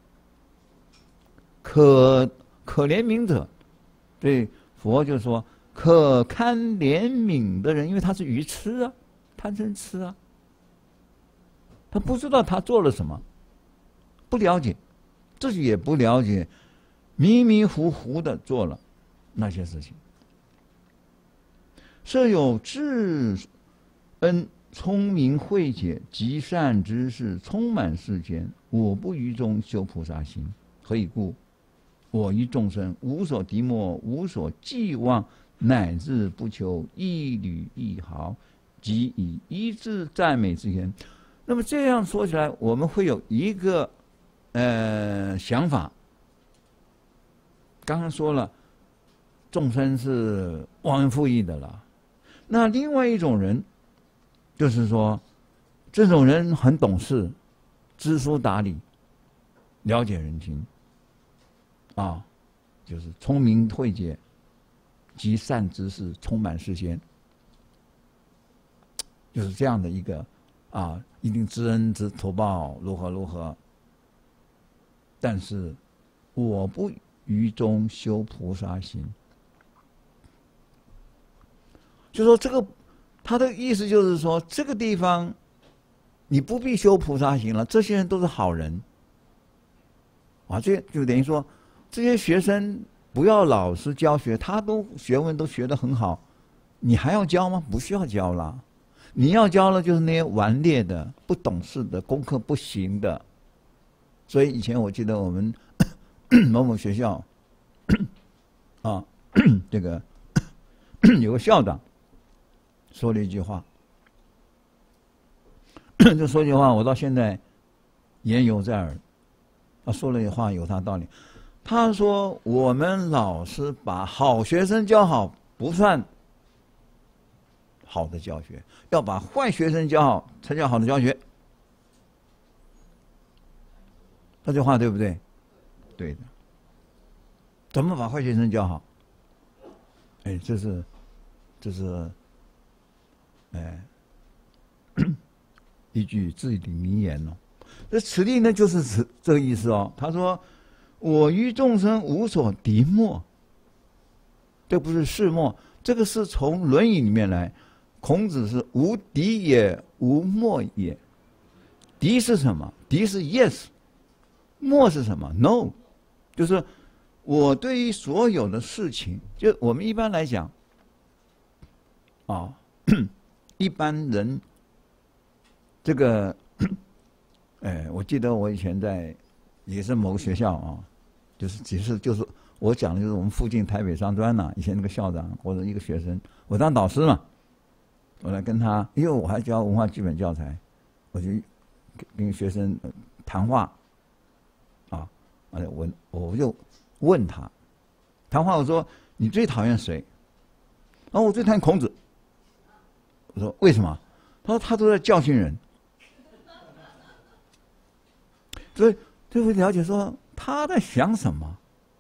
可可怜悯者，对佛就说可堪怜悯的人，因为他是愚痴啊，贪嗔痴啊，他不知道他做了什么，不了解，自己也不了解，迷迷糊糊的做了那些事情。设有智恩聪明慧解极善知识充满世间，我不于中修菩萨心。何以故？我于众生无所敌莫，无所寄望，乃至不求一缕一毫，即以一字赞美之言。那么这样说起来，我们会有一个呃想法。刚刚说了，众生是忘恩负义的了。那另外一种人，就是说，这种人很懂事，知书达理，了解人心。啊，就是聪明慧解，极善知识充满世间，就是这样的一个啊，一定知恩知图报，如何如何。但是我不于中修菩萨心，就说这个他的意思就是说，这个地方你不必修菩萨心了，这些人都是好人啊，这就等于说。这些学生不要老师教学，他都学问都学得很好，你还要教吗？不需要教了。你要教的就是那些顽劣的、不懂事的、功课不行的。所以以前我记得我们某某学校啊，这个有个校长说了一句话，就说句话，我到现在言犹在耳。他说了一句话有他道理。他说：“我们老师把好学生教好，不算好的教学；要把坏学生教好，才叫好的教学。”这句话对不对？对的。怎么把坏学生教好？哎，这是，这是，哎，一句至理名言哦。这此地呢，就是此这个意思哦。他说。我于众生无所敌莫，这不是世莫，这个是从《论语》里面来。孔子是无敌也，无莫也。敌是什么？敌是 yes， 莫是什么 ？no， 就是我对于所有的事情，就我们一般来讲，啊，一般人，这个，哎，我记得我以前在也是某个学校啊。就是只是就是我讲的就是我们附近台北商专呐、啊，以前那个校长或者一个学生，我当导师嘛，我来跟他，因为我还教文化基本教材，我就跟学生谈话，啊，我我就问他，谈话我说你最讨厌谁？然后我最讨厌孔子。我说为什么？他说他都在教训人，所以就会了解说。他在想什么？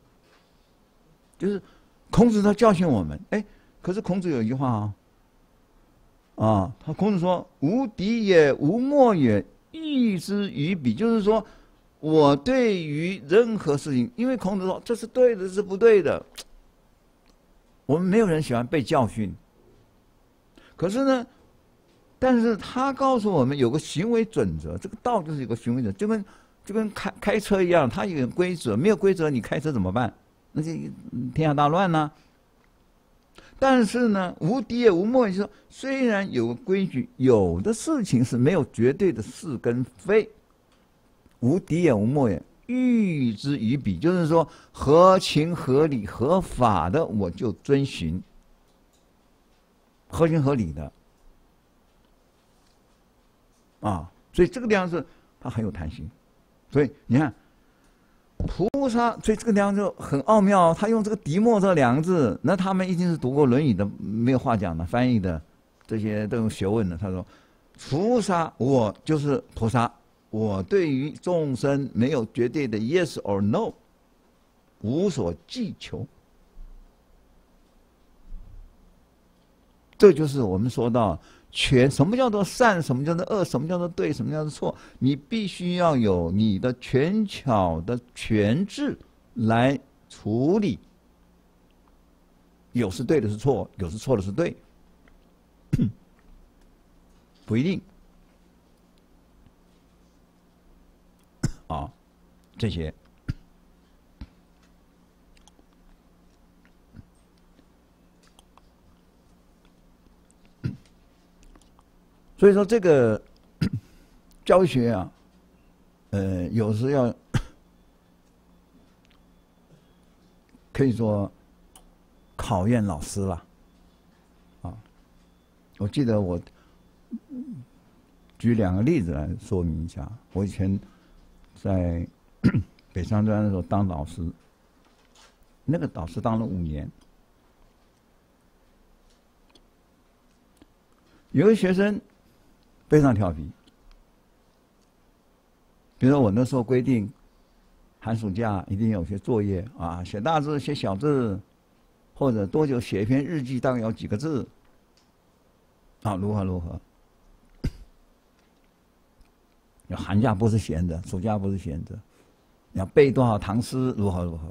就是孔子在教训我们，哎，可是孔子有一句话啊，啊，他孔子说：“无敌也，无莫也，义之于彼。”就是说，我对于任何事情，因为孔子说这是对的，这是不对的。我们没有人喜欢被教训，可是呢，但是他告诉我们有个行为准则，这个道就是有个行为准则，就跟。就跟开开车一样，它有规则，没有规则你开车怎么办？那就天下大乱呐、啊。但是呢，无敌也无莫也，就是说，虽然有个规矩，有的事情是没有绝对的是跟非。无敌也无莫也，喻之于彼，就是说合情合理、合法的我就遵循，合情合理的啊。所以这个地方是它很有弹性。所以你看，菩萨，所以这个地方就很奥妙、哦。他用这个“敌莫”这两个字，那他们一定是读过《论语》的，没有话讲的，翻译的这些都有学问的。他说：“菩萨，我就是菩萨，我对于众生没有绝对的 yes or no， 无所寄求。” 这就是我们说到全，什么叫做善，什么叫做恶，什么叫做对，什么叫做错，你必须要有你的权巧的权智来处理。有是对的是错，有是错的是对，不一定。啊，这些。所以说这个教学啊，呃，有时要可以说考验老师了，啊，我记得我举两个例子来说明一下。我以前在北商专的时候当老师，那个导师当了五年，有个学生非常调皮。比如说我那时候规定，寒暑假一定有些作业啊，写大字、写小字，或者多久写一篇日记，大概有几个字，啊，如何如何。寒假不是闲着，暑假不是闲着，要背多少唐诗，如何如何。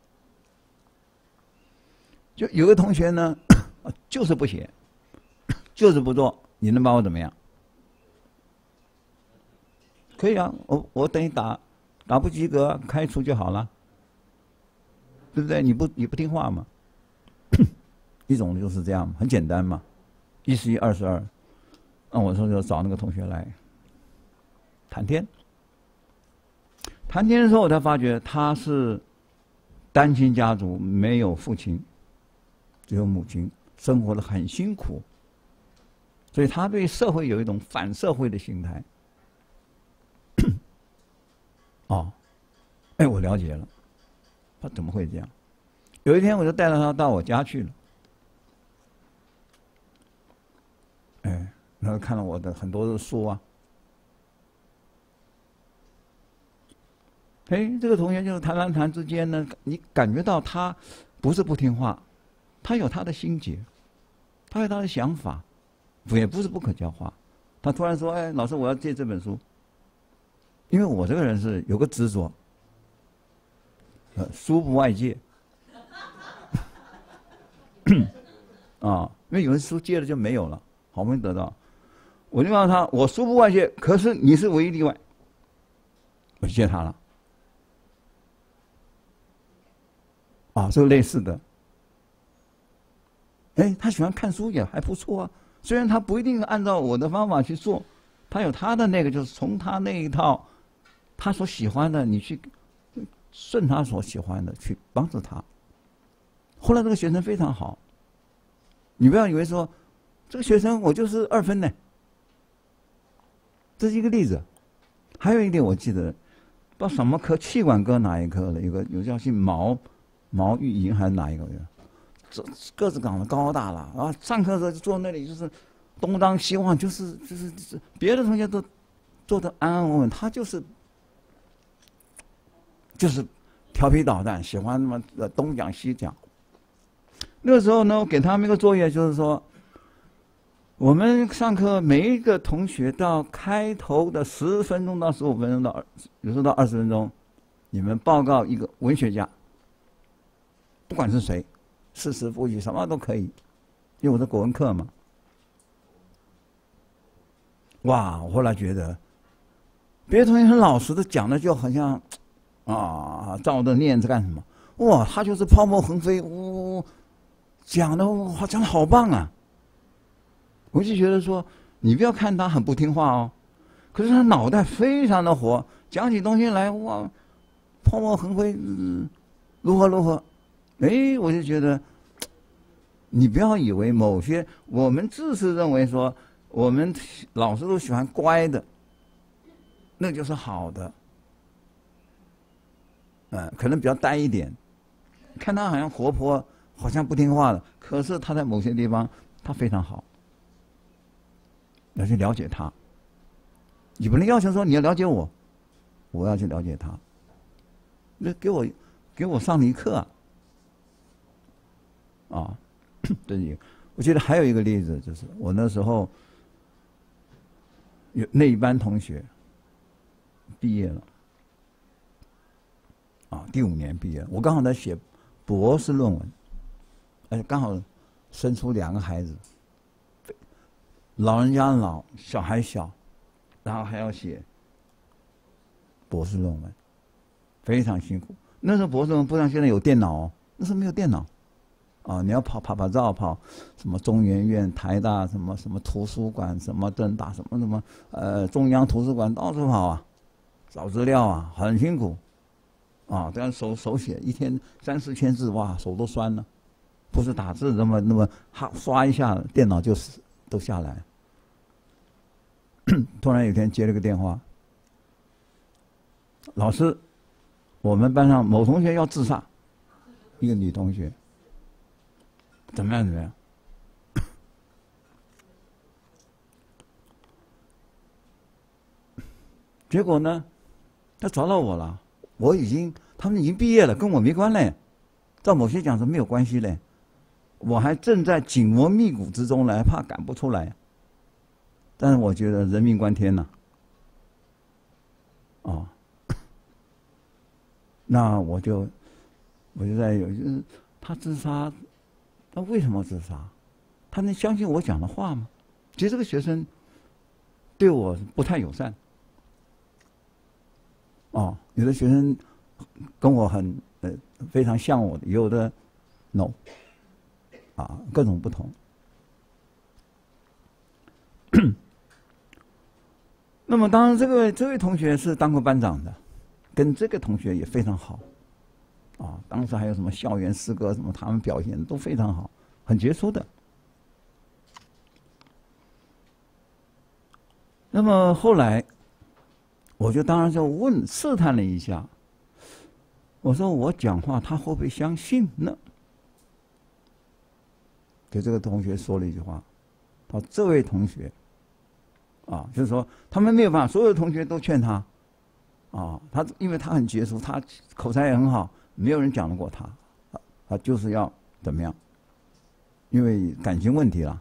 就有个同学呢，就是不写，就是不做，你能把我怎么样？可以啊，我我等你打打不及格，开除就好了，对不对？你不你不听话嘛？一种就是这样，很简单嘛，一十一二十二。那我说就找那个同学来谈天。谈天的时候，我才发觉他是单亲家族，没有父亲，只有母亲，生活的很辛苦，所以他对社会有一种反社会的心态。哦，哎，我了解了，他怎么会这样？有一天，我就带着他到我家去了，哎，然后看了我的很多的书啊，哎，这个同学就是谈谈谈之间呢，你感觉到他不是不听话，他有他的心结，他有他的想法，也不是不可教化。他突然说：“哎，老师，我要借这本书。”因为我这个人是有个执着，呃，书不外借，啊，因为有的书借了就没有了，好不容易得到，我就告诉他，我书不外借，可是你是唯一例外，我就借他了，啊，这个类似的，哎，他喜欢看书也还不错啊，虽然他不一定按照我的方法去做，他有他的那个，就是从他那一套。他所喜欢的，你去顺他所喜欢的去帮助他。后来这个学生非常好，你不要以为说这个学生我就是二分呢，这是一个例子。还有一点我记得，不知道什么科，气管科哪一科的，有个有叫姓毛毛玉莹还是哪一个人，这个子长得高大了啊，上课的时候就坐那里就是东张西望，就是就是就是别的同学都坐得安安稳稳，他就是。就是调皮捣蛋，喜欢什么东讲西讲。那个时候呢，我给他们一个作业，就是说，我们上课每一个同学到开头的十分钟到十五分钟到二，有时候到二十分钟，你们报告一个文学家，不管是谁，事实复习什么都可以，因为我是国文课嘛。哇，我后来觉得，别的同学很老实的讲的，就好像。啊，照着念着干什么？哇，他就是泡沫横飞，呜、哦，讲的哇，讲的好棒啊！我就觉得说，你不要看他很不听话哦，可是他脑袋非常的活，讲起东西来哇，泡沫横飞，嗯，如何如何？哎，我就觉得，你不要以为某些我们自是认为说，我们老师都喜欢乖的，那就是好的。嗯，可能比较呆一点，看他好像活泼，好像不听话的，可是他在某些地方他非常好，要去了解他。你不能要求说你要了解我，我要去了解他。那给我给我上了一课啊！啊，这里我记得还有一个例子，就是我那时候有那一班同学毕业了，啊，第五年毕业了，我刚好在写博士论文，而且刚好生出两个孩子，老人家老，小孩小，然后还要写博士论文，非常辛苦。那时候博士论文不像现在有电脑哦，那时候没有电脑。啊，你要跑跑跑照，跑什么中研院、台大，什么什么图书馆，什么政大，什么什么呃中央图书馆，到处跑啊，找资料啊，很辛苦。啊，这样手手写一天三四千字，哇，手都酸了。不是打字那么那么哈刷一下，电脑就都下来。突然有一天接了个电话，老师，我们班上某同学要自杀，一个女同学。怎么样？怎么样？结果呢，他找到我了。我已经，他们已经毕业了，跟我没关嘞。照某些讲是没有关系嘞。我还正在紧锣密鼓之中呢，怕赶不出来。但是我觉得人命关天呐、啊。哦，那我就，我就在有，就是他自杀。他为什么自杀？他能相信我讲的话吗？其实这个学生对我不太友善。哦，有的学生跟我很呃非常像我的，有的 no， 啊，各种不同。那么当然，这个这位同学是当过班长的，跟这个同学也非常好。啊，当时还有什么校园诗歌什么，他们表现都非常好，很杰出的。那么后来，我就当然就问试探了一下，我说我讲话他会不会相信呢？给这个同学说了一句话，他说：“这位同学，啊，就是说他们没有办法，所有的同学都劝他，啊，他因为他很杰出，他口才也很好。”没有人讲得过他，他就是要怎么样？因为感情问题了。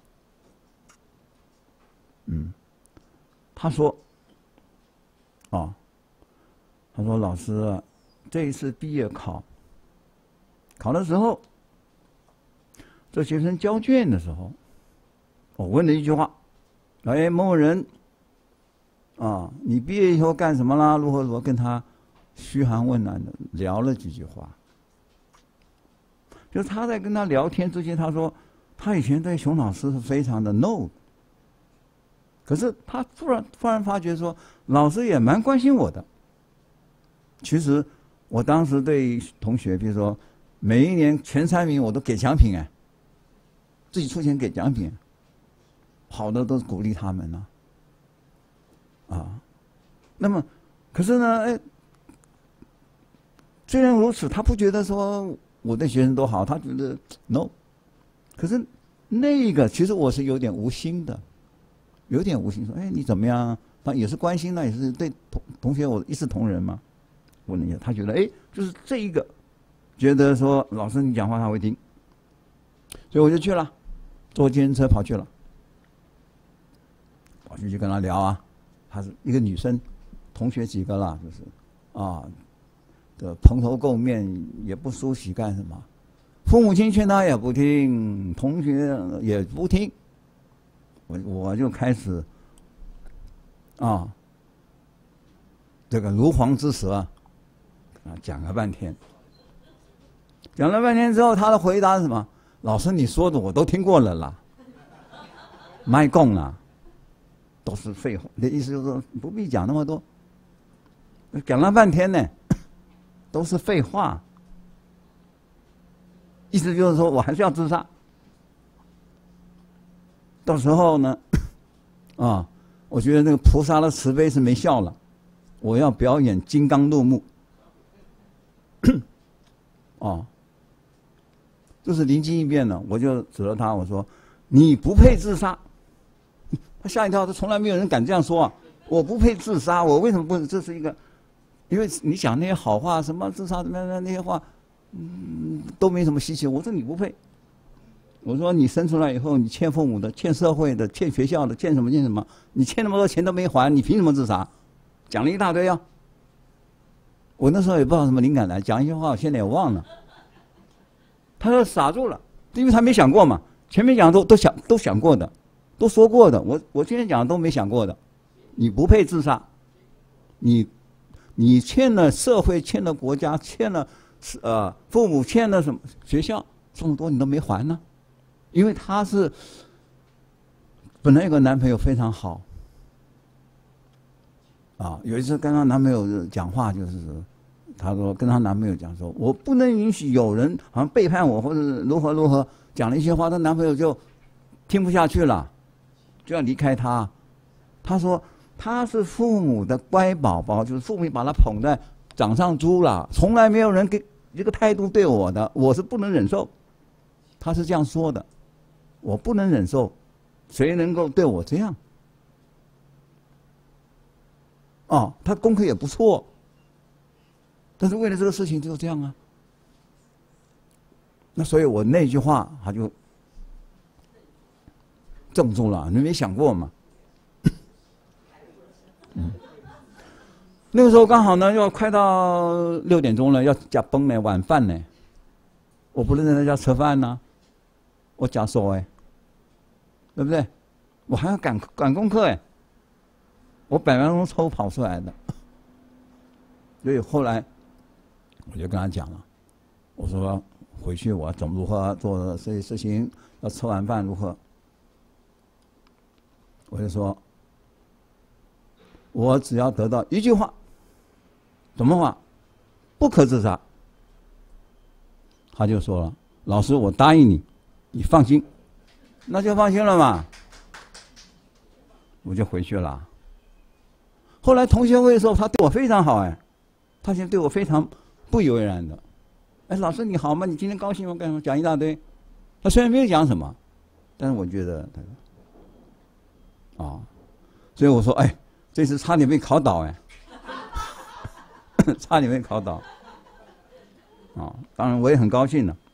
嗯，他说，啊，他说老师啊，这一次毕业考，考的时候，这学生交卷的时候，我问了一句话，哎，某某人，啊，你毕业以后干什么啦？如何如何？跟他嘘寒问暖的聊了几句话，就是他在跟他聊天之前，他说他以前对熊老师是非常的 no， 可是他突然突然发觉说，老师也蛮关心我的。其实我当时对同学，比如说每一年前三名我都给奖品哎，自己出钱给奖品，好的都是鼓励他们呢、啊，啊，那么可是呢，哎。虽然如此，他不觉得说我对学生多好，他觉得 no。可是那个其实我是有点无心的，有点无心说，哎，你怎么样？他也是关心，那也是对同同学我一视同仁嘛。问了一下，他觉得哎，就是这一个，觉得说老师你讲话他会听，所以我就去了，坐计程车跑去了，跑去就跟他聊啊，她是一个女生，同学几个啦，就是啊。的蓬头垢面也不梳洗干什么？父母亲劝他也不听，同学也不听，我我就开始啊，这个如簧之舌啊，讲了半天，讲了半天之后，他的回答是什么？老师你说的我都听过了啦，卖供啦，都是废话。你的意思就是说不必讲那么多，讲了半天呢。都是废话，意思就是说我还是要自杀。到时候呢，啊，我觉得那个菩萨的慈悲是没效了，我要表演金刚怒目。哦，就是灵机一变了，我就指着他我说：“你不配自杀。”他吓一跳，他从来没有人敢这样说啊！我不配自杀，我为什么不？这是一个。因为你讲那些好话，什么自杀怎么样那些话，嗯，都没什么稀奇。我说你不配， 我说你生出来以后，你欠父母的、欠社会的、欠学校的、欠什么欠什么，你欠那么多钱都没还，你凭什么自杀？讲了一大堆啊。我那时候也不知道什么灵感来，讲一些话，我现在也忘了。他说傻住了，因为他没想过嘛，前面讲都都想都想过的，都说过的。我我今天讲的都没想过的，你不配自杀，你你欠了社会，欠了国家，欠了呃父母，欠了什么学校，这么多你都没还呢。因为她是本来有个男朋友非常好，啊，有一次跟她男朋友讲话，就是她说跟她男朋友讲说，我不能允许有人好像背叛我或者如何如何，讲了一些话，她男朋友就听不下去了，就要离开她。她说她是父母的乖宝宝，就是父母把她捧在掌上珠了，从来没有人给这个态度对我的，我是不能忍受。她是这样说的。我不能忍受，谁能够对我这样？哦，他功课也不错，但是为了这个事情就这样啊。那所以我那句话他就怔住了，你没想过嘛？嗯，那个时候刚好呢，要快到六点钟了，要加崩呢，晚饭呢，我不能在他家吃饭呢、啊，我假说哎。对不对？我还要赶赶功课哎，我百忙中抽跑出来的，所以后来我就跟他讲了，我说回去我要怎么如何做这些事情，要吃完饭如何？我就说，我只要得到一句话，什么话？不可自杀。他就说了，老师，我答应你，你放心。那就放心了嘛，我就回去了。后来同学会的时候，他对我非常好哎，他现在对我非常不以为然的。哎，老师你好吗？你今天高兴吗？干什么？讲一大堆。他虽然没有讲什么，但是我觉得他，啊，所以我说，哎，这次差点被考倒哎，差点被考倒。啊，当然我也很高兴了。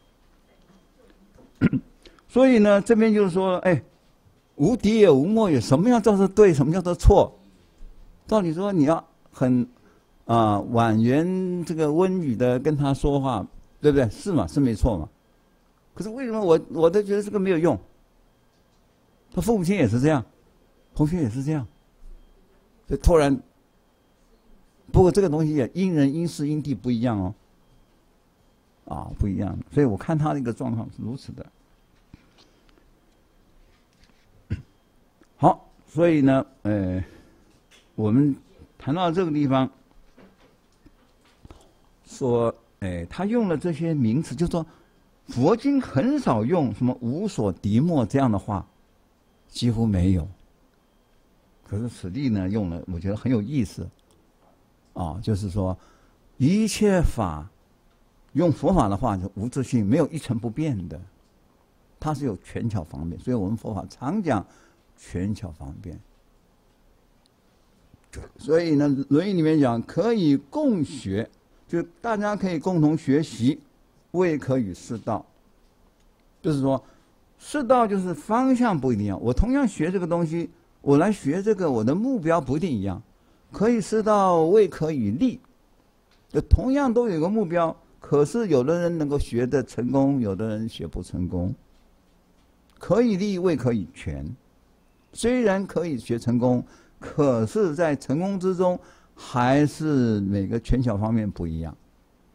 所以呢，这边就是说，哎，无敌也无末也，什么样叫做对，什么叫做错？照理说你要很啊、呃、婉言这个温语的跟他说话，对不对？是嘛？是没错嘛。可是为什么我我都觉得这个没有用？他父母亲也是这样，同学也是这样，所以突然，不过这个东西也因人因事因地不一样哦，啊不一样。所以我看他的一个状况是如此的。好，所以呢，呃，我们谈到这个地方，说，哎，他用了这些名词，就说佛经很少用什么无所敌莫这样的话，几乎没有。可是此地呢，用了，我觉得很有意思，啊，就是说一切法，用佛法的话就无自性，没有一成不变的，它是有权巧方便，所以我们佛法常讲。权巧方便，所以呢，《论语》里面讲可以共学，就大家可以共同学习，未可与适道。就是说，适道就是方向不一样。我同样学这个东西，我来学这个，我的目标不一定一样。可以适道，未可与立。就同样都有个目标，可是有的人能够学得成功，有的人学不成功。可以立，未可以全。虽然可以学成功，可是在成功之中，还是每个权巧方面不一样。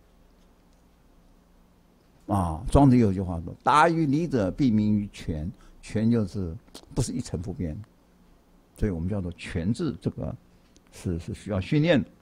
啊，庄子有句话说：“达于理者，必明于权。”权就是不是一成不变，所以我们叫做权智，这个是是需要训练的。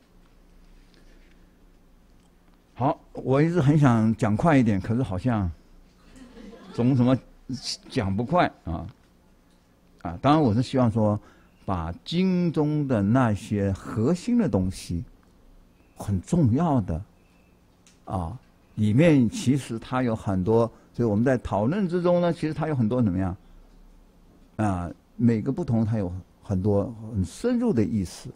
好，我一直很想讲快一点，可是好像总怎么讲不快啊。啊，当然我是希望说，把经中的那些核心的东西，很重要的，啊，里面其实它有很多，所以我们在讨论之中呢，其实它有很多怎么样，啊，每个不同它有很多很深入的意思，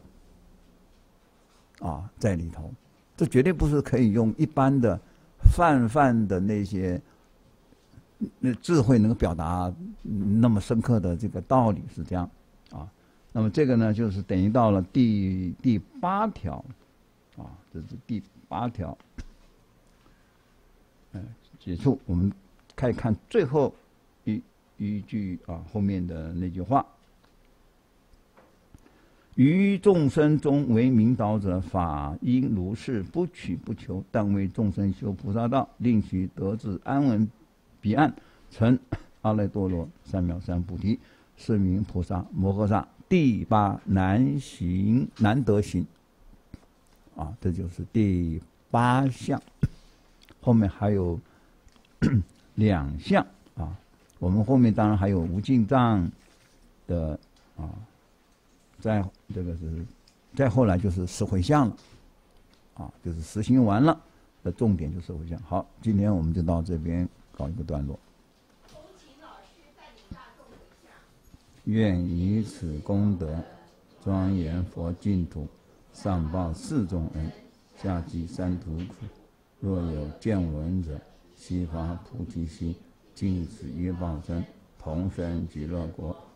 啊，在里头，这绝对不是可以用一般的泛泛的那些那智慧能够表达那么深刻的这个道理，是这样啊。那么这个呢，就是等于到了第第八条啊，这是第八条。嗯，结束，我们可以看最后一一句啊，后面的那句话。于众生中为明导者，法应如是，不取不求，但为众生修菩萨道，令其得至安稳彼岸，成阿耨多罗三藐三菩提，是名菩萨摩诃萨。第八难行难得行啊，这就是第八项。后面还有两项啊，我们后面当然还有无尽藏的啊。再这个是，再后来就是十回向了，啊，就是实行完了的重点就是十回向。好，今天我们就到这边告一个段落。愿以此功德庄严佛净土，上报四重恩，下济三途苦。若有见闻者，悉发菩提心，尽此一报身，同生极乐国。